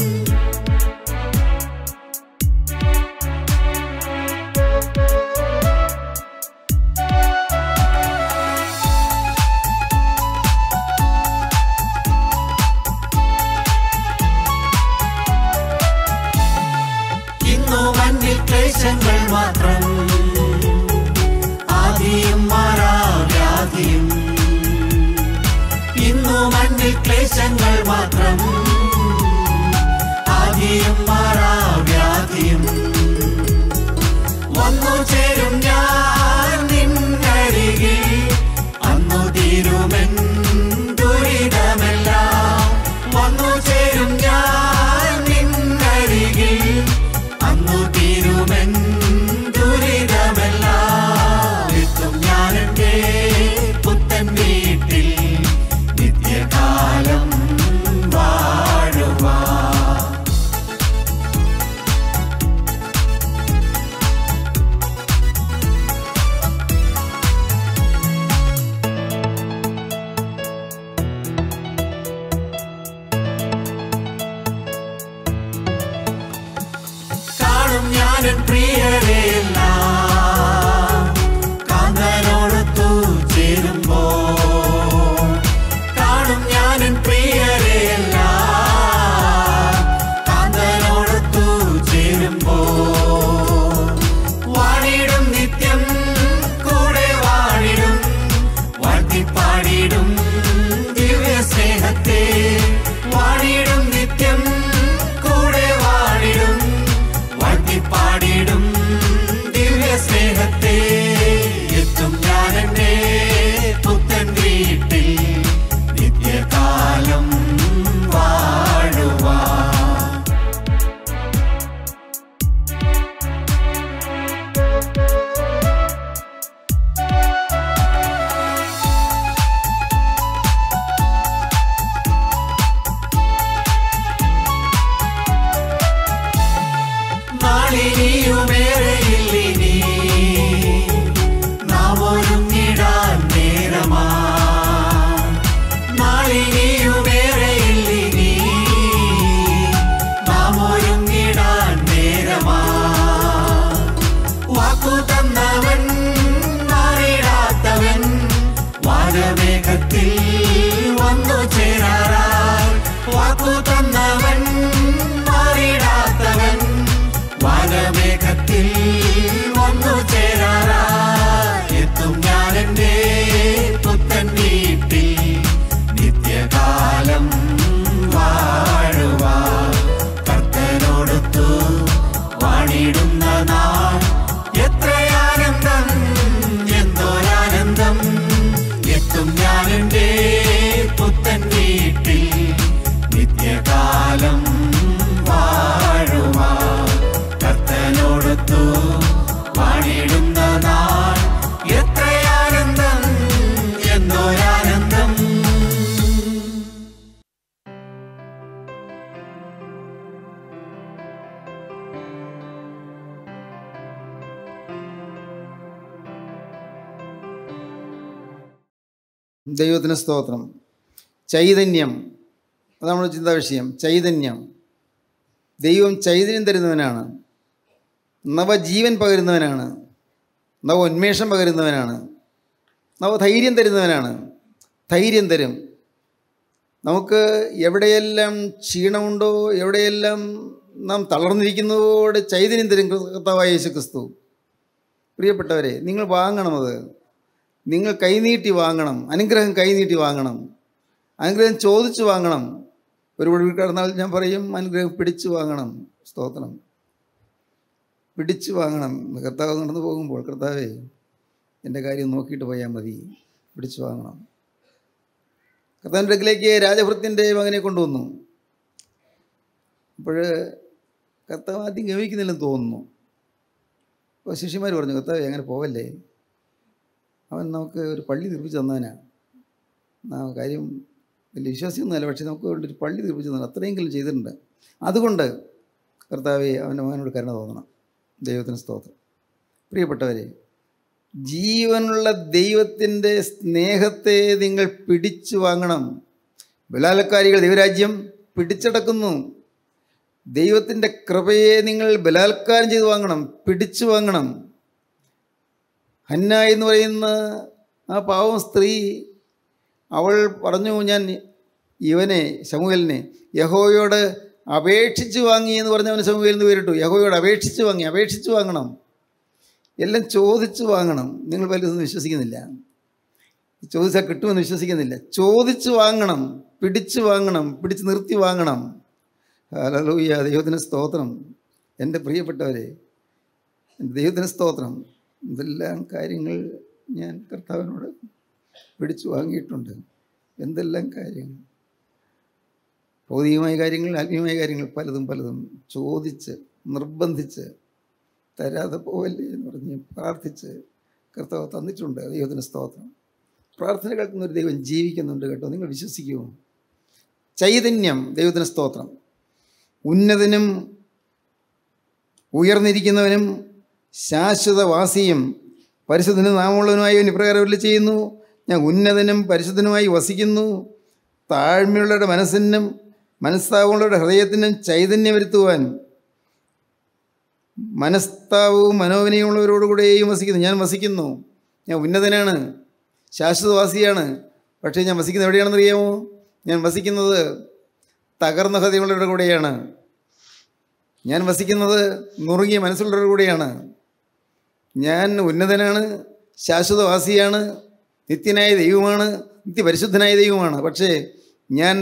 ഇന്നു മണ്ണിൽ ക്ലേശങ്ങൾ മാത്രം, ആദിയും മാറാവ്യാധിയും. ഇന്നു മണ്ണിൽ ക്ലേശങ്ങൾ മാത്രം, ആദിയും മാറാവ്യാധിയും. വന്നു ചേരും ഞാൻ നിന്നരികിൽ, അന്നു തീരുമെൻ ദുരിതമെല്ലാം. വന്നു ചേരും ഞാൻ നിന്നരികിൽ, അന്നു തീരുമെൻ ദുരിതമെല്ലാം. എത്തും ഞാൻ എൻ്റെ പുത്തൻ വീട്ടിൽ നിത്യകാലം വാഴുവാൻ. കാണും ഞാനൻ പ്രിയരെയെല്ലാം കാന്തനോടൊത്തു ചേരുമ്പോൾ. കാണും ഞാനൻ പ്രിയരെയെല്ലാം കാന്തനോടൊത്തു ചേരുമ്പോൾ. വാണിടും നിത്യം കൂടെ വാണിടും, വാഴ്ത്തിപ്പാടിടും ദിവ്യ സ്നേഹത്തെ. വാണിടും നിത്യം കൂടെ വാണിടും, വാഴ്ത്തിപ്പാടിടും ദിവ്യ സ്നേഹത്തെ. എത്തും ഞാൻ എൻ്റെ പുത്തൻ വീട്ടിൽ നിത്യകാലം വാഴുവാൻ. നാളിനിയുമേറെയില്ലിനി നാം ഒരുങ്ങിടാൻ നേരമാ. നാളിനിയുമേറെയില്ലിനി നാം ഒരുങ്ങിടാൻ നേരമാ. വാക്കു തന്നവൻ മാറിടാത്തവൻ, വാനമേഘത്തിൽ വന്നു ചേരാറായി. വാക്കു തന്നവൻ മാറിടാത്തവൻ, വാനമേഘത്തിൽ വന്നു ചേരാറായി. എത്തും ഞാൻ എൻ്റെ പുത്തൻ വീട്ടിൽ നിത്യകാലം വാഴുവാൻ കർത്തനോടൊത്തു ദൈവത്തിന് സ്തോത്രം. ചൈതന്യം, അതാണ് നമ്മുടെ ചിന്താ വിഷയം. ചൈതന്യം. ദൈവം ചൈതന്യം തരുന്നവനാണ്, നവജീവൻ പകരുന്നവനാണ്, നവ ഉന്മേഷം പകരുന്നവനാണ്, നവധൈര്യം തരുന്നവനാണ്. ധൈര്യം തരും. നമുക്ക് എവിടെയെല്ലാം ക്ഷീണമുണ്ടോ, എവിടെയെല്ലാം നാം തളർന്നിരിക്കുന്നതോടെ ചൈതന്യം തരും കർത്താവായ യേശുക്രിസ്തു. പ്രിയപ്പെട്ടവരെ, നിങ്ങൾ വാങ്ങണം. അത് നിങ്ങൾ കൈനീട്ടി വാങ്ങണം. അനുഗ്രഹം കൈനീട്ടി വാങ്ങണം. അനുഗ്രഹം ചോദിച്ചു വാങ്ങണം. ഒരു വഴി കടന്നാൽ ഞാൻ പറയും, അനുഗ്രഹം പിടിച്ചു വാങ്ങണം. സ്തോത്രം. പിടിച്ചു വാങ്ങണം. കർത്താവ് നടന്നു പോകുമ്പോൾ, കർത്താവേ എൻ്റെ കാര്യം നോക്കിയിട്ട് പോയാൽ മതി, പിടിച്ചു വാങ്ങണം. കർത്താവിൻ്റെ അടുക്കിലേക്ക് രാജഭൃത്യൻ്റെ മകനെ കൊണ്ടുവന്നു. അപ്പോൾ കർത്താവ് ആദ്യം ഗമിക്കുന്നില്ലെന്ന് തോന്നുന്നു. അപ്പോൾ ശിഷ്യന്മാർ പറഞ്ഞു, കർത്താവേ അങ്ങനെ പോവല്ലേ, അവൻ നമുക്ക് ഒരു പള്ളി നിർമ്മിച്ച് തന്നവനാ. കാര്യം വലിയ വിശ്വാസിയൊന്നുമല്ല, പക്ഷേ നമുക്ക് ഒരു പള്ളി നിർമ്മിച്ച് തന്നെ അത്രയെങ്കിലും ചെയ്തിട്ടുണ്ട്. അതുകൊണ്ട് കർത്താവെ അവൻ്റെ മകനോട് കരുണ തോന്നണം. ദൈവത്തിന് സ്തോത്രം. പ്രിയപ്പെട്ടവരെ, ജീവനുള്ള ദൈവത്തിൻ്റെ സ്നേഹത്തെ നിങ്ങൾ പിടിച്ചു വാങ്ങണം. ബലാത്കാരികൾ ദൈവരാജ്യം പിടിച്ചടക്കുന്നു. ദൈവത്തിൻ്റെ കൃപയെ നിങ്ങൾ ബലാത്കാരം ചെയ്ത് വാങ്ങണം, പിടിച്ചു വാങ്ങണം. ഹന്ന എന്ന് പറയുന്ന ആ പാവം സ്ത്രീ, അവൾ പറഞ്ഞു, ഞാൻ ഇവനെ ശമൂവേലിനെ യഹോവയോട് അപേക്ഷിച്ച് വാങ്ങി എന്ന് പറഞ്ഞവന് ശമൂവേൽ എന്ന് പേരിട്ടു. യഹോവയോട് അപേക്ഷിച്ച് വാങ്ങി. അപേക്ഷിച്ച് വാങ്ങണം. എല്ലാം ചോദിച്ചു വാങ്ങണം. നിങ്ങൾ പലതൊന്നും വിശ്വസിക്കുന്നില്ല. ചോദിച്ചാൽ കിട്ടുമെന്ന് വിശ്വസിക്കുന്നില്ല. ചോദിച്ചു വാങ്ങണം, പിടിച്ചു വാങ്ങണം, പിടിച്ച് നിർത്തി വാങ്ങണം. ഹല്ലേലൂയ. ദൈവത്തിന് സ്തോത്രം. എൻ്റെ പ്രിയപ്പെട്ടവരെ, ദൈവത്തിന് സ്തോത്രം. എന്തെല്ലാം കാര്യങ്ങൾ ഞാൻ കർത്താവിനോട് പിടിച്ചു വാങ്ങിയിട്ടുണ്ട്. എന്തെല്ലാം കാര്യങ്ങൾ, ഭൗതികമായ കാര്യങ്ങൾ, ആത്മീയമായ കാര്യങ്ങൾ, പലതും ചോദിച്ച് നിർബന്ധിച്ച് തരാതെ പോവല്ലേ എന്ന് പറഞ്ഞ് പ്രാർത്ഥിച്ച് കർത്താവ് തന്നിട്ടുണ്ട്. ദൈവത്തിന് സ്തോത്രം. പ്രാർത്ഥന കേൾക്കുന്ന ഒരു ദൈവം ജീവിക്കുന്നുണ്ട് കേട്ടോ. നിങ്ങൾ വിശ്വസിക്കുമോ? ചൈതന്യം. ദൈവത്തിന് സ്തോത്രം. ഉന്നതനും ഉയർന്നിരിക്കുന്നവനും ശാശ്വതവാസിയും പരിശുദ്ധനും നാമമുള്ളവനുമായി ഇപ്രകാരം അരുളി ചെയ്യുന്നു, ഞാൻ ഉന്നതനും പരിശുദ്ധനുമായി വസിക്കുന്നു. താഴ്മയുള്ളവരുടെ മനസ്സിനും മനസ്താവുള്ളവരുടെ ഹൃദയത്തിനും ചൈതന്യം വരുത്തുവാൻ മനസ്താവവും മനോവിനയമുള്ളവരോടുകൂടെയും വസിക്കുന്നു. ഞാൻ വസിക്കുന്നു. ഞാൻ ഉന്നതനാണ്, ശാശ്വതവാസിയാണ്. പക്ഷേ ഞാൻ വസിക്കുന്നത് എവിടെയാണെന്നറിയാമോ? ഞാൻ വസിക്കുന്നത് തകർന്ന ഹൃദയമുള്ളവരുടെ കൂടെയാണ്. ഞാൻ വസിക്കുന്നത് നുറുങ്ങിയ മനസ്സുള്ളവരുടെ കൂടെയാണ്. ഞാൻ ഉന്നതനാണ്, ശാശ്വതവാസിയാണ്, നിത്യനായ ദൈവമാണ്, നിത്യപരിശുദ്ധനായ ദൈവമാണ്. പക്ഷേ ഞാൻ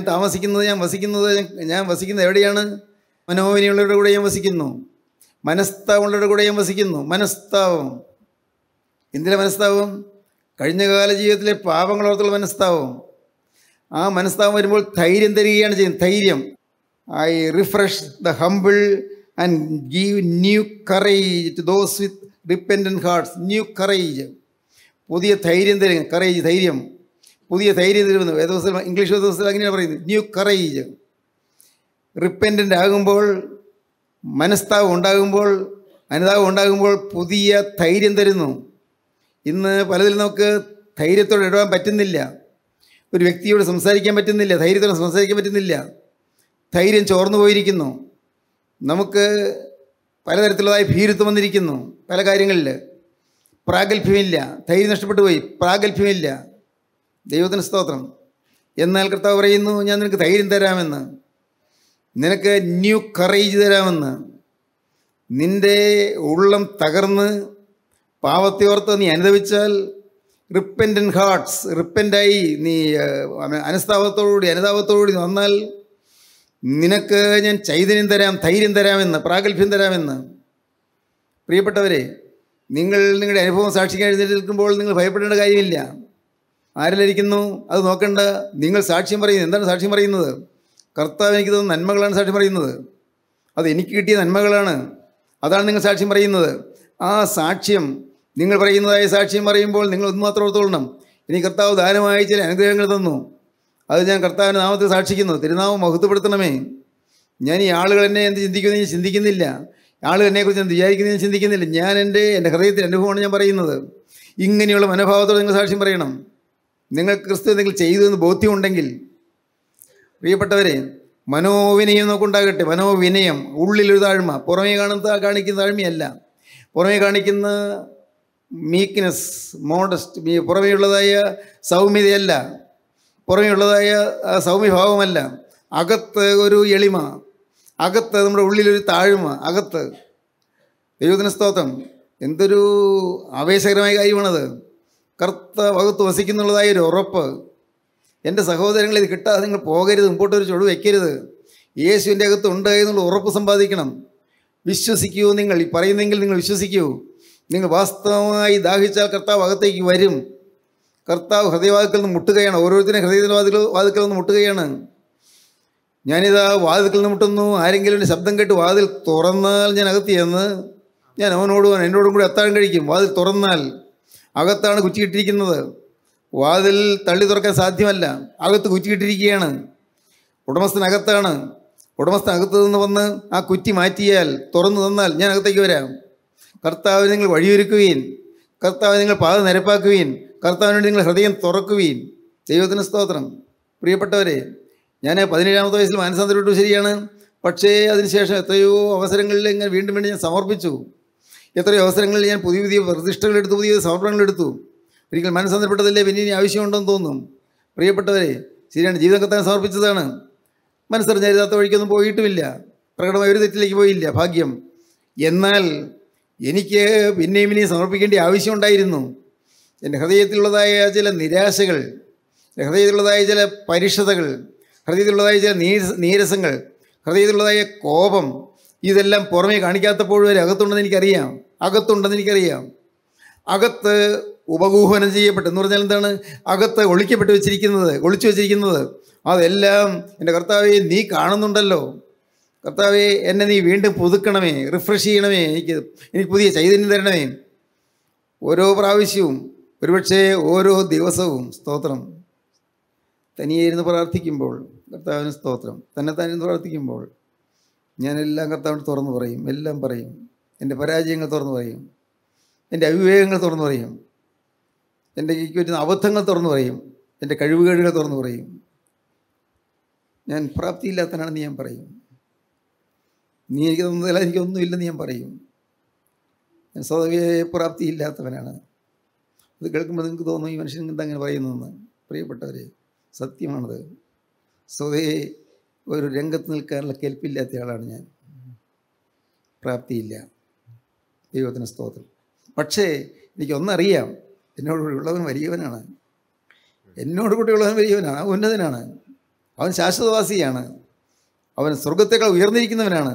വസിക്കുന്നത് എവിടെയാണ്? മനോവിനയുള്ളവരുടെ കൂടെ ഞാൻ വസിക്കുന്നു. മനസ്താവുള്ളവരുടെ കൂടെ ഞാൻ വസിക്കുന്നു. മനസ്താവം. എന്തിലെ മനസ്താവം? കഴിഞ്ഞകാല ജീവിതത്തിലെ പാപങ്ങളോർത്തുള്ള മനസ്താവം. ആ മനസ്താവം വരുമ്പോൾ ധൈര്യം തരികയാണ് ചെയ്യുന്നത്. ധൈര്യം. I refresh the humble and give new courage to those with repentant hearts. New courage. പുതിയ ധൈര്യം തരും. കറേജ്, ധൈര്യം. പുതിയ ധൈര്യം തരുമെന്ന് വേദപുസ്തകം, ഇംഗ്ലീഷ് വേദപുസ്തകം അങ്ങനെയാണ് പറയുന്നത്. New courage. റിപ്പൻറ്റൻ്റ് ആകുമ്പോൾ, മനസ്താവം ഉണ്ടാകുമ്പോൾ, അനുതാപം ഉണ്ടാകുമ്പോൾ പുതിയ ധൈര്യം തരുന്നു. ഇന്ന് പലതിലും നമുക്ക് ധൈര്യത്തോടെ ഇടാൻ പറ്റുന്നില്ല. ഒരു വ്യക്തിയോട് സംസാരിക്കാൻ പറ്റുന്നില്ല, ധൈര്യത്തോടെ സംസാരിക്കാൻ പറ്റുന്നില്ല. ധൈര്യം ചോർന്നു പോയിരിക്കുന്നു. നമുക്ക് പലതരത്തിലുള്ളതായ ഭീരുത്വം വന്നിരിക്കുന്നു. പല കാര്യങ്ങളിൽ പ്രാഗൽഭ്യമില്ല. ധൈര്യം നഷ്ടപ്പെട്ടു പോയി. പ്രാഗൽഭ്യമില്ല. ദൈവത്തിന് സ്തോത്രം. എന്നാൽ കർത്താവ് പറയുന്നു, ഞാൻ നിനക്ക് ധൈര്യം തരാമെന്ന്, നിനക്ക് ന്യൂ കറേജ് തരാമെന്ന്. നിൻ്റെ ഉള്ളം തകർന്ന് പാവത്തെ ഓർത്ത് നീ അനുദവിച്ചാൽ, റിപ്പൻറ്റൻറ്റ് ഹാർട്ട്സ്, റിപ്പൻ്റായി നീ അനുതാപത്തോടുകൂടി വന്നാൽ നിനക്ക് ഞാൻ ചൈതന്യം തരാം, ധൈര്യം തരാമെന്ന്, പ്രാഗൽഭ്യം തരാമെന്ന്. പ്രിയപ്പെട്ടവരെ, നിങ്ങളുടെ അനുഭവം സാക്ഷിക്കാൻ എഴുന്നേൽക്കുമ്പോൾ നിങ്ങൾ ഭയപ്പെടേണ്ട കാര്യമില്ല. ആരിലിരിക്കുന്നു അത് നോക്കണ്ട. നിങ്ങൾ സാക്ഷ്യം പറയുന്നത് എന്താണ്? സാക്ഷ്യം പറയുന്നത് കർത്താവ് എനിക്ക് തന്ന നന്മകളാണ് സാക്ഷ്യം പറയുന്നത്. അത് എനിക്ക് കിട്ടിയ നന്മകളാണ്. അതാണ് നിങ്ങൾ സാക്ഷ്യം പറയുന്നത്. ആ സാക്ഷ്യം, നിങ്ങൾ പറയുന്നതായ സാക്ഷ്യം പറയുമ്പോൾ നിങ്ങൾ ഒന്ന് മാത്രം ഓർത്തുകൊള്ളണം, എനിക്ക് കർത്താവ് ദാനമായി ചില അനുഗ്രഹങ്ങൾ തന്നു, അത് ഞാൻ കർത്താവിൻ്റെ നാമത്തിൽ സാക്ഷിക്കുന്നു. തിരുനാമം മഹത്വപ്പെടുത്തണമേ. ഞാൻ ഈ ആളുകൾ എന്നെ എന്ത് ചിന്തിക്കുമെന്ന് ഞാൻ ചിന്തിക്കുന്നില്ല. ആളുകൾ എന്നെക്കുറിച്ച് എന്ത് വിചാരിക്കുന്നത് ഞാൻ ചിന്തിക്കുന്നില്ല. ഞാൻ എൻ്റെ ഹൃദയത്തിൻ്റെ അനുഭവമാണ് ഞാൻ പറയുന്നത്. ഇങ്ങനെയുള്ള മനോഭാവത്തോടെ നിങ്ങൾ സാക്ഷ്യം പറയണം. നിങ്ങൾ ക്രിസ്തു എന്തെങ്കിലും ചെയ്തു എന്ന് ബോധ്യമുണ്ടെങ്കിൽ, പ്രിയപ്പെട്ടവരെ, മനോവിനയം നമുക്കുണ്ടാകട്ടെ. മനോവിനയം, ഉള്ളിലൊരു താഴ്മ, പുറമേ കാണിക്കുന്ന താഴ്മയല്ല, പുറമേ കാണിക്കുന്ന മീക്ക്നെസ്, മോഡസ്റ്റ്, പുറമേയുള്ളതായ സൗമ്യതയല്ല, പുറമേയുള്ളതായ സൗമ്യഭാവമല്ല, അകത്ത് ഒരു എളിമ, അകത്ത് നമ്മുടെ ഉള്ളിലൊരു താഴ്മ, അകത്ത്. ദൈവത്തിന് സ്തോത്രം. എന്തൊരു ആവേശകരമായ കാര്യമാണത്. കർത്താവകത്ത് വസിക്കുന്നുള്ളതായ ഒരു ഉറപ്പ്. എൻ്റെ സഹോദരങ്ങൾ, ഇത് കിട്ടാതെ നിങ്ങൾ പോകരുത്, മുമ്പോട്ടൊരു ചുവട് വയ്ക്കരുത്. യേശുവിൻ്റെ അകത്ത് ഉണ്ട് എന്നുള്ള ഉറപ്പ് സമ്പാദിക്കണം. വിശ്വസിക്കൂ. നിങ്ങൾ ഈ പറയുന്നെങ്കിൽ നിങ്ങൾ വിശ്വസിക്കൂ. നിങ്ങൾ വാസ്തവമായി ദാഹിച്ചാൽ കർത്താവ് അകത്തേക്ക് വരും. കർത്താവ് ഹൃദയവാതിൽക്കൽ നിന്ന് മുട്ടുകയാണ്. ഓരോരുത്തരും ഹൃദയവാതിൽക്കൽ നിന്ന് മുട്ടുകയാണ്. ഞാനിതാ വാതിൽക്കൽ നിന്ന് മുട്ടുന്നു. ആരെങ്കിലും എൻ്റെ ശബ്ദം കേട്ട് വാതിൽ തുറന്നാൽ ഞാൻ അകത്ത് ചെന്ന് ഞാൻ അവനോടും എന്നോടും കൂടി അത്താഴം കഴിക്കും. വാതിൽ തുറന്നാൽ, അകത്താണ് കുറ്റിയിട്ടിരിക്കുന്നത്. വാതിൽ തള്ളി തുറക്കാൻ സാധ്യമല്ല. അകത്ത് കുറ്റിയിട്ടിരിക്കുകയാണ്. ഉടമസ്ഥനകത്താണ്. ഉടമസ്ഥനകത്ത് നിന്ന് വന്ന് ആ കുറ്റി മാറ്റിയാൽ, തുറന്നു തന്നാൽ ഞാൻ അകത്തേക്ക് വരാം. കർത്താവിന് നിങ്ങൾ വഴിയൊരുക്കുവീൻ. കർത്താവിന് നിങ്ങൾ പാത നിരപ്പാക്കുവീൻ. കർത്താവിന് വേണ്ടി നിങ്ങൾ ഹൃദയം തുറക്കുവീൻ. ദൈവത്തിന് സ്തോത്രം. പ്രിയപ്പെട്ടവരെ, ഞാൻ 17-ാമത്തെ വയസ്സിൽ മാനസാന്തരപ്പെട്ടു, ശരിയാണ്. പക്ഷേ അതിനുശേഷം എത്രയോ അവസരങ്ങളിൽ ഇങ്ങനെ വീണ്ടും വീണ്ടും ഞാൻ സമർപ്പിച്ചു. എത്രയോ അവസരങ്ങളിൽ ഞാൻ പുതിയ പുതിയ പ്രതിഷ്ഠകളെടുത്തു, പുതിയ സമർപ്പണങ്ങളെടുത്തു. ഒരിക്കൽ മനസ്സാന്തരപ്പെട്ടതല്ലേ പിന്നെ ഇനി ആവശ്യമുണ്ടെന്ന് തോന്നും. പ്രിയപ്പെട്ടവരെ, ശരിയാണ്, ജീവിതം കത്താൻ സമർപ്പിച്ചതാണ്. മനസ്സറിഞ്ഞരുതാത്ത വഴിക്കൊന്നും പോയിട്ടുമില്ല. പ്രകടമായ ഒരു തെറ്റിലേക്ക് പോയില്ല, ഭാഗ്യം. എന്നാൽ എനിക്ക് പിന്നെയും ഇനിയും സമർപ്പിക്കേണ്ട ആവശ്യമുണ്ടായിരുന്നു. എൻ്റെ ഹൃദയത്തിലുള്ളതായ ചില നിരാശകൾ, ഹൃദയത്തിലുള്ളതായ ചില പരിഷതകൾ, ഹൃദയത്തിലുള്ളതായ ചില നീരസങ്ങൾ, ഹൃദയത്തിലുള്ളതായ കോപം, ഇതെല്ലാം പുറമേ കാണിക്കാത്തപ്പോൾ വരെ അകത്തുണ്ടെന്ന് എനിക്കറിയാം. അകത്ത് ഉപഗൂഹനം ചെയ്യപ്പെട്ടു എന്ന് പറഞ്ഞാൽ എന്താണ്? അകത്ത് ഒളിച്ചു വെച്ചിരിക്കുന്നത് അതെല്ലാം എൻ്റെ കർത്താവേ നീ കാണുന്നുണ്ടല്ലോ. കർത്താവേ, എന്നെ നീ വീണ്ടും പുതുക്കണമേ, റിഫ്രഷ് ചെയ്യണമേ, എനിക്ക് പുതിയ ചൈതന്യം തരണമേ. ഓരോ പ്രാവശ്യവും, ഒരുപക്ഷെ ഓരോ ദിവസവും, സ്തോത്രം, തനിയെ ഇരുന്ന് പ്രാർത്ഥിക്കുമ്പോൾ, കർത്താവിന് സ്തോത്രം, തന്നെത്താനിരുന്ന് പ്രാർത്ഥിക്കുമ്പോൾ ഞാനെല്ലാം കർത്താവിന് തുറന്നു പറയും. എല്ലാം പറയും. എൻ്റെ പരാജയങ്ങൾ തുറന്നു പറയും. എൻ്റെ അവിവേകങ്ങൾ തുറന്നു പറയും. എനിക്ക് പറ്റുന്ന അബദ്ധങ്ങൾ തുറന്നു പറയും. എൻ്റെ കഴിവുകേടുകൾ തുറന്നു പറയും. ഞാൻ പ്രാപ്തിയില്ലാത്തവനാണെന്ന് ഞാൻ പറയും. നീ എനിക്ക് തന്നതല്ല, എനിക്കൊന്നുമില്ലെന്ന് ഞാൻ പറയും. ഞാൻ സ്വതവേ പ്രാപ്തിയില്ലാത്തവനാണ്. അത് കേൾക്കുമ്പോൾ നിങ്ങൾക്ക് തോന്നും ഈ മനുഷ്യൻ എന്താ അങ്ങനെ പറയുന്നതെന്ന്. പ്രിയപ്പെട്ടവരെ, സത്യമാണത്. സ്വതവേ ഒരു രംഗത്ത് നിൽക്കാനുള്ള കെൽപ്പില്ലാത്ത ആളാണ് ഞാൻ. പ്രാപ്തിയില്ല. ദൈവത്തിന് സ്തോത്രം. പക്ഷേ എനിക്കൊന്നറിയാം, എന്നോടുകൂടി ഉള്ളവൻ വലിയവനാണ്. അവൻ ഉന്നതനാണ്. അവൻ ശാശ്വതവാസിയാണ്. അവൻ സ്വർഗത്തേക്കാൾ ഉയർന്നിരിക്കുന്നവനാണ്.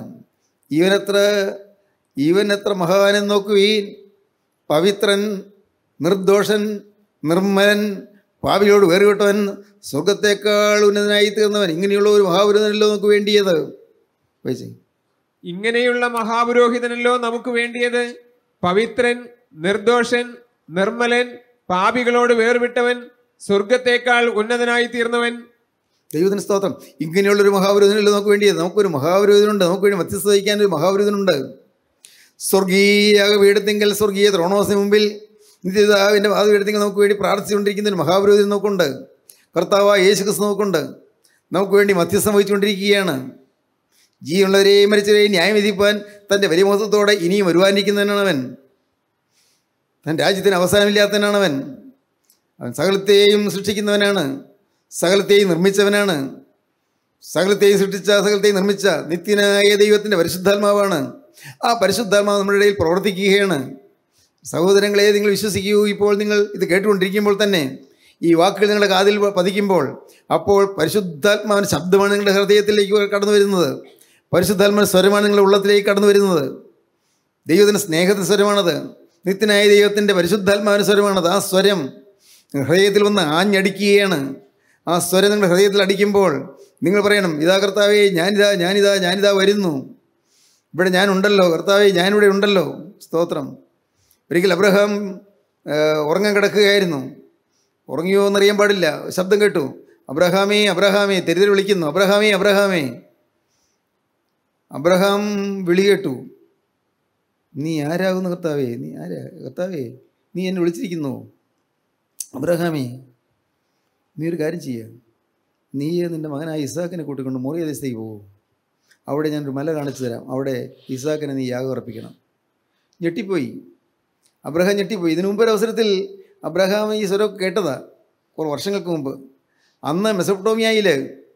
ഈവൻ എത്ര മഹാനെന്ന് നോക്കുവീൻ. പവിത്രൻ, നിർദോഷൻ, നിർമ്മലൻ, പാപിയോട് വേറുപെട്ടവൻ, സ്വർഗത്തേക്കാൾ ഉന്നതനായി തീർന്നവൻ. ഇങ്ങനെയുള്ള ഒരു മഹാപുരോഹിതനല്ലോ നമുക്ക് വേണ്ടിയത്. ഇങ്ങനെയുള്ള മഹാപുരോഹിതനല്ലോ നമുക്ക് വേണ്ടിയത്. പവിത്രൻ, നിർദോഷൻ, നിർമ്മലൻ, പാപികളോട് വേർവിട്ടവൻ, സ്വർഗത്തേക്കാൾ ഉന്നതനായി തീർന്നവൻ. ദൈവത്തിന് സ്തോത്രം. ഇങ്ങനെയുള്ളൊരു മഹാപുരോഹിതനല്ലോ നമുക്ക് വേണ്ടിയത്. നമുക്കൊരു മഹാപുരോഹിതനുണ്ട്. നമുക്ക് വേണ്ടി മധ്യസ്ഥ വഹിക്കാൻ ഒരു മഹാപുരോഹിതനുണ്ട്. സ്വർഗീയ പീഠത്തിങ്കൽ, സ്വർഗീയ ത്രോണോസിന് മുമ്പിൽ നിത്യപിതാവിൻ്റെ പാദപീഠത്തിങ്കൽ നമുക്ക് വേണ്ടി പ്രാർത്ഥിച്ചുകൊണ്ടിരിക്കുന്ന ഒരു മഹാപുരോഹിതൻ നമുക്കുണ്ട്. കർത്താവായ യേശുക്രിസ്തു നമുക്കുണ്ട്. നമുക്ക് വേണ്ടി മധ്യസ്ഥം വഹിച്ചുകൊണ്ടിരിക്കുകയാണ്. ജീവനുള്ളവരെയും മരിച്ചവരെയും ന്യായം വിധിപ്പാൻ തൻ്റെ വലിയ മഹത്വത്തോടെ ഇനിയും വരുവാനിരിക്കുന്നവനാണവൻ. തൻ്റെ രാജ്യത്തിന് അവസാനമില്ലാത്തവനാണവൻ. അവൻ സകലത്തെയും സൃഷ്ടിക്കുന്നവനാണ്. സകലത്തെയും നിർമ്മിച്ചവനാണ്. സകലത്തെയും സൃഷ്ടിച്ച, സകലത്തെയും നിർമ്മിച്ച നിത്യനായ ദൈവത്തിൻ്റെ പരിശുദ്ധാത്മാവാണ്. ആ പരിശുദ്ധാത്മാവ് നമ്മുടെ ഇടയിൽ പ്രവർത്തിക്കുകയാണ്. സഹോദരങ്ങളെ, നിങ്ങൾ വിശ്വസിക്കൂ. ഇപ്പോൾ നിങ്ങൾ ഇത് കേട്ടുകൊണ്ടിരിക്കുമ്പോൾ തന്നെ, ഈ വാക്കുകൾ നിങ്ങളുടെ കാതിൽ പതിക്കുമ്പോൾ, അപ്പോൾ പരിശുദ്ധാത്മാവിൻ്റെ ശബ്ദമാണ് നിങ്ങളുടെ ഹൃദയത്തിലേക്ക് കടന്നു വരുന്നത്. പരിശുദ്ധാത്മാവിൻ്റെ സ്വരമാണ് നിങ്ങളുടെ ഉള്ളത്തിലേക്ക് കടന്നു വരുന്നത്. ദൈവത്തിൻ്റെ സ്നേഹത്തിൻ്റെ സ്വരമാണത്. നിത്യനായ ദൈവത്തിൻ്റെ പരിശുദ്ധാത്മാവിൻ്റെ സ്വരമാണത്. ആ സ്വരം ഹൃദയത്തിൽ വന്ന് ആഞ്ഞടിക്കുകയാണ്. ആ സ്വരം നിങ്ങളുടെ ഹൃദയത്തിൽ അടിക്കുമ്പോൾ നിങ്ങൾ പറയണം, ഇതാ കർത്താവേ, ഞാനിതാ വരുന്നു. ഇവിടെ ഞാനുണ്ടല്ലോ കർത്താവേ, ഞാനിവിടെ ഉണ്ടല്ലോ. സ്തോത്രം. ഒരിക്കൽ അബ്രഹാം ഉറങ്ങാൻ കിടക്കുകയായിരുന്നു. ഉറങ്ങിയോ എന്നറിയാൻ പാടില്ല. ശബ്ദം കേട്ടു, അബ്രഹാമേ, അബ്രഹാമേ, തെരുതിൽ വിളിക്കുന്നു, അബ്രഹാമേ, അബ്രഹാമേ. അബ്രഹാം വിളി കേട്ടു, നീ ആരാകുന്നു കർത്താവേ? നീ ആരാ കർത്താവേ? നീ എന്നെ വിളിച്ചിരിക്കുന്നു. അബ്രഹാമേ, നീ ഒരു കാര്യം ചെയ്യുക, നീ നിൻ്റെ മകനായ ഇസാക്കിനെ കൂട്ടിക്കൊണ്ട് മോറിയ ദേശത്തേക്ക് പോകും. അവിടെ ഞാനൊരു മല കാണിച്ചു തരാം, അവിടെ ഇസാക്കിനെ നീ യാഗം അർപ്പിക്കണം. ഞെട്ടിപ്പോയി, അബ്രഹാം ഞെട്ടിപ്പോയി. ഇതിനു മുമ്പൊരവസരത്തിൽ അബ്രഹാം ഈ സ്വരം കേട്ടതാ, കുറേ വർഷങ്ങൾക്ക് മുമ്പ്. അന്ന് മെസൊപ്പൊട്ടോമിയയിൽ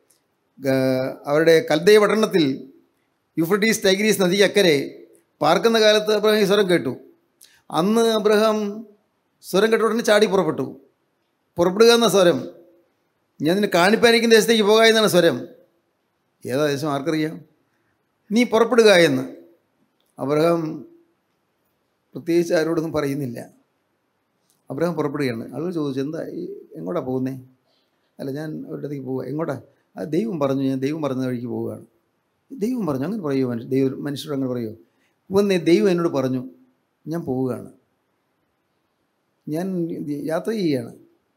അവരുടെ കൽദയ പട്ടണത്തിൽ യൂഫ്രട്ടീസ് ടൈഗ്രീസ് നദിക്ക് അക്കരെ പാർക്കുന്ന കാലത്ത് അബ്രഹാം ഈ സ്വരം കേട്ടു. അന്ന് അബ്രഹാം സ്വരം കേട്ട ഉടനെ ചാടി പുറപ്പെട്ടു. പുറപ്പെടുക എന്ന സ്വരം, ഞാൻ നിന്നെ കാണിപ്പാനിക്കുന്ന ദേശത്തേക്ക് പോകുക എന്നാണ് സ്വരം. ഏതാ ദേശം ആർക്കറിയാം? നീ പുറപ്പെടുക എന്ന്. അബ്രഹാം പ്രത്യേകിച്ച് ആരോടൊന്നും പറയുന്നില്ല. അബ്രഹാം പുറപ്പെടുകയാണ്. ആളുകൾ ചോദിച്ചു, എന്താ എങ്ങോട്ടാ പോകുന്നേ? അല്ല, ഞാൻ അവരുടെ അടുത്തേക്ക് പോവുക. എങ്ങോട്ടാ? അത് ദൈവം പറഞ്ഞു, ഞാൻ ദൈവം പറഞ്ഞ വഴിക്ക് പോവുകയാണ്. ദൈവം പറഞ്ഞു, അങ്ങനെ പറയുമോ? മനുഷ്യരോട് അങ്ങനെ പറയുമോ? വന്നേ, ദൈവം എന്നോട് പറഞ്ഞു, ഞാൻ പോവുകയാണ്, ഞാൻ യാത്ര ചെയ്യുകയാണ്.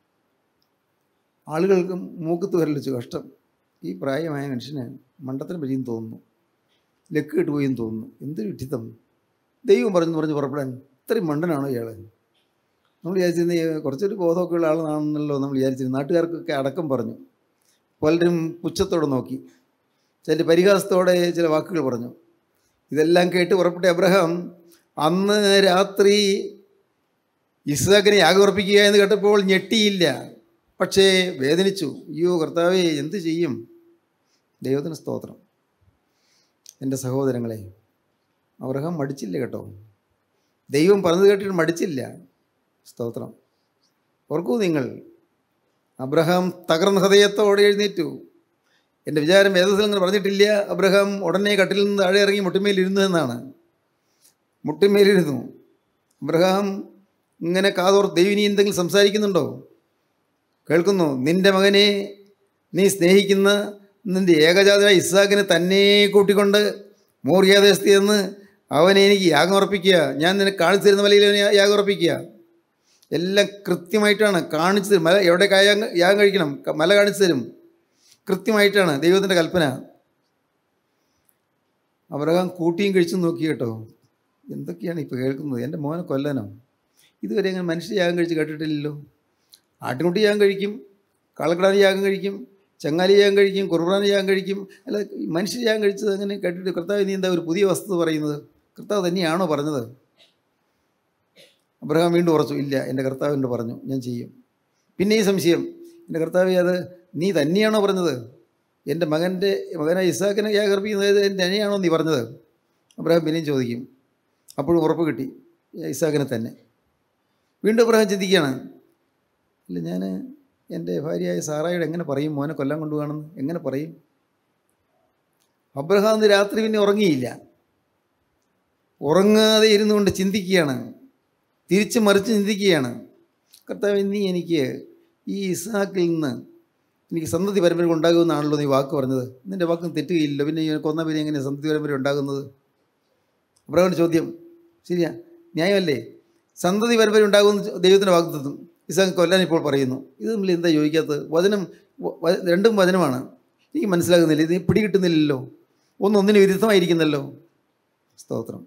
ആളുകൾക്ക് മൂക്കത്ത് വരലിച്ചു കഷ്ടം. ഈ പ്രായമായ മനുഷ്യന് മണ്ടത്തിന് പറ്റിയെന്ന് തോന്നുന്നു, ലക്ക് കിട്ടുപോയെന്ന് തോന്നുന്നു. എന്തൊരു വിഡ്ഢിത്തം! ദൈവം പറഞ്ഞ് പുറപ്പെടാൻ ഇത്രയും മണ്ടനാണോ ഇയാൾ? നമ്മൾ വിചാരിച്ചിരുന്ന കുറച്ചൊരു ബോധമൊക്കെ ഉള്ള ആളാണെന്നല്ലോ നമ്മൾ വിചാരിച്ചിരുന്നു. നാട്ടുകാർക്കൊക്കെ അടക്കം പറഞ്ഞു. പലരും പുച്ഛത്തോടെ നോക്കി, ചില പരിഹാസത്തോടെ ചില വാക്കുകൾ പറഞ്ഞു. ഇതെല്ലാം കേട്ട് പുറപ്പെട്ട അബ്രഹാം അന്ന് രാത്രി ഇസ്ഹാക്കിനെ യാഗമർപ്പിക്കുക എന്ന് കേട്ടപ്പോൾ ഞെട്ടിയില്ല, പക്ഷേ വേദനിച്ചു. അയ്യോ കർത്താവേ, എന്ത് ചെയ്യും? ദൈവത്തിന് സ്തോത്രം. എൻ്റെ സഹോദരങ്ങളെ, അബ്രഹാം മടിച്ചില്ല കേട്ടോ. ദൈവം പറഞ്ഞത് കേട്ടിട്ട് മടിച്ചില്ല. സ്തോത്രം. ഓർക്കൂ നിങ്ങൾ, അബ്രഹാം തകർന്ന ഹൃദയത്തോടെ എഴുന്നേറ്റു. എൻ്റെ വിചാരം വേദത്തിൽ അങ്ങനെ പറഞ്ഞിട്ടില്ല അബ്രഹാം ഉടനെ കട്ടിൽ നിന്ന് താഴെ ഇറങ്ങി മുട്ടിമേലിരുന്നു എന്നാണ്. മുട്ടിമേലിരുന്നു. അബ്രഹാം ഇങ്ങനെ കാതോർത്ത്, ദൈവം ഇനി എന്തെങ്കിലും സംസാരിക്കുന്നുണ്ടോ? കേൾക്കുന്നു, നിൻ്റെ മകനെ നീ സ്നേഹിക്കുന്ന നിൻ്റെ ഏകജാതനായ ഇസ്ഹാക്കിനെ തന്നെ കൂട്ടിക്കൊണ്ട് മോറിയ ദേശത്ത് ചെന്ന് അവനെ എനിക്ക് യാഗം അർപ്പിക്കുക, ഞാൻ നിനക്ക് കാണിച്ചു തരുന്ന മലയിൽ അവനെ യാഗം അർപ്പിക്കുക. എല്ലാം കൃത്യമായിട്ടാണ് കാണിച്ചു തരും. മല എവിടെ യാഗം കഴിക്കണം, മല കാണിച്ചു തരും. കൃത്യമായിട്ടാണ് ദൈവത്തിൻ്റെ കൽപ്പന. അബ്രഹാം കൂട്ടിയും കഴിച്ചും നോക്കി കേട്ടോ. എന്തൊക്കെയാണ് ഇപ്പോൾ കേൾക്കുന്നത്? എൻ്റെ മോനെ കൊല്ലാനോ? ഇതുവരെ അങ്ങനെ മനുഷ്യ യാഗം കഴിച്ച് കേട്ടിട്ടില്ലല്ലോ. ആട്ടിൻകുട്ടി യാഗം കഴിക്കും, കാളക്കിടാൻ യാഗം കഴിക്കും, ചങ്ങാലി യാഗം കഴിക്കും, കുർബാന യാഗം കഴിക്കും. അല്ല, മനുഷ്യ യാഗം കഴിച്ചത് അങ്ങനെ കേട്ടിട്ട് കർത്താവ് നീ എന്താ ഒരു പുതിയ വസ്തു പറയുന്നത്? കർത്താവ് തന്നെയാണോ പറഞ്ഞത്? അബ്രഹാം വീണ്ടും ഉറച്ചു, ഇല്ല, എൻ്റെ കർത്താവ് എന്നോട് പറഞ്ഞു, ഞാൻ ചെയ്യും. പിന്നെ ഈ സംശയം, എൻ്റെ കർത്താവേ, അത് നീ തന്നെയാണോ പറഞ്ഞത്? എൻ്റെ മകനായ ഇസ്ഹാക്കിനെ യാഗം അർപ്പിക്കുന്നത് എൻ്റെ തന്നെയാണോ നീ പറഞ്ഞത്? അബ്രഹാം പിന്നെയും ചോദിക്കും. അപ്പോഴും ഉറപ്പ് കിട്ടി, ഇസ്ഹാക്കിനെ തന്നെ. വീണ്ടും അബ്രഹാം ചിന്തിക്കുകയാണ്, ഇല്ല, ഞാൻ എൻ്റെ ഭാര്യയായ സാറായോട് എങ്ങനെ പറയും മോനെ കൊല്ലാൻ കൊണ്ടുപോകണമെന്ന്? എങ്ങനെ പറയും? അബ്രഹാം അന്ന് രാത്രി പിന്നെ ഉറങ്ങിയില്ല. ഉറങ്ങാതെ ഇരുന്നുകൊണ്ട് ചിന്തിക്കുകയാണ്, തിരിച്ച് മറിച്ച് ചിന്തിക്കുകയാണ്. കർത്താവേ, നീ എനിക്ക് ഈ ഇസ്ഹാക്കിൽ നിന്ന് എനിക്ക് സന്തതി പരമ്പര ഉണ്ടാകുമെന്നാണല്ലോ നീ വാക്ക് പറഞ്ഞത്. നിൻ്റെ വാക്കും തെറ്റുകയില്ല, പിന്നെ കൊന്ന പേര് എങ്ങനെ സന്തതി പരമ്പര ഉണ്ടാകുന്നത്? അബ്രഹാമിൻ്റെ ചോദ്യം ശരിയാ, ന്യായമല്ലേ? സന്തതി പരമ്പര ഉണ്ടാകുമെന്ന് ദൈവത്തിൻ്റെ വാക്ക് തന്നു, ഇസ്ഹാക്ക് കൊല്ലാൻ ഇപ്പോൾ പറയുന്നു. ഇത് നമ്മൾ എന്താ ചോദിക്കാത്തത്? വചനം രണ്ടും വചനമാണ്. എനിക്ക് മനസ്സിലാകുന്നില്ല, ഇത് പിടികിട്ടുന്നില്ലല്ലോ, ഒന്നിന് വിരുദ്ധമായിരിക്കുന്നല്ലോ. സ്തോത്രം.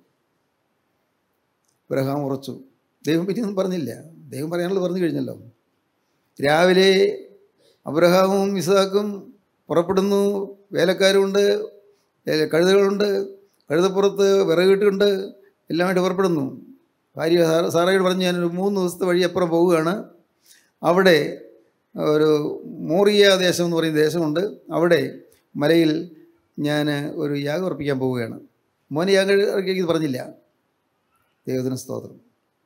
അബ്രഹാം ഉറച്ചു. ദൈവം പറ്റിയൊന്നും പറഞ്ഞില്ല, ദൈവം പറയാനുള്ളത് പറഞ്ഞു കഴിഞ്ഞല്ലോ. രാവിലെ അബ്രഹാമും ഇസ്ഹാക്കും പുറപ്പെടുന്നു. വേലക്കാരുണ്ട്, കഴുതകളുണ്ട്, കഴുതപ്പുറത്ത് വിറകിട്ടുണ്ട്, എല്ലാമായിട്ട് പുറപ്പെടുന്നു. ഭാര്യ സാറയോട് പറഞ്ഞ് ഞാനൊരു 3 ദിവസത്തെ വഴി അപ്പുറം പോവുകയാണ്. അവിടെ ഒരു മോറിയ ദേശം എന്ന് പറയുന്ന ദേശമുണ്ട്. അവിടെ മലയിൽ ഞാൻ ഒരു യാഗം അർപ്പിക്കാൻ പോവുകയാണ്. മോനെ യാഗം അർപ്പിക്കാൻ പറഞ്ഞില്ല. ദൈവത്തിന് സ്തോത്രം.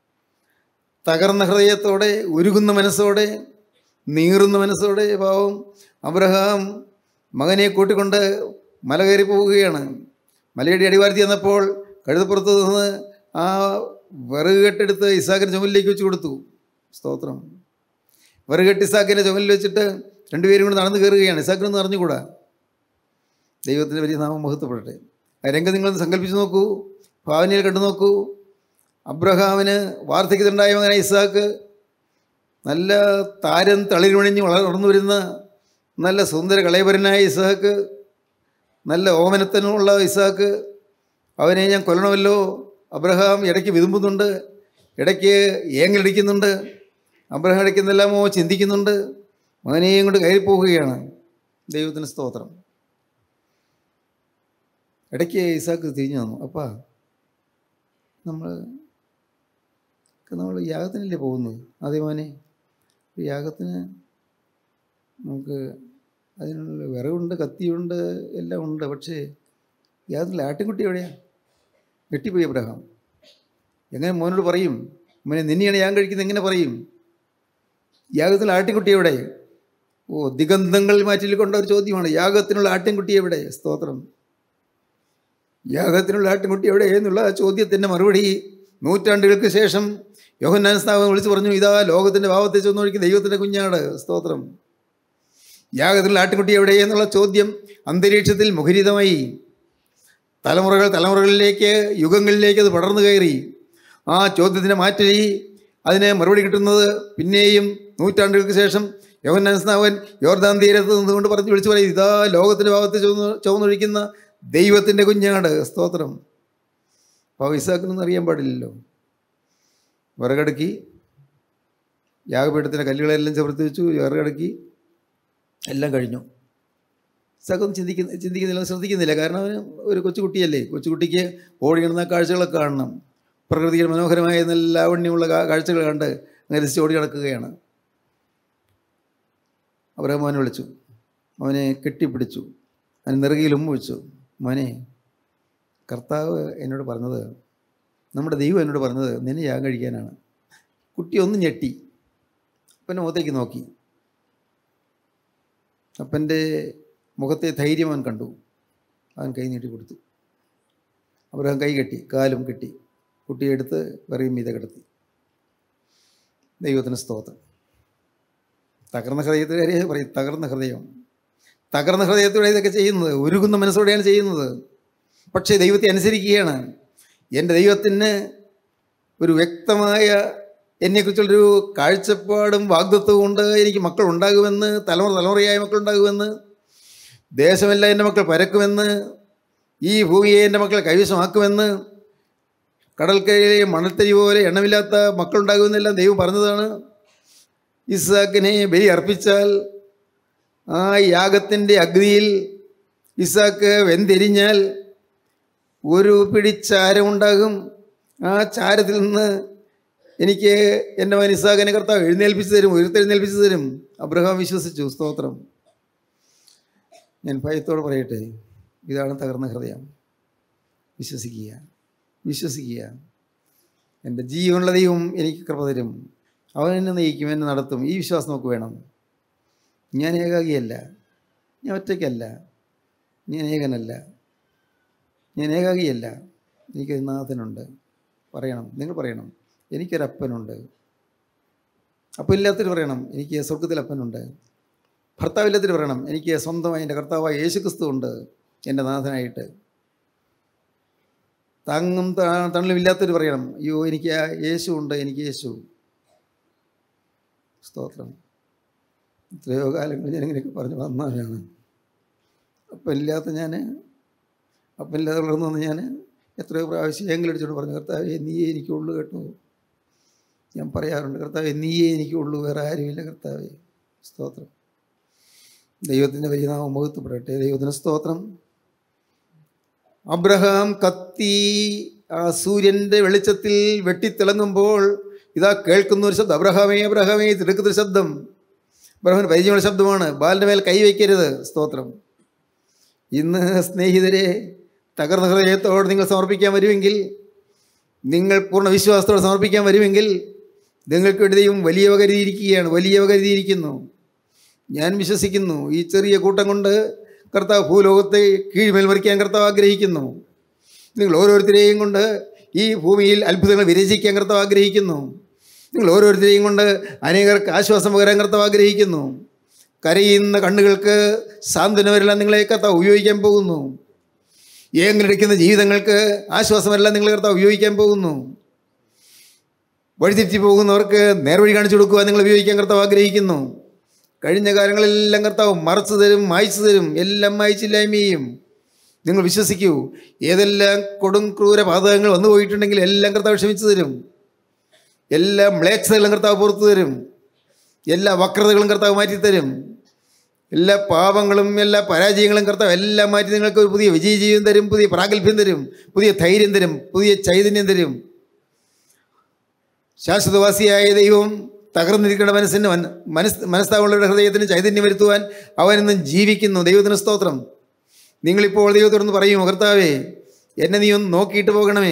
തകർന്ന ഹൃദയത്തോടെ, ഉരുകുന്ന മനസ്സോടെ, നീറുന്ന മനസ്സോടെ പാവം അബ്രഹാം മകനെ കൂട്ടിക്കൊണ്ട് മല കയറി പോവുകയാണ്. മലയുടെ അടിവാരത്തിൽ ചെന്നപ്പോൾ കഴുതപ്പുറത്ത് നിന്ന് ആ വിറക് കെട്ടെടുത്ത് ഇസ്ഹാക്കിൻ്റെ ചുമലിലേക്ക് വെച്ച് കൊടുത്തു. സ്തോത്രം. വിറക് കെട്ട് ഇസ്ഹാക്കിൻ്റെ ചുമലിൽ വെച്ചിട്ട് രണ്ടുപേരും കൂടെ നടന്നു കയറുകയാണ്. ഇസ്ഹാക്കിനൊന്നും അറിഞ്ഞുകൂടാ. ദൈവത്തിൻ്റെ വലിയ നാമം മഹത്വപ്പെടട്ടെ. ആ രംഗം നിങ്ങളൊന്ന് സങ്കല്പിച്ച് നോക്കൂ, ഭാവനയിൽ കണ്ടു നോക്കൂ. അബ്രഹാമിന് വാർദ്ധക്യത്തിലുണ്ടായ മകനായ ഇസ്ഹാക്ക്, നല്ല താരം തളിരുമണിഞ്ഞ് വളർന്നു വരുന്ന നല്ല സുന്ദര കളയപരനായ ഇസ്ഹാക്ക്, നല്ല ഓമനത്തനുള്ള ഇസ്ഹാക്ക്, അവനെ ഞാൻ കൊല്ലണമല്ലോ. അബ്രഹാം ഇടയ്ക്ക് വിതുമ്പുന്നുണ്ട്, ഇടയ്ക്ക് ഏങ്ങലടിക്കുന്നുണ്ട്. അബ്രഹാം ഇടയ്ക്ക് എന്തെല്ലാമോ ചിന്തിക്കുന്നുണ്ട്. മകനെയും കൊണ്ട് കയറിപ്പോവുകയാണ്. ദൈവത്തിന് സ്തോത്രം. ഇടയ്ക്ക് ഇസാക്ക് തിരിഞ്ഞു വന്നു, അപ്പാ നമ്മൾ യാഗത്തിനല്ലേ പോകുന്നത്? അതേ മോനെ, യാഗത്തിന് നമുക്ക് അതിനുള്ള വിറകുണ്ട്, കത്തിയുണ്ട്, എല്ലാം ഉണ്ട്. പക്ഷേ യാഗത്തിൽ ആട്ടിൻകുട്ടി എവിടെയാണ്? ഞെട്ടിപ്പോയി അബ്രഹാം. എങ്ങനെ മോനോട് പറയും? മോനെ, നിന്നെയാണ് യാഗം കഴിക്കുന്നത് എങ്ങനെ പറയും? യാഗത്തിൽ ആട്ടിൻകുട്ടി എവിടെ? ഓ, ദിഗന്ധങ്ങളിൽ മാറ്റിൽ കൊണ്ട ഒരു ചോദ്യമാണ്. യാഗത്തിനുള്ള ആട്ടിൻകുട്ടി എവിടെ? സ്തോത്രം. യാഗത്തിനുള്ള ആട്ടിൻകുട്ടി എവിടെ എന്നുള്ള ചോദ്യത്തിൻ്റെ മറുപടി നൂറ്റാണ്ടുകൾക്ക് ശേഷം യോഹന്നാൻ സ്നാപകൻ വിളിച്ചു പറഞ്ഞു, ഇതാ ലോകത്തിൻ്റെ പാപത്തെ ചുമന്നൊഴുക്കി ദൈവത്തിൻ്റെ കുഞ്ഞാട്. സ്തോത്രം. യാഗത്തിലുള്ള ആട്ടിൻകുട്ടി എവിടെ എന്നുള്ള ചോദ്യം അന്തരീക്ഷത്തിൽ മുഖരിതമായി. തലമുറകളിലേക്ക്, യുഗങ്ങളിലേക്ക് അത് പടർന്നു കയറി. ആ ചോദ്യത്തിൻ്റെ മാറ്റി അതിന് മറുപടി കിട്ടുന്നത് പിന്നെയും നൂറ്റാണ്ടുകൾക്ക് ശേഷം യോഹന്നാൻ സ്നാപകൻ യോർദാൻ തീരത്ത് നിന്നുകൊണ്ട് വിളിച്ചു പറയും, ഇതാ ലോകത്തിൻ്റെ പാപത്തെ ചുമന്നൊഴിക്കുന്ന ദൈവത്തിൻ്റെ കുഞ്ഞാട്. സ്തോത്രം. അപ്പോൾ ഇസാക്കിനൊന്നും അറിയാൻ പാടില്ലല്ലോ. വിറകടുക്കി, യാഗപീഠത്തിൻ്റെ കല്ലുകളെല്ലാം ചേർത്ത് വെച്ചു, വിറകടുക്കി, എല്ലാം കഴിഞ്ഞു. ഇസാക്കൊന്നും ചിന്തിക്കുന്നില്ല, ശ്രദ്ധിക്കുന്നില്ല. കാരണം അവന് ഒരു കൊച്ചുകുട്ടിയല്ലേ. കൊച്ചുകുട്ടിക്ക് ഓടി കിടന്ന കാഴ്ചകളൊക്കെ കാണണം. പ്രകൃതിയുടെ മനോഹരമായ നല്ല ലാവണ്യമുള്ള കാഴ്ചകൾ കണ്ട് നിരസിച്ച് ഓടി കിടക്കുകയാണ്. അബ്രഹാം മോനെ വിളിച്ചു, അവനെ കെട്ടിപ്പിടിച്ചു, അവന് നെറുകയിൽ ഉമ്മ വെച്ചു. മോനെ, കർത്താവ് എന്നോട് പറഞ്ഞത്, നമ്മുടെ ദൈവം എന്നോട് പറഞ്ഞത് നിന്നെ യാഗം കഴിക്കാനാണ്. കുട്ടി ഒന്ന് ഞെട്ടി, അപ്പൻ്റെ മുഖത്തേക്ക് നോക്കി. അപ്പൻ്റെ മുഖത്തെ ധൈര്യം അവൻ കണ്ടു. അവൻ കൈ നീട്ടി കൊടുത്തു. അബ്രഹാം കൈ കെട്ടി, കാലും കെട്ടി, കുട്ടിയെ എടുത്ത് വെറിയും മീതെ കിടത്തി. ദൈവത്തിന് സ്തോത്രം. തകർന്ന ഹൃദയത്തിലെ പറയും, തകർന്ന ഹൃദയത്തോടെ ഇതൊക്കെ ചെയ്യുന്നത്, ഉരുകുന്ന മനസ്സോടെയാണ് ചെയ്യുന്നത്. പക്ഷേ ദൈവത്തെ അനുസരിക്കുകയാണ്. എൻ്റെ ദൈവത്തിന് ഒരു വ്യക്തമായ എന്നെക്കുറിച്ചുള്ളൊരു കാഴ്ചപ്പാടും വാഗ്ദത്വവും ഉണ്ട്. എനിക്ക് മക്കളുണ്ടാകുമെന്ന്, തലമുറയായ മക്കളുണ്ടാകുമെന്ന്, ദേശമെല്ലാം എൻ്റെ മക്കൾ പരക്കുമെന്ന്, ഈ ഭൂമിയെ എൻ്റെ മക്കൾ കൈവശമാക്കുമെന്ന്, കടൽക്കരയിലെ മണൽത്തരി പോലെ എണ്ണമില്ലാത്ത മക്കളുണ്ടാകുമെന്നെല്ലാം ദൈവം പറഞ്ഞതാണ്. ഇസാക്കിനെ ബലി അർപ്പിച്ചാൽ ആ യാഗത്തിൻ്റെ അഗ്നിയിൽ ഇസാക്ക് വെന്തെരിഞ്ഞാൽ ഒരു പിടി ചാരമുണ്ടാകും. ആ ചാരത്തിൽ നിന്ന് എനിക്ക് എൻ്റെ മകൻ ഇസാക്കിനെ കർത്താവ് എഴുന്നേൽപ്പിച്ച് തരും, ഉയർത്തെഴുന്നേൽപ്പിച്ച് തരും. അബ്രഹാം വിശ്വസിച്ചു. സ്തോത്രം. ഞാൻ ഭയത്തോടെ പറയട്ടെ, ഇതാണ് തകർന്ന ഹൃദയം. വിശ്വസിക്കുക. എൻ്റെ ജീവനുള്ള ദൈവം എനിക്ക് കൃപ തരും, അവൻ എന്നെ നയിക്കും, എന്നെ നടത്തും. ഈ വിശ്വാസം നമുക്ക് വേണം. ഞാൻ ഏകാഗിയല്ല, ഞാൻ ഒറ്റയ്ക്കല്ല, ഞാൻ ഏകനല്ല, ഞാൻ ഏകാഗിയല്ല. എനിക്കൊരു നാഥനുണ്ട്. നിങ്ങൾ പറയണം, എനിക്കൊരപ്പനുണ്ട്. അപ്പനില്ലാത്തൊരു പറയണം, എനിക്ക് സ്വർഗത്തിൽ അപ്പനുണ്ട്. ഭർത്താവില്ലാത്തൊരു പറയണം, എനിക്ക് സ്വന്തമായി എൻ്റെ കർത്താവായ യേശുക്രിസ്തു ഉണ്ട് എൻ്റെ നാഥനായിട്ട്. താങ്ങും തണലും ഇല്ലാത്തൊരു പറയണം, അയ്യോ എനിക്ക് യേശു ഉണ്ട്, എനിക്ക് യേശു. സ്തോത്രം. എത്രയോ കാലങ്ങൾ ഞാൻ ഇങ്ങനെയൊക്കെ പറഞ്ഞു വന്നവരാണ്. അപ്പനില്ലാതെ വളർന്നു വന്ന് ഞാൻ എത്രയോ പ്രാവശ്യം എങ്കിലടിച്ചോണ്ട് പറഞ്ഞു, കർത്താവേ നീയേ എനിക്കുള്ളൂ കേട്ടോ. ഞാൻ പറയാറുണ്ട്, കർത്താവേ നീയേ എനിക്കുള്ളൂ, വേറെ ആരുമില്ല കർത്താവേ. സ്തോത്രം. ദൈവത്തിൻ്റെ വലിയ നാമം മഹത്വപ്പെടട്ടെ. ദൈവത്തിന് സ്തോത്രം. അബ്രഹാം കത്തി ആ സൂര്യൻ്റെ വെളിച്ചത്തിൽ വെട്ടിത്തിളങ്ങുമ്പോൾ ഇതാ കേൾക്കുന്ന ഒരു ശബ്ദം, അബ്രഹാമേ അബ്രഹാമേ, തിടുക്കുന്നൊരു ശബ്ദം. അബ്രഹാമിന് പരിചയമുള്ള ശബ്ദമാണ്, ബാലിൻ്റെ മേൽ കൈവയ്ക്കരുത്. സ്തോത്രം. ഇന്ന് സ്നേഹിതരെ, തകർന്ന ഹൃദയത്തോടെ നിങ്ങൾ സമർപ്പിക്കാൻ വരുമെങ്കിൽ, നിങ്ങൾ പൂർണ്ണ വിശ്വാസത്തോടെ സമർപ്പിക്കാൻ വരുമെങ്കിൽ, നിങ്ങൾക്ക് വേണ്ടി ദൈവം വലിയ വക കരുതിയിരിക്കുന്നു. ഞാൻ വിശ്വസിക്കുന്നു, ഈ ചെറിയ കൂട്ടം കൊണ്ട് കർത്താവ് ഭൂലോകത്തെ കീഴ്മേൽ മറിക്കാൻ കർത്താവ് ആഗ്രഹിക്കുന്നു. നിങ്ങൾ ഓരോരുത്തരെയും കൊണ്ട് ഈ ഭൂമിയിൽ അത്ഭുതങ്ങൾ വിരചിക്കാൻ കർത്താവ് ആഗ്രഹിക്കുന്നു. നിങ്ങൾ ഓരോരുത്തരെയും കൊണ്ട് അനേകർക്ക് ആശ്വാസം പകരാൻ കർത്താവ് ആഗ്രഹിക്കുന്നു. കരയുന്ന കണ്ണുകൾക്ക് സാന്ത്വനമെല്ലാം നിങ്ങളെ കർത്താവ് ഉപയോഗിക്കാൻ പോകുന്നു. ഏങ്ങലടിക്കുന്ന ജീവിതങ്ങൾക്ക് ആശ്വാസമെല്ലാം നിങ്ങളെ കർത്താവ് ഉപയോഗിക്കാൻ പോകുന്നു. വഴിതെറ്റി പോകുന്നവർക്ക് നേർവഴി കാണിച്ചു കൊടുക്കുക നിങ്ങൾ ഉപയോഗിക്കാൻ കർത്താവ് ആഗ്രഹിക്കുന്നു. കഴിഞ്ഞ കാലങ്ങളെല്ലാം കർത്താവ് മറച്ചു തരും, മായ്ച്ചു തരും, എല്ലാം മായ്ച്ചില്ലായ്മയും. നിങ്ങൾ വിശ്വസിക്കൂ. ഏതെല്ലാം കൊടും ക്രൂര പാതകങ്ങൾ വന്നു പോയിട്ടുണ്ടെങ്കിൽ എല്ലാം കർത്താവ് ക്ഷമിച്ചു തരും. എല്ലാം മ്ലേച്ഛതകളും കർത്താവ് പുറത്തു തരും. എല്ലാ വക്രതകളും കർത്താവ് മാറ്റിത്തരും. എല്ലാ പാപങ്ങളും എല്ലാ പരാജയങ്ങളും കർത്താവ് എല്ലാം മാറ്റി നിങ്ങൾക്ക് ഒരു പുതിയ വിജയജീവൻ തരും, പുതിയ പ്രാഗൽഭ്യം തരും, പുതിയ ധൈര്യം തരും, പുതിയ ചൈതന്യം തരും. ശാശ്വതവാസിയായ ദൈവം തകർന്നിരിക്കുന്ന മനസ്താവുള്ളവരുടെ ഹൃദയത്തിന് ചൈതന്യം വരുത്തുവാൻ അവനെന്നും ജീവിക്കുന്നു. ദൈവത്തിന് സ്തോത്രം. നിങ്ങളിപ്പോൾ ദൈവത്തോടൊന്ന് പറയും, കർത്താവേ എന്നെ നീ ഒന്ന് നോക്കിയിട്ട് പോകണമേ,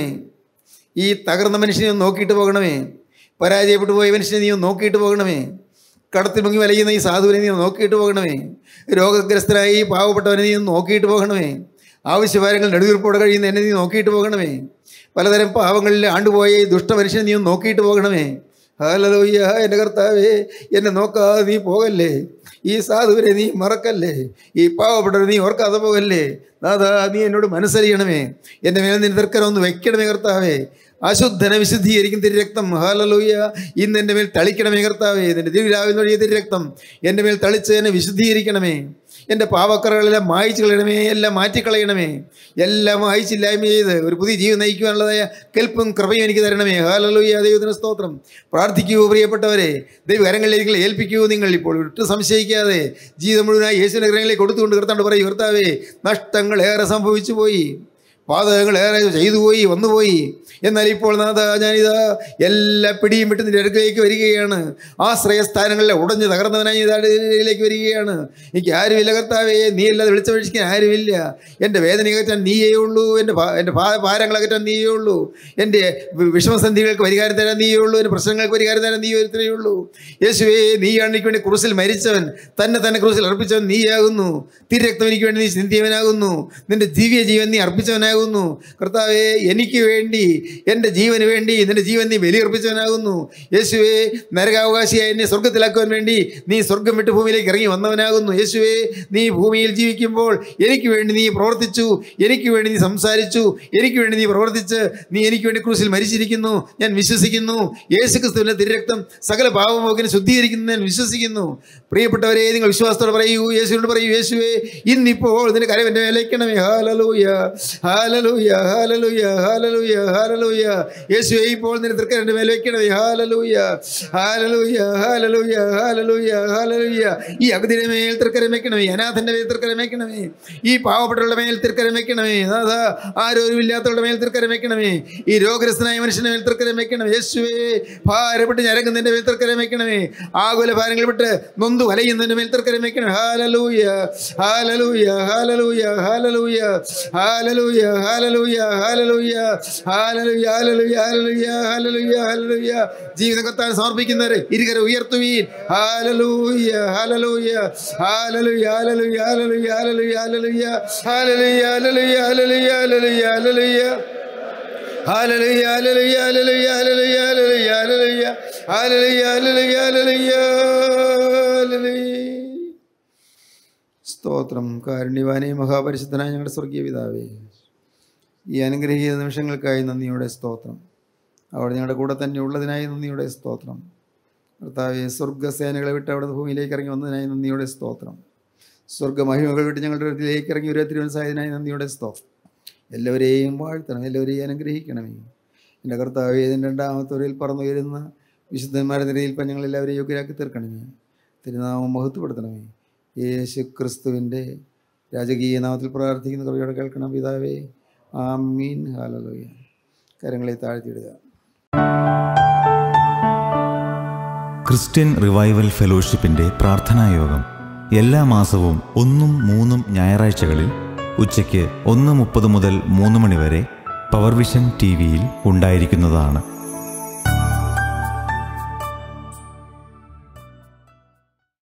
ഈ തകർന്ന മനുഷ്യനെ ഒന്ന് നോക്കിയിട്ട് പോകണമേ, പരാജയപ്പെട്ടു പോയ മനുഷ്യനെ നീ ഒന്ന് നോക്കിയിട്ട് പോകണമേ, കടത്തിൽ മുങ്ങി വലയുന്ന ഈ സാധുവിനെ നീ നോക്കിയിട്ട് പോകണമേ, രോഗഗ്രസ്തരായി പാവപ്പെട്ടവനെ നീ നോക്കിയിട്ട് പോകണമേ, ആവശ്യഭാരങ്ങൾ നെടുവീർപ്പോടെ കഴിയുന്ന എന്നെ നീ നോക്കിയിട്ട് പോകണമേ, പലതരം പാവങ്ങളിൽ ആണ്ടുപോയ ഈ ദുഷ്ടമനുഷ്യനെ നീ ഒന്ന് നോക്കിയിട്ട് പോകണമേ. ഹല്ലേലൂയ. എൻ്റെ കർത്താവേ എന്നെ നോക്കാതെ നീ പോകല്ലേ, ഈ സാധുവിനെ നീ മറക്കല്ലേ, ഈ പാവപ്പെട്ടവരെ നീ ഓർക്കാതെ പോകല്ലേ. നാഥാ നീ എന്നോട് മനസ്സറിയണമേ, എൻ്റെ മേൽ നിന്റെ തർക്കരം ഒന്ന് വയ്ക്കണമേ കർത്താവേ. അശുദ്ധനെ വിശുദ്ധീകരിക്കും തിരുരക്തം ഹല്ലേലൂയ ഇന്ന് എൻ്റെ മേൽ തളിക്കണമേ കർത്താവേ. നിന്റെ ദിവ്യരാവിൽ വഴിയ തിരുരക്തം എൻ്റെ മേൽ തളിച്ച് എന്നെ വിശുദ്ധീകരിക്കണമേ. എൻ്റെ പാവക്കറകളെല്ലാം മായ്ച്ചു കളയണമേ, എല്ലാം മാറ്റിക്കളയണമേ, എല്ലാം മായ്ച്ചില്ലായ്മ ചെയ്ത് ഒരു പുതിയ ജീവൻ നയിക്കുവാനുള്ളതായ കെൽപ്പും കൃപയും എനിക്ക് തരണമേ. ഹല്ലേലൂയ. ദൈവത്തിന് സ്തോത്രം. പ്രാർത്ഥിക്കൂ പ്രിയപ്പെട്ടവരെ, ദൈവകരങ്ങളിലേക്ക് ഏൽപ്പിക്കൂ. നിങ്ങൾ ഇപ്പോൾ ഒട്ടും സംശയിക്കാതെ ജീവിതം മുഴുവനായി യേശുവിൻ്റെ കരങ്ങളിലേക്ക് കൊടുത്തുകൊണ്ട് കർത്താവ് പറയും, കർത്താവേ നഷ്ടങ്ങൾ ഏറെ സംഭവിച്ചു പോയി, പാതകങ്ങൾ ഏറെ ചെയ്തു പോയി വന്നുപോയി, എന്നാൽ ഇപ്പോൾ നാഥാ ഞാനിതാ എല്ലാ പിടിയും വിട്ട് നിന്റെ അടുക്കലേക്ക് വരികയാണ്. ആശ്രയസ്ഥാനങ്ങളിലെ ഉടഞ്ഞ് തകർന്നവനായി ഇതിലേക്ക് വരികയാണ്. എനിക്ക് ആരുമില്ല കർത്താവേ, നീ അല്ലാതെ വിളിച്ചപേക്ഷിക്കാൻ ആരുമില്ല. എൻ്റെ വേദന അകറ്റാൻ നീയേ ഉള്ളൂ, എൻ്റെ ഭാരങ്ങൾ അകറ്റാൻ നീയേ ഉള്ളൂ, എൻ്റെ വിഷമസന്ധികൾക്ക് പരിഹാരം തരാൻ നീയേ ഉള്ളൂ, എൻ്റെ പ്രശ്നങ്ങൾക്ക് പരിഹാരം തരാൻ നീ ഒരുത്തരേ ഉള്ളൂ. യേശുവേ നീയാണ് എനിക്ക് വേണ്ടി ക്രൂസിൽ മരിച്ചവൻ, തന്നെ ക്രൂസിൽ അർപ്പിച്ചവൻ നീയാകുന്നു. തിരുരക്തം എനിക്ക് വേണ്ടി നീ ചിന്തിയവനാകുന്നു, നിന്റെ ദിവ്യ ജീവൻ നീ അർപ്പിച്ചവനാകുന്നു. കർത്താവേ എനിക്ക് വേണ്ടി, എൻ്റെ ജീവന് വേണ്ടി നിന്റെ ജീവൻ നീ ബലിയർപ്പിച്ചവനാകുന്നു. യേശുവേ നരകാവകാശിയായി എന്നെ സ്വർഗത്തിലാക്കുവാൻ വേണ്ടി നീ സ്വർഗം വിട്ട് ഭൂമിയിലേക്ക് ഇറങ്ങി വന്നവനാകുന്നു. യേശുവേ നീ ഭൂമിയിൽ ജീവിക്കുമ്പോൾ എനിക്ക് വേണ്ടി നീ പ്രവർത്തിച്ചു, എനിക്ക് വേണ്ടി നീ സംസാരിച്ചു, എനിക്ക് വേണ്ടി നീ പ്രവർത്തിച്ച് നീ എനിക്ക് വേണ്ടി ക്രൂസിൽ മരിച്ചിരിക്കുന്നു. ഞാൻ വിശ്വസിക്കുന്നു. യേശുക്രിസ്തുവിൻ്റെ തിരുരക്തം സകല പാപമോചനം ശുദ്ധീകരിക്കുന്നു ഞാൻ വിശ്വസിക്കുന്നു. പ്രിയപ്പെട്ടവരെ നിങ്ങൾ വിശ്വാസത്തോടെ പറയൂ, യേശുവിനോട് പറയൂ, യേശുവേ ഇന്നിപ്പോൾ നിന്റെ കരം എൻ്റെ മേൽ വയ്ക്കണമേ. ഹല്ലേലൂയ ഹല്ലേലൂയ ഹല്ലേലൂയ ഹല്ലേലൂയ ഹല്ലേലൂയ. യേശുവേ ഇപ്പോൾ നിന്റെ തൃക്കരം എൻ്റെ മേൽ വയ്ക്കണമേ. ഹല്ലേലൂയ ഹല്ലേലൂയ ഹല്ലേലൂയ ഹല്ലേലൂയ ഹല്ലേലൂയ. ഈ അഗതിയുടെ മേൽ തൃക്കരം വയ്ക്കണമേ, അനാഥൻ്റെ മേൽ തൃക്കരം വയ്ക്കണമേ, ഈ പാവപ്പെട്ടവരുടെ മേൽ തൃക്കരം വയ്ക്കണമേ. നാഥാ ആരോരുമില്ലാത്തവരുടെ മേൽ തൃക്കരം വയ്ക്കണമേ, ഈ രോഗഗ്രസ്തനായ മനുഷ്യൻ്റെ മേൽ തൃക്കരം വയ്ക്കണമേ. യേശുവേ ഭാരപ്പെട്ട് ഞരങ്ങുന്നതിൻ്റെ മേൽ തൃക്കരം വയ്ക്കണമേ, ആകുല ഭാരങ്ങൾ വിട്ട് നൊന്തു വലയുന്നതിൻ്റെ മേൽ തൃക്കരം വയ്ക്കണമേ. ഹല്ലേലൂയ ഹല്ലേലൂയ ഹല്ലേലൂയ ഹല്ലേലൂയ ഹല്ലേലൂയ ഹല്ലേലൂയ ഹല്ലേലൂയ ഹല്ലേലൂയ ഹല്ലേലൂയ ഹല്ലേലൂയ ഹല്ലേലൂയ ഹല്ലേലൂയ. ജീവിതം കർത്താവിന് സമർപ്പിക്കുന്നവരെ ഇരുകര ഉയർത്തുവീൻ. ഹല്ലേലൂയ ഹല്ലേലൂയ ഹല്ലേലൂയ ഹല്ലേലൂയ ഹല്ലേലൂയ ഹല്ലേലൂയ ഹല്ലേലൂയ ഹല്ലേലൂയ ഹല്ലേലൂയ ഹല്ലേലൂയ ഹല്ലേലൂയ ഹല്ലേലൂയ ഹല്ലേലൂയ ഹല്ലേലൂയ ഹല്ലേലൂയ ഹല്ലേലൂയ ഹല്ലേലൂയ ഹല്ലേലൂയ ഹല്ലേലൂയ. സ്തോത്രം. കാരുണ്യവാനേ മഹാപരിശുദ്ധനായ ഞങ്ങളുടെ സ്വർഗീയ പിതാവേ, ഈ അനുഗ്രഹീത നിമിഷങ്ങൾക്കായി നന്ദിയോടെ സ്തോത്രം. അവിടെ ഞങ്ങളുടെ കൂടെ തന്നെ ഉള്ളതിനായി നന്ദിയോടെ സ്തോത്രം. കർത്താവേ സ്വർഗ്ഗസേനകളെ വിട്ട് അവിടെ ഭൂമിയിലേക്ക് ഇറങ്ങി വന്നതിനായി നന്ദിയോടെ സ്തോത്രം. സ്വർഗ്ഗമഹിമകൾ വിട്ട് ഞങ്ങളുടെ അടുത്തിലേക്ക് ഇറങ്ങി ഒരു തിരുവനസായതിനായി നന്ദിയോടെ സ്തോത്രം. എല്ലാവരെയും വാഴ്ത്തണം, എല്ലാവരെയും അനുഗ്രഹിക്കണമേ. എൻ്റെ കർത്താവേ ഇതിൻ്റെ രണ്ടാമത്തെ പറന്നുയരുന്ന വിശുദ്ധന്മാരുടെ നിരയിൽ ഇപ്പം ഞങ്ങളെല്ലാവരെയും യോഗ്യരാക്കി തീർക്കണമേ. തിരുനാമം മഹത്വപ്പെടുത്തണമേ. യേശു ക്രിസ്തുവിൻ്റെ രാജകീയ നാമത്തിൽ പ്രാർത്ഥിക്കുന്ന കൃപയോടെ കേൾക്കണം പിതാവേ. ആമീൻ. ഹല്ലേലൂയ. കരങ്ങളെ താഴ്ത്തിയിടുക. ക്രിസ്ത്യൻ റിവൈവൽ ഫെലോഷിപ്പിൻ്റെ പ്രാർത്ഥനായോഗം എല്ലാ മാസവും 1ഉം 3ഉം ഞായറാഴ്ചകളിൽ ഉച്ചയ്ക്ക് 1:30 മുതൽ 3 മണി വരെ പവർ വിഷൻ TV-യിൽ ഉണ്ടായിരിക്കുന്നതാണ്.